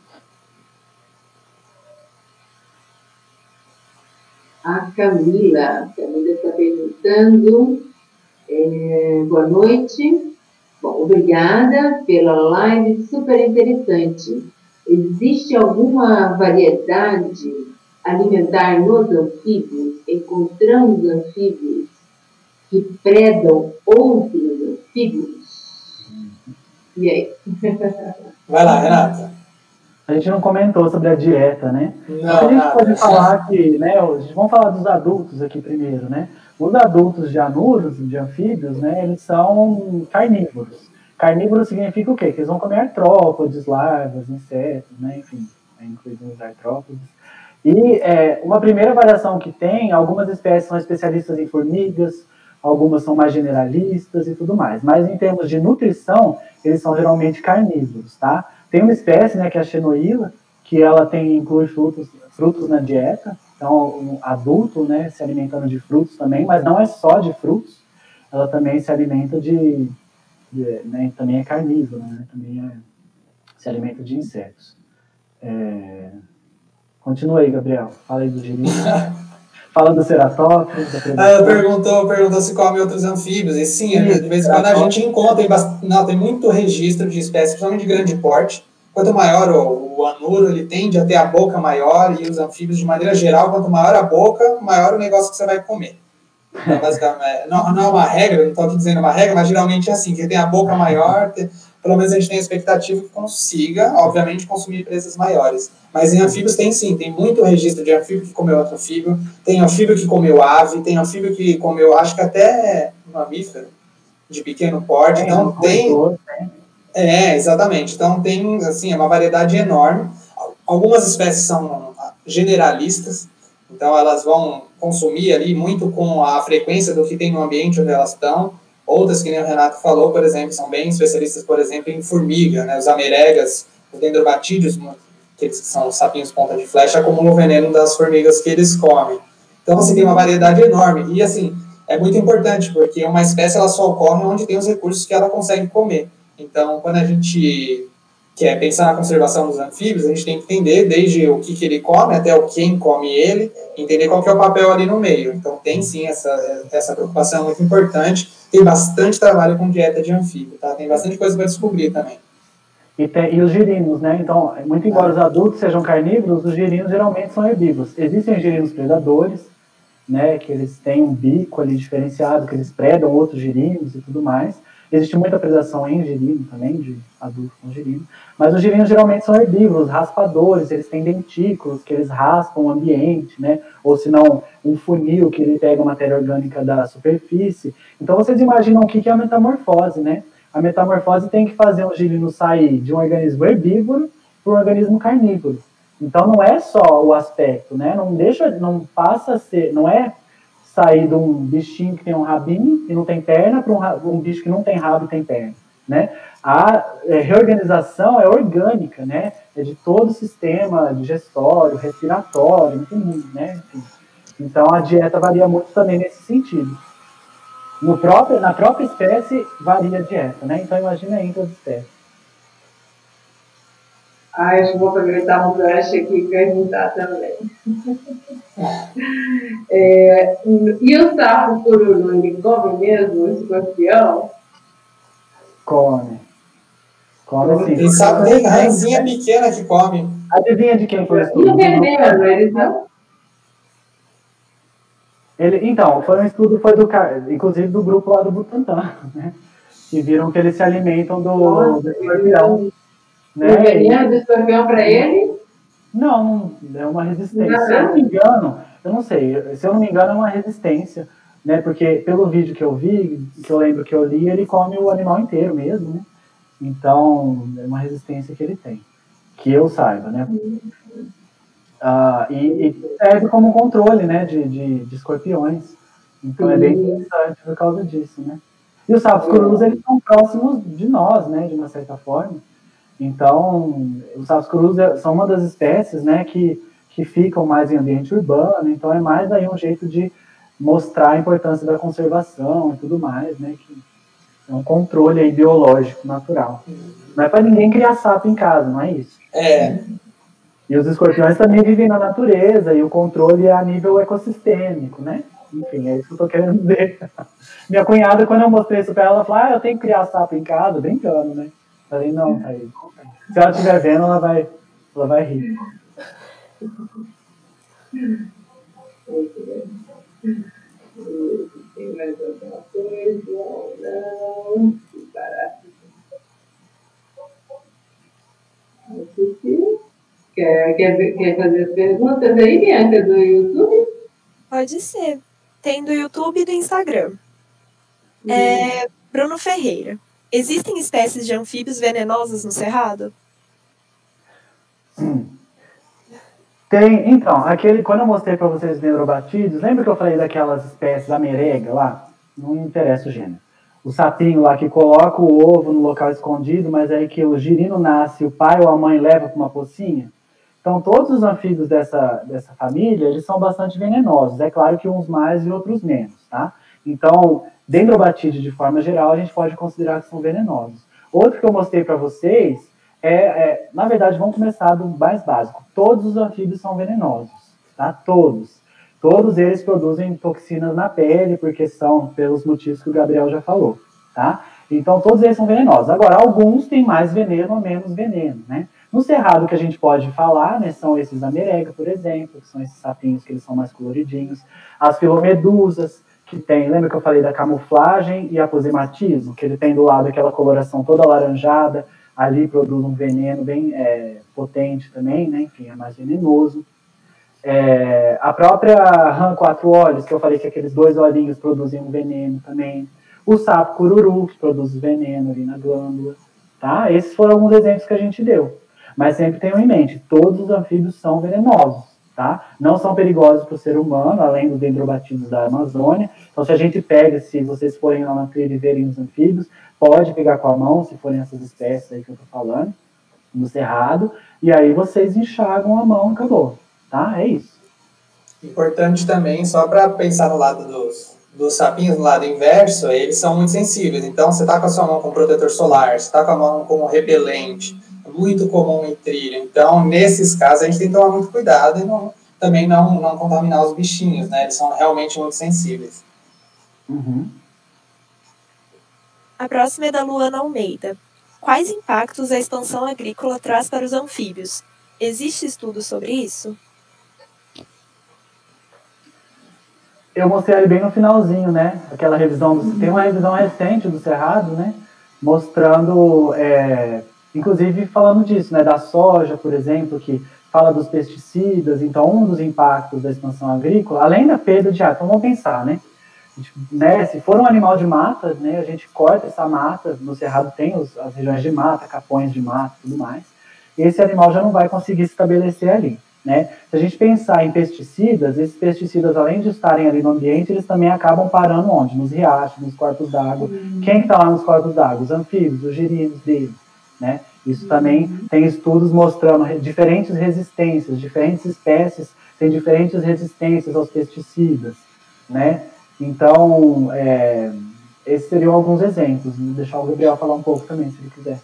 Speaker 2: A Camila, Camila está perguntando, é, boa noite, bom, obrigada pela live super interessante. Existe alguma variedade alimentar nos anfíbios? Encontramos anfíbios que predam outros anfíbios? E aí?
Speaker 4: Vai lá, Renata.
Speaker 3: A gente não comentou sobre a dieta, né?
Speaker 4: Não,
Speaker 3: a gente
Speaker 4: nada.
Speaker 3: pode falar que, né, vamos falar dos adultos aqui primeiro, né? Os adultos de anuros, de anfíbios, né, eles são carnívoros. Carnívoro significa o quê? Que eles vão comer artrópodes, larvas, insetos, né, enfim, incluindo os artrópodes. E é, uma primeira variação que tem, algumas espécies são especialistas em formigas, algumas são mais generalistas e tudo mais. Mas em termos de nutrição, eles são geralmente carnívoros, tá? Tem uma espécie, né, que é a Xenoila, que ela tem, inclui frutos, frutos na dieta, então um adulto, né, se alimentando de frutos também, mas não é só de frutos, ela também se alimenta de, de né, também é carnívora, né, também é, se alimenta de insetos. É... Continua aí, Gabriel, fala aí do girino. Fala do ceratóptero.
Speaker 4: Ela perguntou, perguntou se come outros anfíbios. E sim, de vez em quando a gente encontra, tem, bast... Não, tem muito registro de espécies, principalmente de grande porte. Quanto maior o, o anuro, ele tende a ter a boca maior, e os anfíbios, de maneira geral, quanto maior a boca, maior o negócio que você vai comer. Então, basicamente, não, não é uma regra, não estou aqui dizendo uma regra, mas geralmente é assim, que tem a boca maior, tem... pelo menos a gente tem a expectativa que consiga, obviamente, consumir presas maiores. Mas em anfíbios tem sim, tem muito registro de anfíbio que comeu outro anfíbio, tem anfíbio que comeu ave, tem anfíbio que comeu, acho que até mamífero de pequeno porte, então tem... É, exatamente, então tem, assim, é uma variedade enorme. Algumas espécies são generalistas, então elas vão consumir ali muito com a frequência do que tem no ambiente onde elas estão. Outras, que nem o Renato falou, por exemplo, são bem especialistas, por exemplo, em formiga, né? Os ameregas, os dendrobatídeos, que eles são os sapinhos ponta de flecha, acumulam o veneno das formigas que eles comem. Então, assim, tem uma variedade enorme. E, assim, é muito importante, porque uma espécie ela só ocorre onde tem os recursos que ela consegue comer. Então, quando a gente quer pensar na conservação dos anfíbios, a gente tem que entender desde o que, que ele come até o quem come ele, entender qual que é o papel ali no meio. Então, tem sim essa, essa preocupação muito importante. Tem bastante trabalho com dieta de anfíbio, tá? Tem bastante coisa para descobrir também.
Speaker 3: E, tem, e os girinos, né? Então, muito embora os adultos sejam carnívoros, os girinos geralmente são herbívoros. Existem girinos predadores, né? Que eles têm um bico ali diferenciado, que eles predam outros girinos e tudo mais. Existe muita predação em girino também, de adultos com girino. Mas os girinos geralmente são herbívoros, raspadores, eles têm dentículos, que eles raspam o ambiente, né? Ou se não, um funil que ele pega a matéria orgânica da superfície. Então vocês imaginam o que é a metamorfose, né? A metamorfose tem que fazer um girino sair de um organismo herbívoro para um organismo carnívoro. Então não é só o aspecto, né? Não deixa, não passa a ser, não é sair de um bichinho que tem um rabinho e não tem perna para um, um bicho que não tem rabo e tem perna, né? A é, reorganização é orgânica, né? É de todo o sistema digestório, respiratório, enfim, né? Enfim. Então a dieta varia muito também nesse sentido. No próprio, na própria espécie varia a dieta, né? Então imagina aí as espécies.
Speaker 2: Ah, eu vou aproveitar um gancho aqui e perguntar também. É, e o sapo cururu, ele come mesmo o escorpião?
Speaker 3: Come. Come sim.
Speaker 4: Tem sapo, tem rãzinha pequena que come.
Speaker 3: Adivinha de quem foi o
Speaker 2: estudo? E o veneno, eles não?
Speaker 3: Ele, então, foi um estudo, foi do, inclusive do grupo lá do Butantan, né? Que viram que eles se alimentam do, Nossa, do escorpião. Né?
Speaker 2: O veneno do escorpião para ele?
Speaker 3: Não, é uma resistência. Não. Se eu não me engano, eu não sei, se eu não me engano é uma resistência, né? Porque pelo vídeo que eu vi, que eu lembro que eu li, ele come o animal inteiro mesmo, né? Então, é uma resistência que ele tem, que eu saiba, né? Ah, e, e serve como controle, né, de, de, de escorpiões. Então, é bem interessante por causa disso, né? E os sapos cururus, eles são próximos de nós, né, de uma certa forma. Então, os sapos cururus são uma das espécies, né, que, que ficam mais em ambiente urbano, então é mais aí um jeito de mostrar a importância da conservação e tudo mais, né, que é um controle aí biológico, natural. Não é para ninguém criar sapo em casa, não é isso?
Speaker 4: É.
Speaker 3: E os escorpiões também vivem na natureza, e o controle é a nível ecossistêmico, né? Enfim, é isso que eu tô querendo dizer. Minha cunhada, quando eu mostrei isso pra ela, ela falou, ah, eu tenho que criar sapo em casa, brincando, né? Falei, não, tá aí. Se ela estiver vendo, ela vai, ela vai rir.
Speaker 2: Tem mais alguma coisa? Não. Quer, quer, quer fazer as perguntas aí, Bianca, do YouTube?
Speaker 1: Pode ser. Tem do YouTube e do Instagram. Uhum. É, Bruno Ferreira. Existem espécies de anfíbios venenosos no Cerrado?
Speaker 3: Hum. Tem, então, aquele, quando eu mostrei para vocês os dendrobatídeos, lembra que eu falei daquelas espécies da merega lá? Não interessa o gênero. O sapinho lá que coloca o ovo no local escondido, mas aí que o girino nasce, o pai ou a mãe leva para uma pocinha. Então, todos os anfíbios dessa, dessa família, eles são bastante venenosos. É claro que uns mais e outros menos, tá? Então, dendrobatídeos, de forma geral, a gente pode considerar que são venenosos. Outro que eu mostrei para vocês é, é, na verdade, vamos começar do mais básico. Todos os anfíbios são venenosos, tá? Todos. Todos eles produzem toxinas na pele, porque são pelos motivos que o Gabriel já falou, tá? Então, todos eles são venenosos. Agora, alguns têm mais veneno ou menos veneno, né? No cerrado, que a gente pode falar, né, são esses da merega, por exemplo, que são esses sapinhos que eles são mais coloridinhos. As filomedusas, que tem, lembra que eu falei da camuflagem e aposematismo, que ele tem do lado aquela coloração toda alaranjada, ali produz um veneno bem é, potente também, né? Enfim, é mais venenoso. É, a própria rã quatro olhos, que eu falei que aqueles dois olhinhos produzem um veneno também. O sapo cururu, que produz veneno ali na glândula. Tá? Esses foram alguns exemplos que a gente deu. Mas sempre tenham em mente, todos os anfíbios são venenosos. Tá? Não são perigosos para o ser humano, além dos dendrobatidos da Amazônia. Então, se a gente pega, se vocês forem lá na trilha e verem os anfíbios, pode pegar com a mão, se forem essas espécies aí que eu estou falando, no cerrado, e aí vocês enxagam a mão e acabou. Tá? É isso.
Speaker 4: Importante também, só para pensar no lado dos, dos sapinhos, no lado inverso, eles são muito sensíveis. Então, você está com a sua mão com protetor solar, você está com a mão como repelente, muito comum em trilha. Então, nesses casos, a gente tem que tomar muito cuidado e não, também não, não contaminar os bichinhos, né? Eles são realmente muito sensíveis.
Speaker 3: Uhum.
Speaker 1: A próxima é da Luana Almeida. Quais impactos a expansão agrícola traz para os anfíbios? Existe estudo sobre isso?
Speaker 3: Eu mostrei ali bem no finalzinho, né? Aquela revisão, do, tem uma revisão recente do Cerrado, né? Mostrando, é, inclusive falando disso, né? Da soja, por exemplo, que fala dos pesticidas. Então, um dos impactos da expansão agrícola, além da perda de área, então vamos pensar, né? né? Se for um animal de mata, né? A gente corta essa mata, no Cerrado tem os, as regiões de mata, capões de mata e tudo mais. E esse animal já não vai conseguir se estabelecer ali. Né? Se a gente pensar em pesticidas, esses pesticidas, além de estarem ali no ambiente, eles também acabam parando onde? Nos riachos, nos corpos d'água. Uhum. Quem está lá nos corpos d'água? Os anfíbios, os girinos deles. Né? Isso uhum. também tem estudos mostrando diferentes resistências, diferentes espécies têm diferentes resistências aos pesticidas. Né? Então, é, esses seriam alguns exemplos. Vou deixar o Gabriel falar um pouco também, se ele quiser.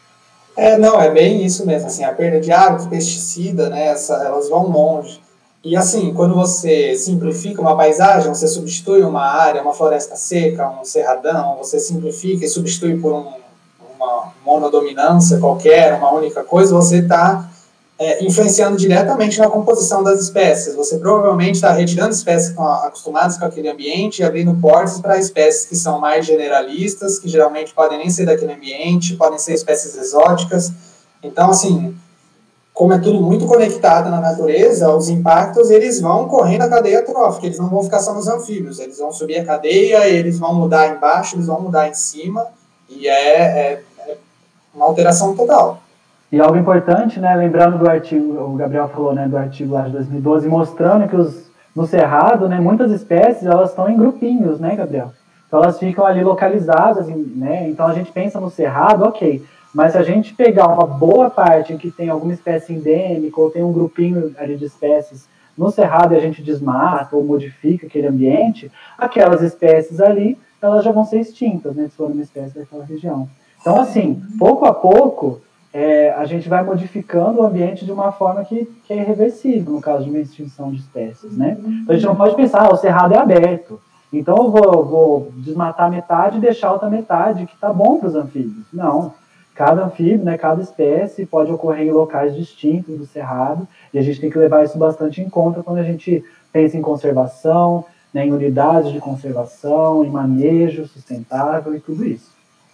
Speaker 4: É, não, é bem isso mesmo, assim, a perda de água, de pesticida, né, essa, elas vão longe. E assim, quando você simplifica uma paisagem, você substitui uma área, uma floresta seca, um cerradão, você simplifica e substitui por um, uma monodominância qualquer, uma única coisa, você está é, influenciando diretamente na composição das espécies. Você provavelmente está retirando espécies que estão acostumadas com aquele ambiente e abrindo portas para espécies que são mais generalistas, que geralmente podem nem ser daquele ambiente, podem ser espécies exóticas. Então, assim, como é tudo muito conectado na natureza, os impactos eles vão correr na cadeia trófica, eles não vão ficar só nos anfíbios, eles vão subir a cadeia, eles vão mudar embaixo, eles vão mudar em cima, e é, é, é uma alteração total.
Speaker 3: E algo importante, né, lembrando do artigo, o Gabriel falou, né, do artigo lá de dois mil e doze, mostrando que os, no Cerrado, né, muitas espécies, elas estão em grupinhos, né, Gabriel? Então elas ficam ali localizadas, né, então a gente pensa no Cerrado, ok, mas se a gente pegar uma boa parte em que tem alguma espécie endêmica, ou tem um grupinho ali de espécies no Cerrado e a gente desmata ou modifica aquele ambiente, aquelas espécies ali, elas já vão ser extintas, né, se for uma espécie daquela região. Então, assim, pouco a pouco, É, a gente vai modificando o ambiente de uma forma que, que é irreversível, no caso de uma extinção de espécies, né? Então a gente não pode pensar, ah, o cerrado é aberto, então eu vou, vou desmatar metade e deixar outra metade, que tá bom para os anfíbios. Não, cada anfíbio, né, cada espécie pode ocorrer em locais distintos do cerrado, e a gente tem que levar isso bastante em conta quando a gente pensa em conservação, né, em unidades de conservação, em manejo sustentável e tudo isso.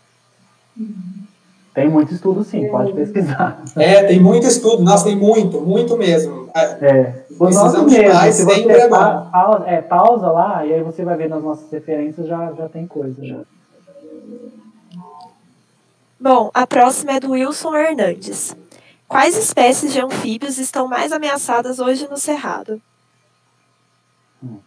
Speaker 3: Tem muito estudo, sim, pode pesquisar.
Speaker 4: É, tem muito estudo, nossa, tem muito, muito mesmo.
Speaker 3: É, o nosso mesmo, se você pa pausa, é, pausa lá, e aí você vai ver nas nossas referências, já, já tem coisa. Já.
Speaker 1: Bom, a próxima é do Wilson Hernandes. Quais espécies de anfíbios estão mais ameaçadas hoje no Cerrado?
Speaker 3: Hum.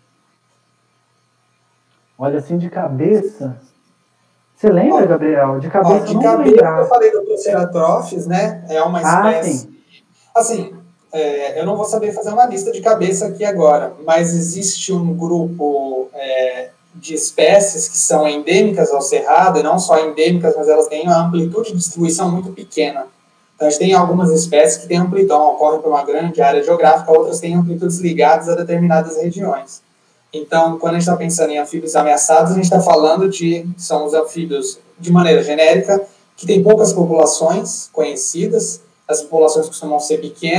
Speaker 3: Olha, assim, de cabeça... Você lembra, Gabriel? De cabeça, ó, de não cabeça lembrar.
Speaker 4: Eu falei do Triceratops, né? É uma espécie... Ah, assim, é, eu não vou saber fazer uma lista de cabeça aqui agora, mas existe um grupo é, de espécies que são endêmicas ao Cerrado, e não só endêmicas, mas elas têm uma amplitude de distribuição muito pequena. Então, a gente tem algumas espécies que têm amplitude, ocorrem por uma grande área geográfica, outras têm amplitudes ligadas a determinadas regiões. Então, quando a gente está pensando em anfíbios ameaçados, a gente está falando de, são os anfíbios, de maneira genérica, que têm poucas populações conhecidas, as populações costumam ser pequenas,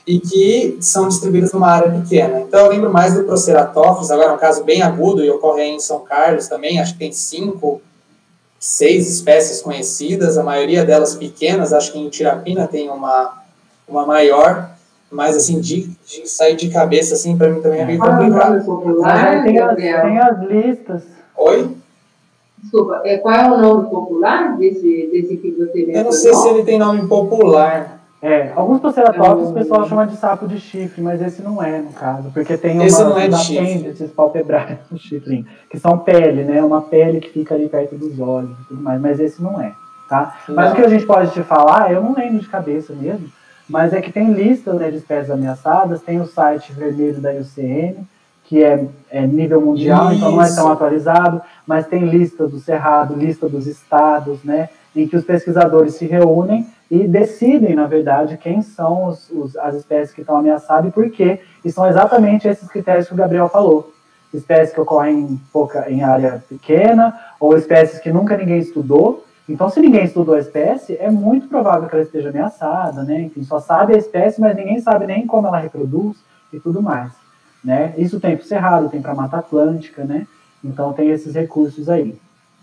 Speaker 4: e que são distribuídas numa área pequena. Então, eu lembro mais do Proceratophis, agora é um caso bem agudo, e ocorre aí em São Carlos também, acho que tem cinco, seis espécies conhecidas, a maioria delas pequenas, acho que em Tirapina tem uma, uma maior, mas, assim, de, de sair de cabeça, assim, para mim também é meio complicado.
Speaker 3: Popular, tem, as, tem as listas.
Speaker 4: Oi?
Speaker 2: Desculpa, é, qual é o nome popular desse, desse que você mencionou?
Speaker 4: Eu não sei se ele tem nome popular.
Speaker 3: É, alguns Proceratophis o pessoal chama de sapo de chifre, mas esse não é, no caso, porque tem uma,
Speaker 4: esse não é de
Speaker 3: apêndices palpebrais no chifre, que são pele, né, uma pele que fica ali perto dos olhos e tudo mais, mas esse não é, tá? Não. Mas o que a gente pode te falar, eu não lembro de cabeça mesmo, mas é que tem listas, né, de espécies ameaçadas, tem o site vermelho da I U C N, que é, é nível mundial, Isso. Então não é tão atualizado, mas tem lista do Cerrado, lista dos estados, né, em que os pesquisadores se reúnem e decidem, na verdade, quem são os, os, as espécies que estão ameaçadas e por quê. E são exatamente esses critérios que o Gabriel falou. Espécies que ocorrem em, pouca, em área pequena, ou espécies que nunca ninguém estudou. Então, se ninguém estudou a espécie, é muito provável que ela esteja ameaçada, né? Enfim, só sabe a espécie, mas ninguém sabe nem como ela reproduz e tudo mais, né? Isso tem para o Cerrado, tem para a Mata Atlântica, né? Então, tem esses recursos aí.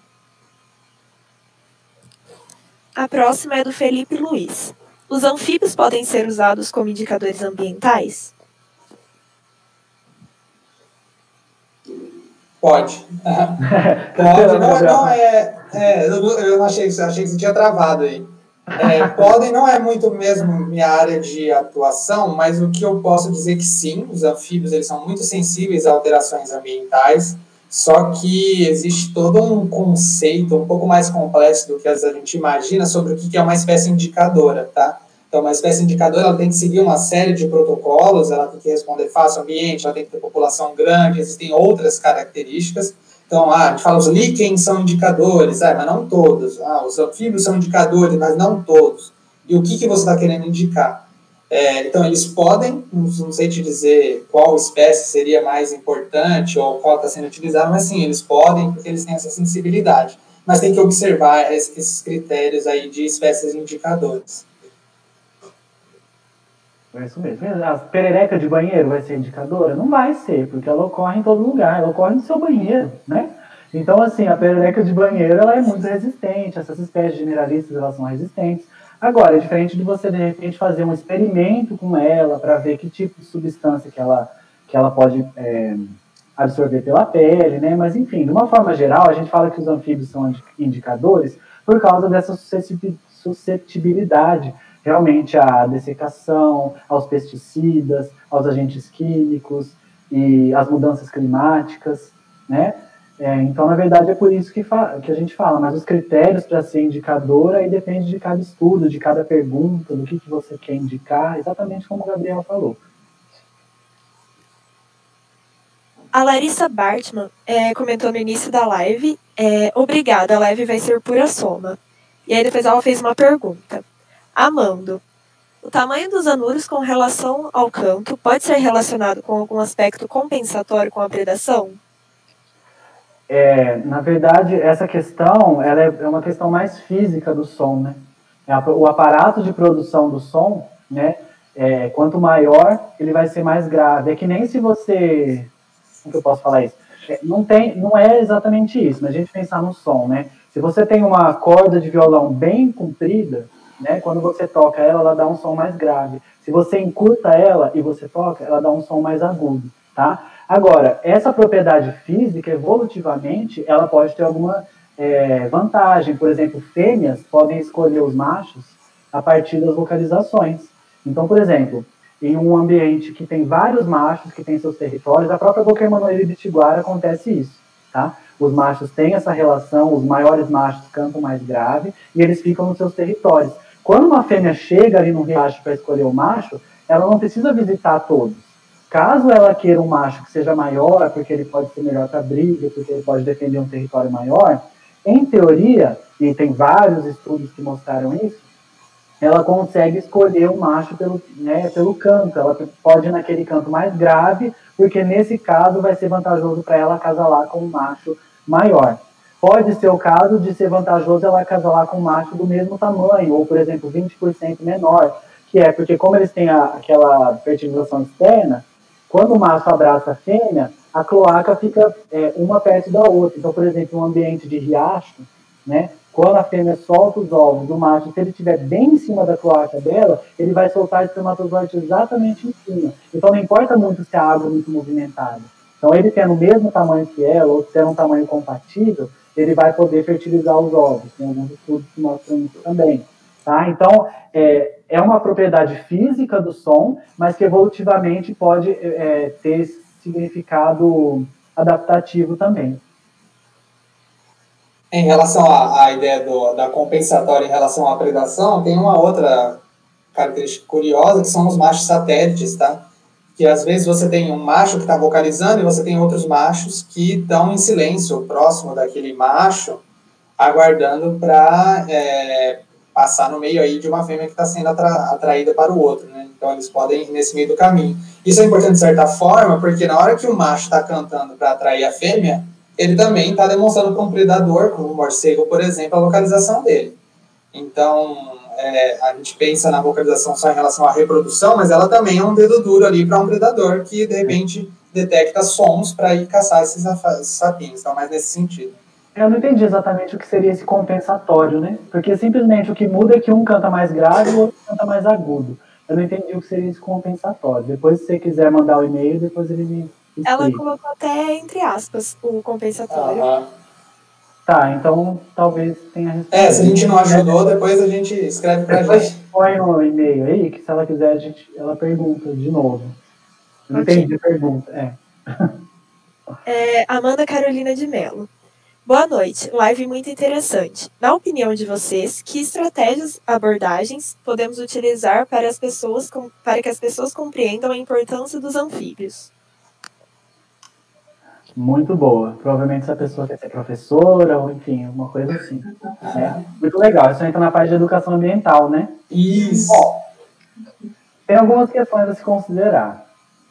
Speaker 1: A próxima é do Felipe Luiz. Os anfíbios podem ser usados como indicadores ambientais?
Speaker 4: Pode. Pode. Não, não é, é. Eu achei, achei que você tinha travado aí. É, podem não é muito mesmo minha área de atuação, mas o que eu posso dizer que sim, os anfíbios eles são muito sensíveis a alterações ambientais. Só que existe todo um conceito um pouco mais complexo do que a gente imagina sobre o que é uma espécie indicadora, tá? Então, uma espécie indicadora ela tem que seguir uma série de protocolos, ela tem que responder fácil ao ambiente, ela tem que ter população grande, existem outras características. Então, ah, a gente fala os líquens são indicadores, ah, mas não todos. Ah, os anfíbios são indicadores, mas não todos. E o que, que você está querendo indicar? É, então, eles podem, não sei te dizer qual espécie seria mais importante ou qual está sendo utilizado, mas sim, eles podem, porque eles têm essa sensibilidade. Mas tem que observar esses critérios aí de espécies indicadores.
Speaker 3: É isso mesmo. A perereca de banheiro vai ser indicadora? Não vai ser, porque ela ocorre em todo lugar, ela ocorre no seu banheiro, né? Então, assim, a perereca de banheiro, ela é muito resistente, essas espécies generalistas, elas são resistentes. Agora, é diferente de você, de repente, fazer um experimento com ela para ver que tipo de substância que ela, que ela pode é, absorver pela pele, né? Mas, enfim, de uma forma geral, a gente fala que os anfíbios são indicadores por causa dessa suscetibilidade realmente à dessecação, aos pesticidas, aos agentes químicos e às mudanças climáticas, né? É, então, na verdade, é por isso que, que a gente fala, mas os critérios para ser indicador aí depende de cada estudo, de cada pergunta, do que, que você quer indicar, exatamente como o Gabriel falou.
Speaker 1: A Larissa Bartman é, comentou no início da live, é, obrigada, a live vai ser pura soma. E aí depois ela fez uma pergunta. Amando, o tamanho dos anuros com relação ao canto pode ser relacionado com algum aspecto compensatório com a predação?
Speaker 3: É, na verdade, essa questão ela é uma questão mais física do som, né? O aparato de produção do som, né? É, quanto maior, ele vai ser mais grave. É que nem se você... Como que eu posso falar isso? É, não, tem, não é exatamente isso, mas a gente pensar no som, né? Se você tem uma corda de violão bem comprida, né? Quando você toca ela, ela dá um som mais grave. Se você encurta ela e você toca, ela dá um som mais agudo, tá? Agora, essa propriedade física, evolutivamente, ela pode ter alguma é, vantagem. Por exemplo, fêmeas podem escolher os machos a partir das localizações. Então, por exemplo, em um ambiente que tem vários machos, que tem seus territórios, a própria Boqueirmanoela ibitiguara acontece isso, tá? Os machos têm essa relação, os maiores machos cantam mais grave e eles ficam nos seus territórios. Quando uma fêmea chega ali no riacho para escolher o macho, ela não precisa visitar todos. Caso ela queira um macho que seja maior, porque ele pode ser melhor para briga, porque ele pode defender um território maior, em teoria, e tem vários estudos que mostraram isso, ela consegue escolher um macho pelo, né, pelo canto. Ela pode ir naquele canto mais grave, porque nesse caso vai ser vantajoso para ela acasalar com um macho maior. Pode ser o caso de ser vantajoso ela acasalar com um macho do mesmo tamanho, ou, por exemplo, vinte por cento menor, que é porque como eles têm a, aquela fertilização externa, quando o macho abraça a fêmea, a cloaca fica é, uma perto da outra. Então, por exemplo, um ambiente de riacho, né, quando a fêmea solta os ovos do macho, se ele estiver bem em cima da cloaca dela, ele vai soltar espermatozoide exatamente em cima. Então, não importa muito se a água é muito movimentada. Então, ele tendo o mesmo tamanho que ela, ou tendo um tamanho compatível, ele vai poder fertilizar os ovos. Tem alguns estudos que mostram isso também. Tá? Então, é, é uma propriedade física do som, mas que evolutivamente pode é, ter esse significado adaptativo também.
Speaker 4: Em relação à, à ideia do, da compensatória em relação à predação, tem uma outra característica curiosa, que são os machos satélites, tá? Que às vezes você tem um macho que está vocalizando e você tem outros machos que estão em silêncio, próximo daquele macho, aguardando para é, passar no meio aí de uma fêmea que está sendo atra, atraída para o outro, né? Então eles podem ir nesse meio do caminho. Isso é importante de certa forma, porque na hora que o macho está cantando para atrair a fêmea, ele também está demonstrando para um predador, como o morcego, por exemplo, a localização dele. Então, é, a gente pensa na vocalização só em relação à reprodução, mas ela também é um dedo duro ali para um predador que, de repente, detecta sons para ir caçar esses, esses sapinhos. Então, mais nesse sentido.
Speaker 3: Eu não entendi exatamente o que seria esse compensatório, né? Porque simplesmente o que muda é que um canta mais grave e o outro canta mais agudo. Eu não entendi o que seria esse compensatório. Depois, se você quiser mandar o e-mail, depois ele me explica.
Speaker 1: Ela colocou até entre aspas o compensatório.
Speaker 4: Uhum.
Speaker 3: Tá, então talvez tenha resposta.
Speaker 4: É, se a gente não ajudou, depois a gente escreve pra
Speaker 3: depois
Speaker 4: gente.
Speaker 3: Põe um e-mail aí, que se ela quiser, a gente, ela pergunta de novo. Eu não
Speaker 1: Okay.
Speaker 3: entendi a pergunta. É.
Speaker 1: É, Amanda Carolina de Mello. Boa noite, live muito interessante. Na opinião de vocês, que estratégias, abordagens podemos utilizar para, as pessoas, para que as pessoas compreendam a importância dos anfíbios?
Speaker 3: Muito boa. Provavelmente essa pessoa quer ser professora, ou enfim, alguma coisa assim. Né? Muito legal. Isso entra na parte de educação ambiental, né?
Speaker 4: Isso.
Speaker 3: Bom, tem algumas questões a se considerar.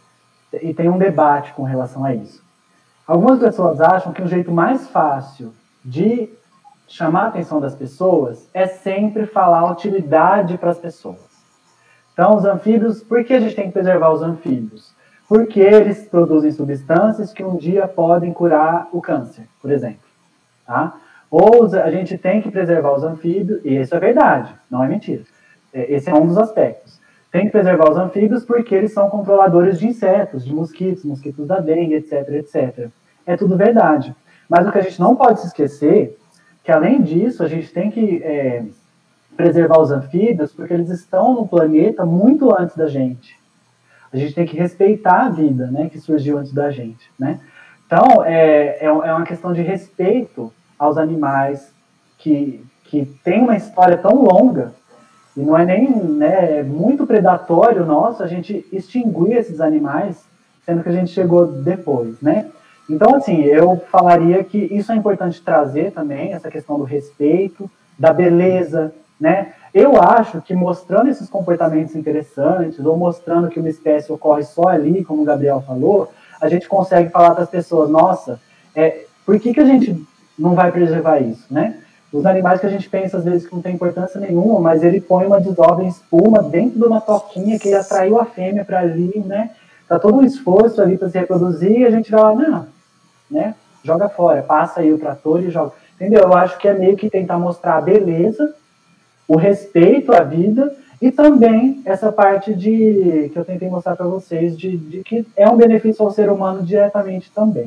Speaker 3: E tem um debate com relação a isso. Algumas pessoas acham que o jeito mais fácil de chamar a atenção das pessoas é sempre falar a utilidade para as pessoas. Então, os anfíbios, por que a gente tem que preservar os anfíbios? Porque eles produzem substâncias que um dia podem curar o câncer, por exemplo. Tá? Ou a gente tem que preservar os anfíbios, e isso é verdade, não é mentira. Esse é um dos aspectos. Tem que preservar os anfíbios porque eles são controladores de insetos, de mosquitos, mosquitos da dengue, etc, etcétera. É tudo verdade. Mas o que a gente não pode se esquecer, que além disso, a gente tem que é, preservar os anfíbios porque eles estão no planeta muito antes da gente. A gente tem que respeitar a vida, né, que surgiu antes da gente, né? Então, é, é uma questão de respeito aos animais que, que tem uma história tão longa, e não é nem né, é muito predatório nosso a gente extinguir esses animais, sendo que a gente chegou depois, né? Então, assim, eu falaria que isso é importante trazer também, essa questão do respeito, da beleza, né? Eu acho que mostrando esses comportamentos interessantes, ou mostrando que uma espécie ocorre só ali, como o Gabriel falou, a gente consegue falar para as pessoas, nossa, é, por que, que a gente não vai preservar isso, né? Os animais que a gente pensa, às vezes, que não tem importância nenhuma, mas ele põe uma desova em espuma dentro de uma toquinha que ele atraiu a fêmea para ali, né? Tá todo um esforço ali para se reproduzir e a gente vai lá, não, né? Joga fora, passa aí o trator e joga. Entendeu? Eu acho que é meio que tentar mostrar a beleza, o respeito à vida e também essa parte de que eu tentei mostrar para vocês de, de que é um benefício ao ser humano diretamente também.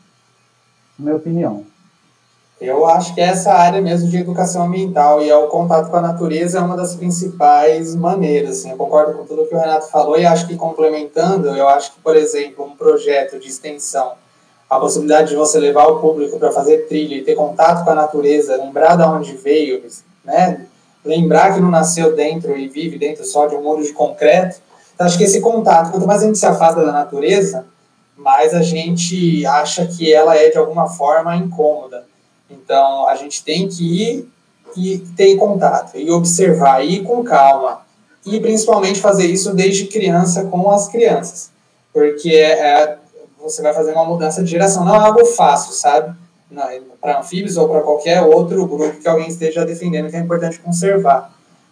Speaker 3: Na minha opinião.
Speaker 4: Eu acho que essa área mesmo de educação ambiental e o contato com a natureza é uma das principais maneiras. Assim, eu concordo com tudo que o Renato falou e acho que complementando, eu acho que, por exemplo, um projeto de extensão, a possibilidade de você levar o público para fazer trilha e ter contato com a natureza, lembrar de onde veio, né? Lembrar que não nasceu dentro e vive dentro só de um muro de concreto. Então, acho que esse contato, quanto mais a gente se afasta da natureza, mais a gente acha que ela é de alguma forma incômoda. Então, a gente tem que ir e ter contato, e observar, e ir com calma. E, principalmente, fazer isso desde criança com as crianças. Porque é, você vai fazer uma mudança de geração. Não é algo fácil, sabe? Para anfíbios ou para qualquer outro grupo que alguém esteja defendendo que é importante conservar.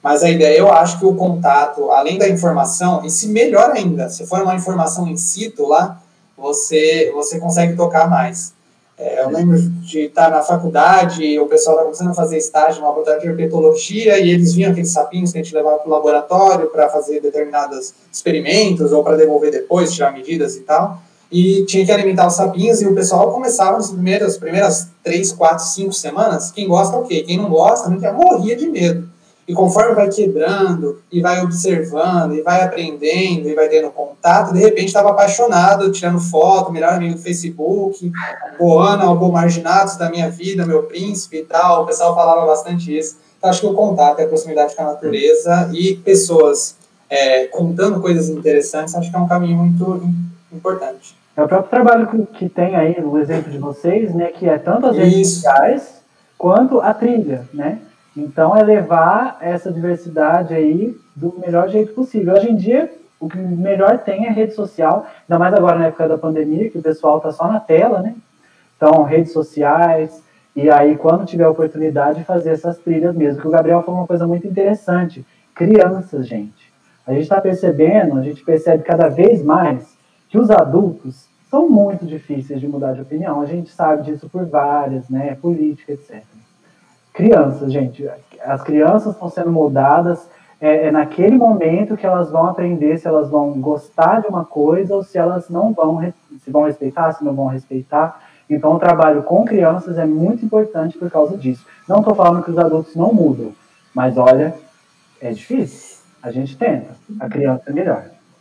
Speaker 4: Mas a ideia, eu acho que o contato, além da informação, e se melhor ainda, se for uma informação in situ lá, você, você consegue tocar mais. É, eu lembro de estar na faculdade, e o pessoal estava começando a fazer estágio no laboratório de herpetologia, e eles vinham aqueles sapinhos que a gente levava para o laboratório para fazer determinados experimentos, ou para devolver depois, tirar medidas e tal. E tinha que alimentar os sapinhos, e o pessoal começava nas primeiras, primeiras três, quatro, cinco semanas. Quem gosta, ok. Quem não gosta, não morria de medo. E conforme vai quebrando, e vai observando, e vai aprendendo, e vai tendo contato, de repente estava apaixonado, tirando foto, melhor amigo do Facebook, Boana, Albo Marginados da minha vida, meu príncipe e tal. O pessoal falava bastante isso. Então, acho que o contato, a proximidade com a natureza e pessoas é, contando coisas interessantes, acho que é um caminho muito importante.
Speaker 3: É o próprio trabalho que, que tem aí, no exemplo de vocês, né, que é tanto as redes sociais quanto a trilha, né? Então, é levar essa diversidade aí do melhor jeito possível. Hoje em dia, o que melhor tem é rede social, ainda mais agora na época da pandemia, que o pessoal está só na tela, né? Então, redes sociais, e aí, quando tiver a oportunidade, fazer essas trilhas mesmo. Que o Gabriel falou uma coisa muito interessante. Crianças, gente. A gente está percebendo, a gente percebe cada vez mais que os adultos são muito difíceis de mudar de opinião. A gente sabe disso por várias, né? Política, etcétera. Crianças, gente, as crianças estão sendo moldadas, é, é naquele momento que elas vão aprender se elas vão gostar de uma coisa ou se elas não vão, se vão respeitar, se não vão respeitar. Então, o trabalho com crianças é muito importante por causa disso. Não estou falando que os adultos não mudam, mas olha, é difícil. A gente tenta. A criança é melhor.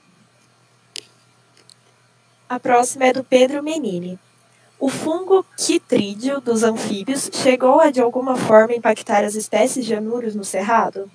Speaker 1: A próxima é do Pedro Menini. O fungo quitrídeo dos anfíbios chegou a, de alguma forma, impactar as espécies de anuros no cerrado?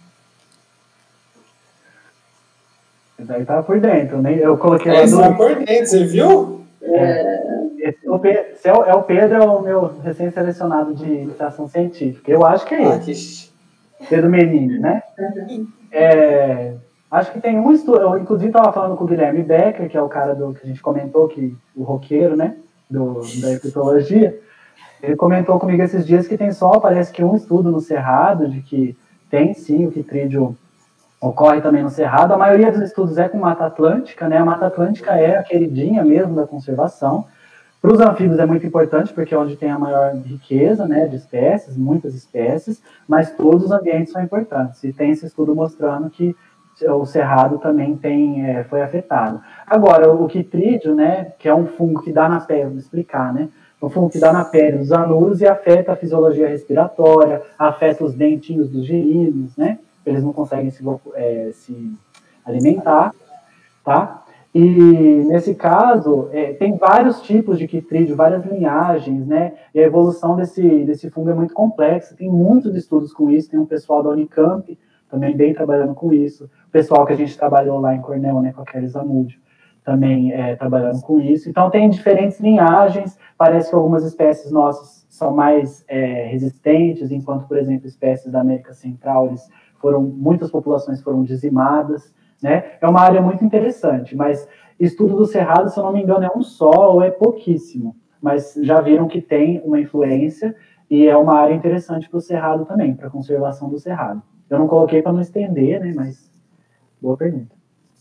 Speaker 3: Daí tá por dentro, né? Eu coloquei
Speaker 4: lá
Speaker 3: no...
Speaker 4: tá por dentro, você viu?
Speaker 3: É, esse, o Pedro, é o Pedro, é o meu recém-selecionado de iniciação científica. Eu acho que é
Speaker 4: ah,
Speaker 3: esse. Que... Pedro Menini, né? É, acho que tem um estudo, eu inclusive estava falando com o Guilherme Becker, que é o cara do que a gente comentou, que, o roqueiro, né? Do, da herpetologia, ele comentou comigo esses dias que tem só, parece que um estudo no Cerrado, de que tem sim o quitrídeo ocorre também no Cerrado. A maioria dos estudos é com Mata Atlântica, né? A Mata Atlântica é a queridinha mesmo da conservação. Para os anfíbios é muito importante, porque é onde tem a maior riqueza, né, de espécies, muitas espécies, mas todos os ambientes são importantes. E tem esse estudo mostrando que o Cerrado também tem, é, foi afetado. Agora, o quitrídeo, né, que é um fungo que dá na pele, vou explicar, né? Um fungo que dá na pele dos anuros e afeta a fisiologia respiratória, afeta os dentinhos dos girinos, né? Eles não conseguem se, é, se alimentar, tá? E, nesse caso, é, tem vários tipos de quitrídeo, várias linhagens, né? E a evolução desse, desse fungo é muito complexa. Tem muitos estudos com isso. Tem um pessoal da Unicamp também bem trabalhando com isso. O pessoal que a gente trabalhou lá em Cornell, né, com a Kelly Zamúdio, também é, trabalhando com isso. Então, tem diferentes linhagens. Parece que algumas espécies nossas são mais é, resistentes, enquanto, por exemplo, espécies da América Central, eles foram, muitas populações foram dizimadas, né? É uma área muito interessante, mas estudo do Cerrado, se eu não me engano, é um só ou é pouquíssimo, mas já viram que tem uma influência e é uma área interessante para o Cerrado também, para a conservação do Cerrado. Eu não coloquei para não estender, né, mas boa pergunta.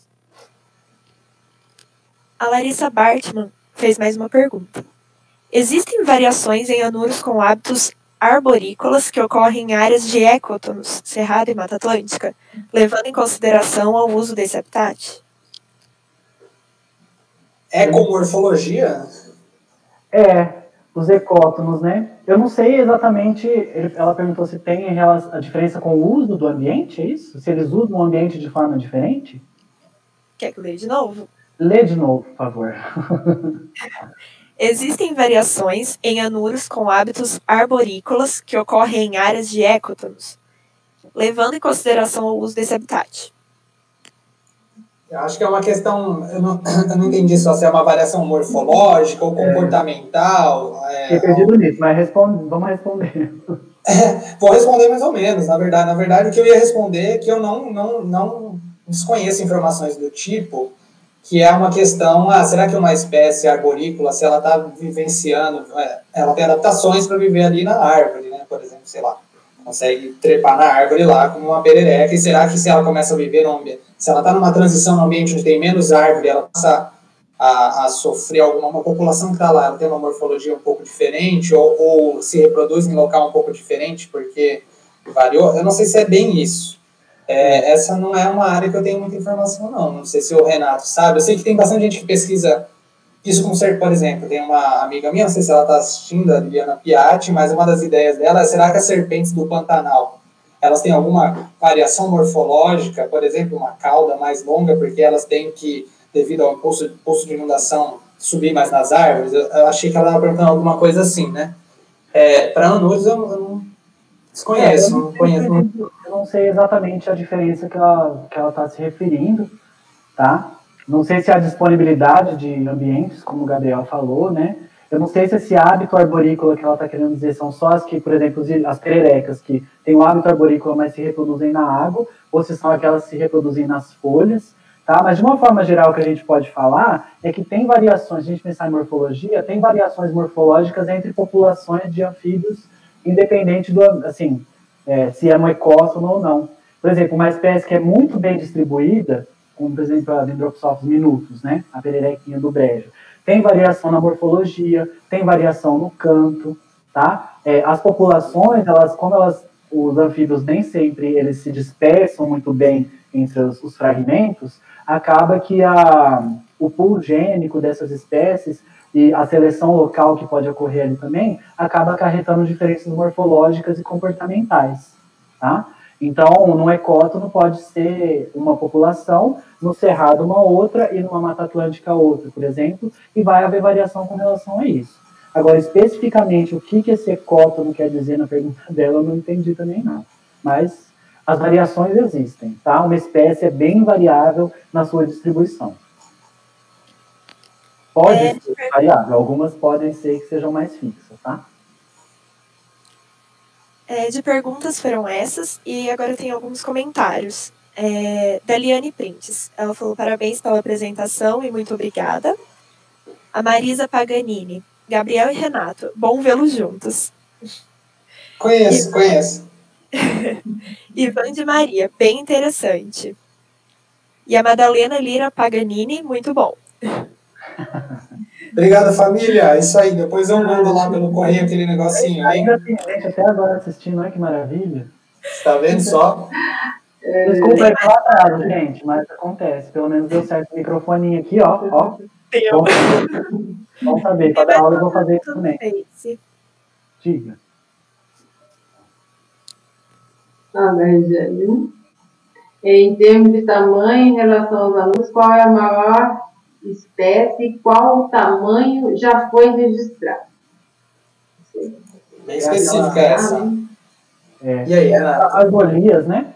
Speaker 1: A Larissa Bartman fez mais uma pergunta. Existem variações em anuros com hábitos arborícolas que ocorrem em áreas de ecótonos, Cerrado e Mata Atlântica, levando em consideração ao uso desse habitat?
Speaker 4: Ecomorfologia?
Speaker 3: É, os ecótonos, né? Eu não sei exatamente, ela perguntou se tem a diferença com o uso do ambiente, é isso? Se eles usam o ambiente de forma diferente?
Speaker 1: Quer que eu leia de novo?
Speaker 3: Lê de novo, por favor.
Speaker 1: Existem variações em anuros com hábitos arborícolas que ocorrem em áreas de ecótonos, levando em consideração o uso desse habitat.
Speaker 4: Eu acho que é uma questão, eu não, eu não entendi só se é uma variação morfológica ou comportamental. É,
Speaker 3: Fiquei perdido nisso, mas responde, vamos responder.
Speaker 4: É, vou responder mais ou menos, na verdade. Na verdade, o que eu ia responder é que eu não, não, não desconheço informações do tipo, que é uma questão, ah, será que uma espécie arborícola, se ela está vivenciando, ela tem adaptações para viver ali na árvore, né, por exemplo, sei lá, consegue trepar na árvore lá como uma perereca. E será que se ela começa a viver num ambiente, se ela está numa transição no ambiente onde tem menos árvore, ela passa a, a sofrer alguma uma população que está lá, ela tem uma morfologia um pouco diferente ou, ou se reproduz em local um pouco diferente porque variou? Eu não sei se é bem isso. É, essa não é uma área que eu tenho muita informação, não. Não sei se o Renato sabe. Eu sei que tem bastante gente que pesquisa isso com certeza, por exemplo. Tem uma amiga minha, não sei se ela está assistindo, a Liliana Piatti, mas uma das ideias dela é: será que as serpentes do Pantanal, elas têm alguma variação morfológica, por exemplo, uma cauda mais longa, porque elas têm que, devido ao impulso, impulso de inundação, subir mais nas árvores? Eu, eu achei que ela estava perguntando alguma coisa assim, né? É, para Anures, eu, eu não desconheço, é, eu não, não conheço. Muito.
Speaker 3: Eu não sei exatamente a diferença que ela que ela está se referindo, tá? Não sei se a disponibilidade de ambientes, como o Gabriel falou, né? Eu não sei se esse hábito arborícola que ela está querendo dizer são só as que, por exemplo, as pererecas, que têm o hábito arborícola, mas se reproduzem na água, ou se são aquelas que se reproduzem nas folhas, tá? Mas de uma forma geral, o que a gente pode falar é que tem variações, se a gente pensar em morfologia, tem variações morfológicas entre populações de anfíbios, independente do, assim, é, se é um ecótono ou não. Por exemplo, uma espécie que é muito bem distribuída, como, por exemplo, a Dendroxophis minutus, né? A pererequinha do brejo. Tem variação na morfologia, tem variação no canto, tá? É, as populações, elas, como elas, os anfíbios nem sempre eles se dispersam muito bem entre os, os fragmentos, acaba que a, o pool gênico dessas espécies e a seleção local que pode ocorrer ali também, acaba acarretando diferenças morfológicas e comportamentais, tá? Então, no ecótono pode ser uma população, no cerrado uma outra e numa Mata Atlântica outra, por exemplo, e vai haver variação com relação a isso. Agora, especificamente, o que, que esse ecótono quer dizer na pergunta dela, eu não entendi também não. Mas as variações existem, tá? Uma espécie é bem variável na sua distribuição. Pode é, ser variável, algumas podem ser que sejam mais fixas, tá?
Speaker 1: É, de perguntas foram essas, e agora tem alguns comentários. É, da Liane Printes. Ela falou: parabéns pela apresentação e muito obrigada. A Marisa Paganini. Gabriel e Renato, bom vê-los juntos.
Speaker 4: Conheço, e... conheço.
Speaker 1: Ivan de Maria, bem interessante. E a Madalena Lira Paganini, muito bom.
Speaker 4: Obrigado, família. Isso aí, depois eu mando lá pelo correio aquele negocinho, hein?
Speaker 3: Ainda tem gente até agora assistindo, olha que maravilha.
Speaker 4: Você tá vendo só?
Speaker 3: Desculpa aí pelo atraso, gente, mas acontece. Pelo menos deu certo o microfoninho aqui, ó. ó. Vamos, vamos saber, para dar aula eu vou fazer isso também. Diga.
Speaker 2: Ah, Regiane. Em termos de tamanho, em relação aos alunos, qual é a maior espécie e qual o tamanho já foi registrado?
Speaker 4: Bem específica essa.
Speaker 3: Né? É, e aí, Renato? As Golias, né?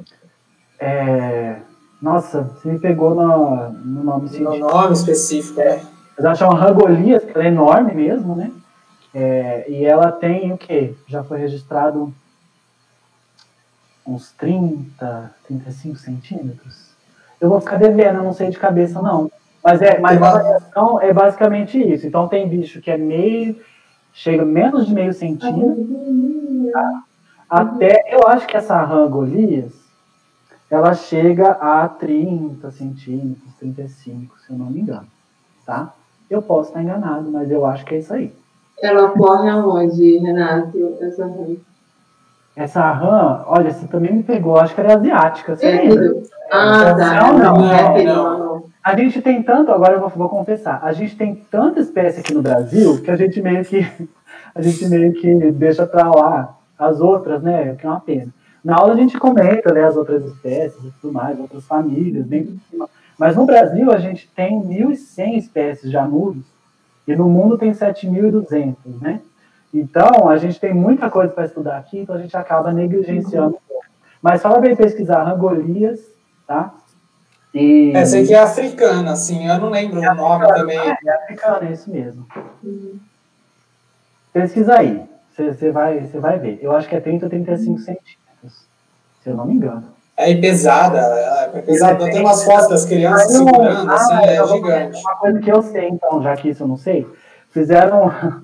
Speaker 3: É, nossa, você me pegou no, no nome científico.
Speaker 4: No nome específico, né?
Speaker 3: Eles acham Rangolias, porque ela é enorme mesmo, né? É, e ela tem o quê? Já foi registrado uns trinta, trinta e cinco centímetros. Eu vou ficar devendo, eu não sei de cabeça, não. Mas, é, mas a variação é basicamente isso. Então tem bicho que é meio, chega menos de meio centímetro, tá? Até, eu acho que essa Rangolias, ela chega a trinta centímetros, trinta e cinco, se eu não me engano, tá? Eu posso estar enganado, mas eu acho que é isso aí.
Speaker 2: Ela corre aonde, Renato, essa rã?
Speaker 3: Essa rã, olha, você também me pegou, acho que ela é asiática, você lembra?
Speaker 2: Ah,
Speaker 3: é,
Speaker 2: tá.
Speaker 3: Não, não,
Speaker 2: não,
Speaker 3: é,
Speaker 2: não, não.
Speaker 3: A gente tem tanto, agora eu vou, vou confessar, a gente tem tanta espécie aqui no Brasil que a gente meio que, a gente meio que deixa pra lá as outras, né, que é uma pena. Na aula a gente comenta, né, as outras espécies e tudo mais, outras famílias, bem, mas no Brasil a gente tem mil e cem espécies de anúrios e no mundo tem sete mil e duzentos, né? Então, a gente tem muita coisa para estudar aqui, então a gente acaba negligenciando. Mas fala bem pesquisar Rangolias, tá?
Speaker 4: E... Essa aqui é africana, assim, eu não lembro é o nome
Speaker 3: africana,
Speaker 4: também.
Speaker 3: É, é africana, é isso mesmo. Uhum. Pesquisa aí, você vai, vai ver. Eu acho que é trinta, trinta e cinco centímetros, se eu não me engano.
Speaker 4: É pesada, é pesada. Tem umas fotos das crianças não, segurando, ah, assim, é gigante.
Speaker 3: Uma coisa que eu sei, então, já que isso eu não sei, fizeram...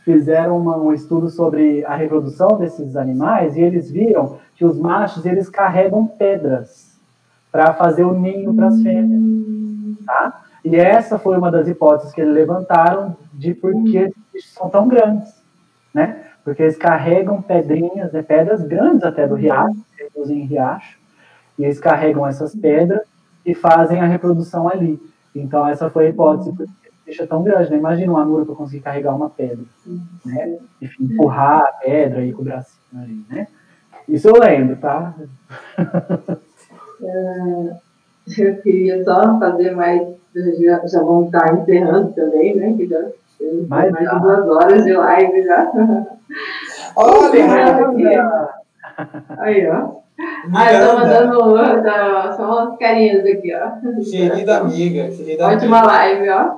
Speaker 3: fizeram uma, um estudo sobre a reprodução desses animais e eles viram que os machos eles carregam pedras para fazer o ninho para as fêmeas, tá? E essa foi uma das hipóteses que eles levantaram de por que esses bichos são tão grandes, né? Porque eles carregam pedrinhas, né? Pedras grandes até do riacho, reduzem em riacho, e eles carregam essas pedras e fazem a reprodução ali. Então essa foi a hipótese, porque esse bicho é tão grande, né? Imagina uma mura para conseguir carregar uma pedra, né? Enfim, empurrar a pedra e com o bracinho ali, né? Isso eu lembro, tá?
Speaker 2: Uh, eu queria só fazer mais, já, já vamos estar encerrando também, né? Que já temos mais, mais de duas horas de live já.
Speaker 4: Olha!
Speaker 2: Aí, ó. Ah, eu tô mandando tá, só umas carinhas aqui, ó.
Speaker 4: Querida amiga, querida
Speaker 2: Ótima
Speaker 4: amiga.
Speaker 2: live, ó.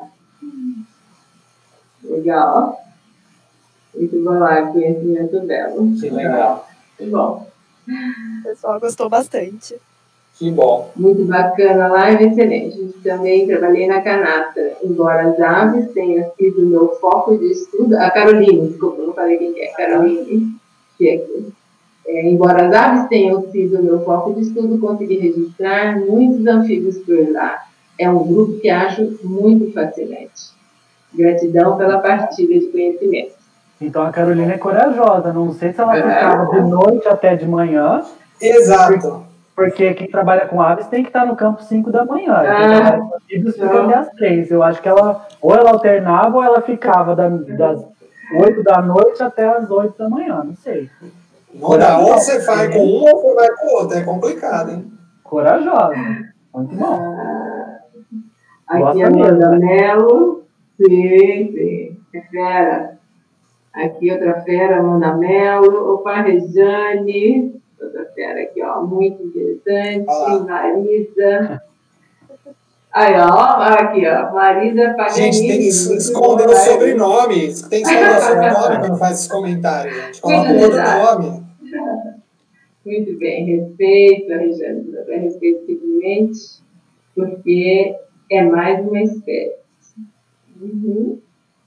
Speaker 2: Legal. Muito bom lá, conhecimento belo.
Speaker 4: Que legal.
Speaker 2: Muito bom.
Speaker 1: O pessoal gostou bastante.
Speaker 4: Que bom.
Speaker 2: Muito bacana a live, excelente. Também trabalhei na Canastra, embora as aves tenha sido meu foco de estudo. A Caroline, desculpa, não falei quem é, Caroline. Que é aqui. É, embora as aves tenham sido meu foco de estudo, consegui registrar muitos anfíbios por lá. É um grupo que acho muito fascinante. Gratidão pela partilha de conhecimento.
Speaker 3: Então a Carolina é corajosa. Não sei se ela ficava de noite até de manhã.
Speaker 4: Exato.
Speaker 3: Porque quem trabalha com aves tem que estar no campo cinco da manhã.
Speaker 2: Ah,
Speaker 3: Os anfíbios ficam até às três. Eu acho que ela ou ela alternava ou ela ficava da, das oito da noite até as oito da manhã. Não sei.
Speaker 4: Não dá, ou você vai com um ou você vai com outro, é complicado, hein?
Speaker 3: Corajosa. Muito bom.
Speaker 2: Ah, aqui a Amanda Melo. Sim, sim. É fera. Aqui outra fera, Amanda Melo. Opa, Rejane. Outra fera aqui, ó. Muito interessante.
Speaker 4: Olá.
Speaker 2: Marisa. Aí, ó. Aqui, ó. Marisa Paganini.
Speaker 4: Gente, tem que esconder o sobrenome. Tem que esconder o sobrenome quando faz esses comentários, gente. Coloca o outro nome.
Speaker 2: Muito bem, respeito a Rejane, respeito simplesmente, porque é mais uma espécie. Uhum.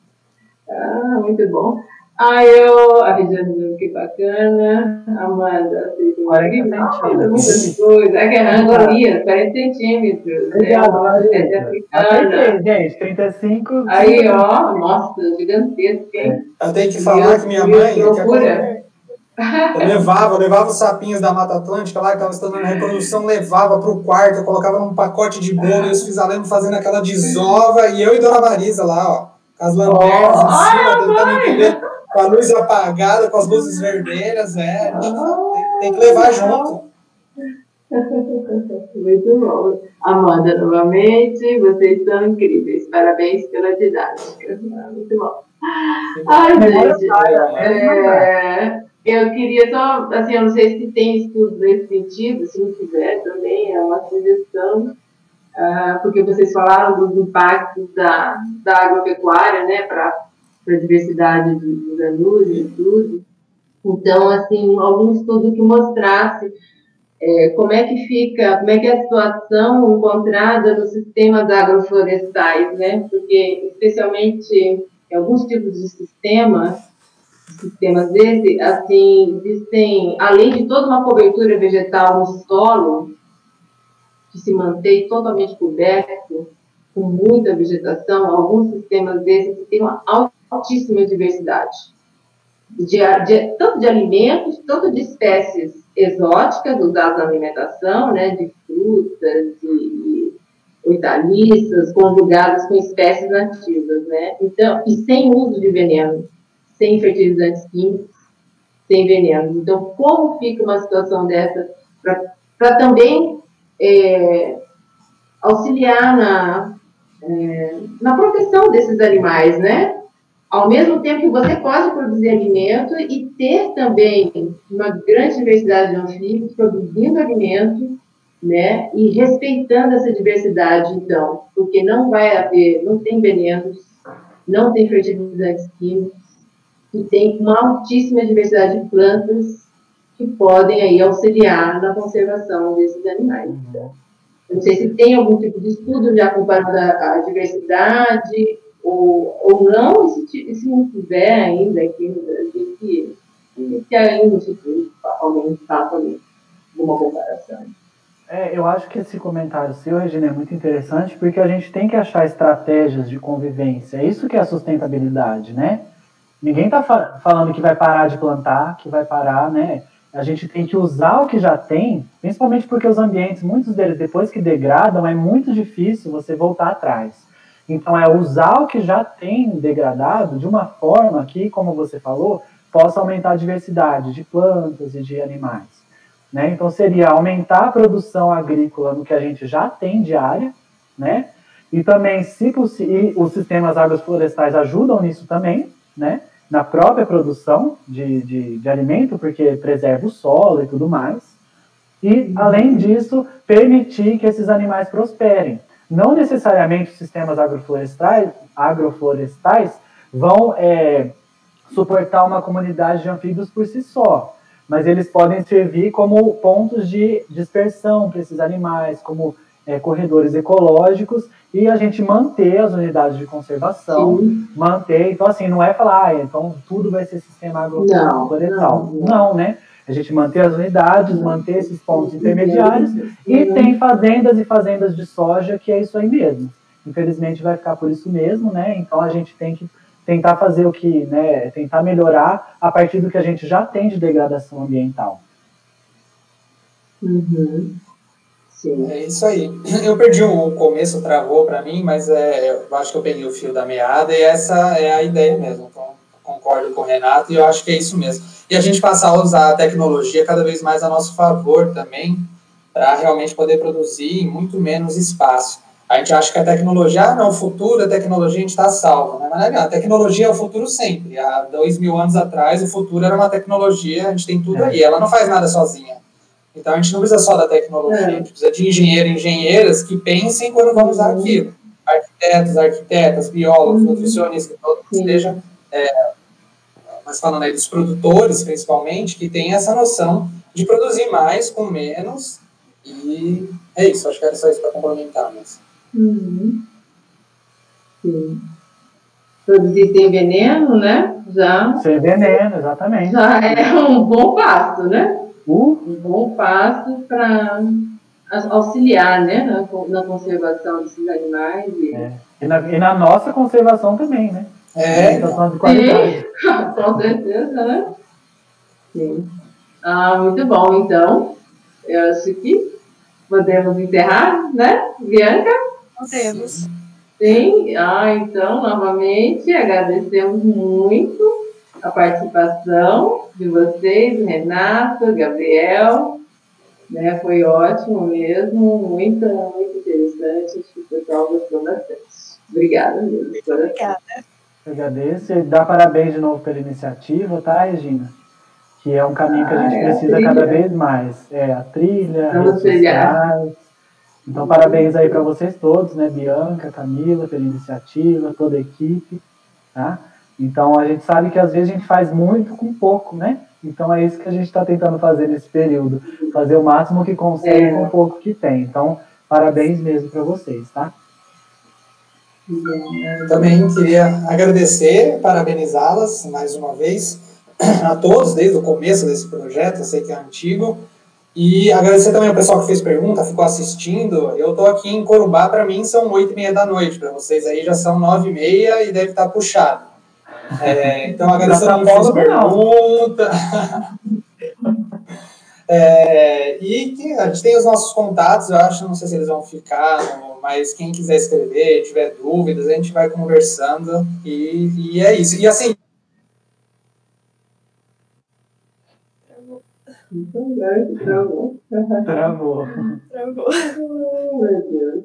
Speaker 2: Ah, muito bom. Ah, eu, a Rejane, que bacana. Amanda,
Speaker 3: quarenta centímetros.
Speaker 2: Coisa. Aqui é Angolia, quarenta centímetros.
Speaker 3: Obrigado,
Speaker 2: É, é africana.
Speaker 3: Gente, trinta e cinco.
Speaker 2: Aí, ó, nossa, gigantesco, hein?
Speaker 4: Eu tenho que falar que minha mãe.
Speaker 2: Procura.
Speaker 4: Eu levava, eu levava os sapinhos da Mata Atlântica lá, que estava estudando na reprodução, levava para o quarto, eu colocava num pacote de bolo, e os fisalemos fazendo aquela desova, e eu e Dona Marisa lá, ó, com as lanternas em cima, tentando entender, com a luz apagada, com as luzes vermelhas, é, tem, tem que levar junto.
Speaker 2: Muito bom. Amanda, novamente, vocês são incríveis, parabéns pela didática. Muito bom. Ai, gente, é... eu queria só, assim, eu não sei se tem estudo nesse sentido, se não tiver também, é uma sugestão, uh, porque vocês falaram dos impactos da, da agropecuária, né, para a diversidade dos anus e tudo. Então, assim, algum estudo que mostrasse é, como é que fica, como é que é a situação encontrada nos sistemas agroflorestais, né, porque, especialmente, em alguns tipos de sistemas, sistemas desse, assim, existem, além de toda uma cobertura vegetal no solo, que se mantém totalmente coberto, com muita vegetação, alguns sistemas desses têm uma altíssima diversidade, de, de, tanto de alimentos, tanto de espécies exóticas usadas na alimentação, né, de frutas e, e hortaliças, conjugadas com espécies nativas, né, então, e sem uso de veneno, sem fertilizantes químicos, sem venenos. Então, como fica uma situação dessa para também é, auxiliar na, é, na proteção desses animais, né? Ao mesmo tempo que você pode produzir alimento e ter também uma grande diversidade de anfíbios produzindo alimento, né? E respeitando essa diversidade, então, porque não vai haver, não tem venenos, não tem fertilizantes químicos, e tem uma altíssima diversidade de plantas que podem aí auxiliar na conservação desses animais. Então, não sei se tem algum tipo de estudo já comparando a, a diversidade ou, ou não, e se, se não tiver ainda aqui no Brasil, que, que ainda no futuro aumentar também uma comparação.
Speaker 3: É, eu acho que esse comentário seu, Regina, é muito interessante, porque a gente tem que achar estratégias de convivência. É isso que é a sustentabilidade, né? Ninguém está fa- falando que vai parar de plantar, que vai parar, né? A gente tem que usar o que já tem, principalmente porque os ambientes, muitos deles, depois que degradam, é muito difícil você voltar atrás. Então, é usar o que já tem degradado de uma forma que, como você falou, possa aumentar a diversidade de plantas e de animais. Né? Então, seria aumentar a produção agrícola no que a gente já tem de área, né? E também, se possível, os sistemas agroflorestais ajudam nisso também, né? Na própria produção de, de, de alimento, porque preserva o solo e tudo mais. E, além disso, permitir que esses animais prosperem. Não necessariamente os sistemas agroflorestais, agroflorestais vão é, suportar uma comunidade de anfíbios por si só, mas eles podem servir como pontos de dispersão para esses animais, como é, corredores ecológicos, e a gente manter as unidades de conservação, Sim. manter, então assim, não é falar, ah, então tudo vai ser sistema agroflorestal. Não, não, não. não, né? A gente manter as unidades, não. manter esses pontos intermediários, não. e tem fazendas e fazendas de soja, que é isso aí mesmo. Infelizmente vai ficar por isso mesmo, né? Então a gente tem que tentar fazer o que, né, tentar melhorar a partir do que a gente já tem de degradação ambiental.
Speaker 2: Uhum. Sim.
Speaker 4: É isso aí. Eu perdi o começo, travou para mim, mas é, eu acho que eu peguei o fio da meada e essa é a ideia mesmo. Então, concordo com o Renato e eu acho que é isso mesmo. E a gente passar a usar a tecnologia cada vez mais a nosso favor também, para realmente poder produzir em muito menos espaço. A gente acha que a tecnologia, ah, não, o futuro, a tecnologia, a gente está salvo. Né? Mas não, a tecnologia é o futuro sempre. Há dois mil anos atrás, o futuro era uma tecnologia, a gente tem tudo aí. Ela não faz nada sozinha. Então, a gente não precisa só da tecnologia, a gente precisa de engenheiros e engenheiras que pensem quando vão usar aquilo. Arquitetos, arquitetas, biólogos, nutricionistas, que todos estejam, é, mas falando aí dos produtores, principalmente, que tem essa noção de produzir mais com menos. E é isso, acho que era só isso para complementar. Mas...
Speaker 2: Uhum. Sim. Produzir sem veneno, né? Já.
Speaker 3: Sem veneno, exatamente.
Speaker 2: Já é um bom passo, né?
Speaker 3: Uh.
Speaker 2: Um bom passo para auxiliar, né? Na, na conservação desses animais. E...
Speaker 3: É. E, na, e na nossa conservação também, né?
Speaker 4: É.
Speaker 3: Então, de qualidade.
Speaker 2: Sim, com certeza, né? Sim. Ah, muito bom, então. Eu acho que podemos encerrar, né, Bianca?
Speaker 1: Podemos.
Speaker 2: Sim. Ah, então, novamente, agradecemos muito a participação de vocês, Renato, Gabriel. Né, foi ótimo mesmo, muito, muito interessante. Acho que o pessoal gostou bastante. Obrigada mesmo.
Speaker 1: Obrigada.
Speaker 3: Eu agradeço e dar parabéns de novo pela iniciativa, tá, Regina? Que é um caminho que a gente ah, é precisa a cada vez mais. É a trilha, redes sociais. Então, parabéns aí para vocês todos, né? Bianca, Camila, pela iniciativa, toda a equipe, tá? Então, a gente sabe que às vezes a gente faz muito com pouco, né? Então, é isso que a gente está tentando fazer nesse período. Fazer o máximo que consegue é. com o pouco que tem. Então, parabéns mesmo para vocês, tá?
Speaker 4: Eu também queria agradecer, parabenizá-las mais uma vez, a todos, desde o começo desse projeto, eu sei que é antigo, e agradecer também ao pessoal que fez pergunta, ficou assistindo. Eu estou aqui em Corumbá, para mim são oito e meia da noite, para vocês aí já são nove e meia e deve estar puxado. É, então, agradecer a quem fez pergunta. É, e que a gente tem os nossos contatos, eu acho, não sei se eles vão ficar, mas quem quiser escrever, tiver dúvidas, a gente vai conversando, e, e é isso. E assim,
Speaker 2: Travou.
Speaker 3: Travou.
Speaker 1: Travou.
Speaker 2: Oh, meu Deus.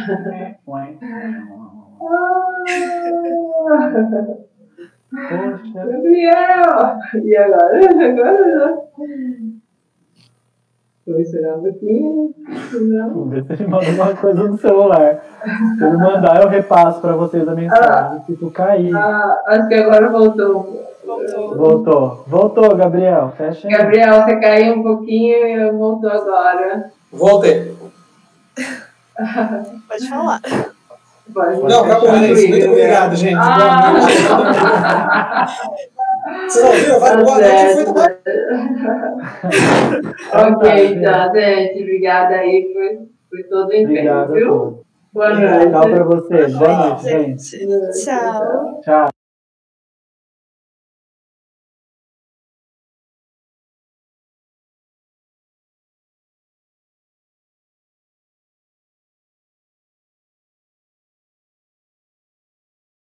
Speaker 3: Poxa.
Speaker 2: Gabriel! E agora? Agora Estou esperando aqui.
Speaker 3: Vamos ver se ele manda uma coisa no celular. Se ele mandar, eu repasso para vocês a mensagem. Se tu cair.
Speaker 2: Ah, acho que agora voltou.
Speaker 1: Voltou.
Speaker 3: Voltou. Voltou, Gabriel. Fecha aí.
Speaker 2: Gabriel, você caiu um pouquinho e voltou agora.
Speaker 4: Voltei.
Speaker 1: Pode falar.
Speaker 2: Pode
Speaker 4: Não, acabou, é isso. Muito obrigado, gente.
Speaker 2: Ah,
Speaker 4: Boa noite. Vocês ouviram? Vai, boa noite e fui tomar.
Speaker 2: Ok, então, gente. Obrigada aí por, por todo o empenho, viu? Boa noite.
Speaker 3: Tchau pra vocês. Boa noite, gente.
Speaker 1: Tchau.
Speaker 3: Tchau.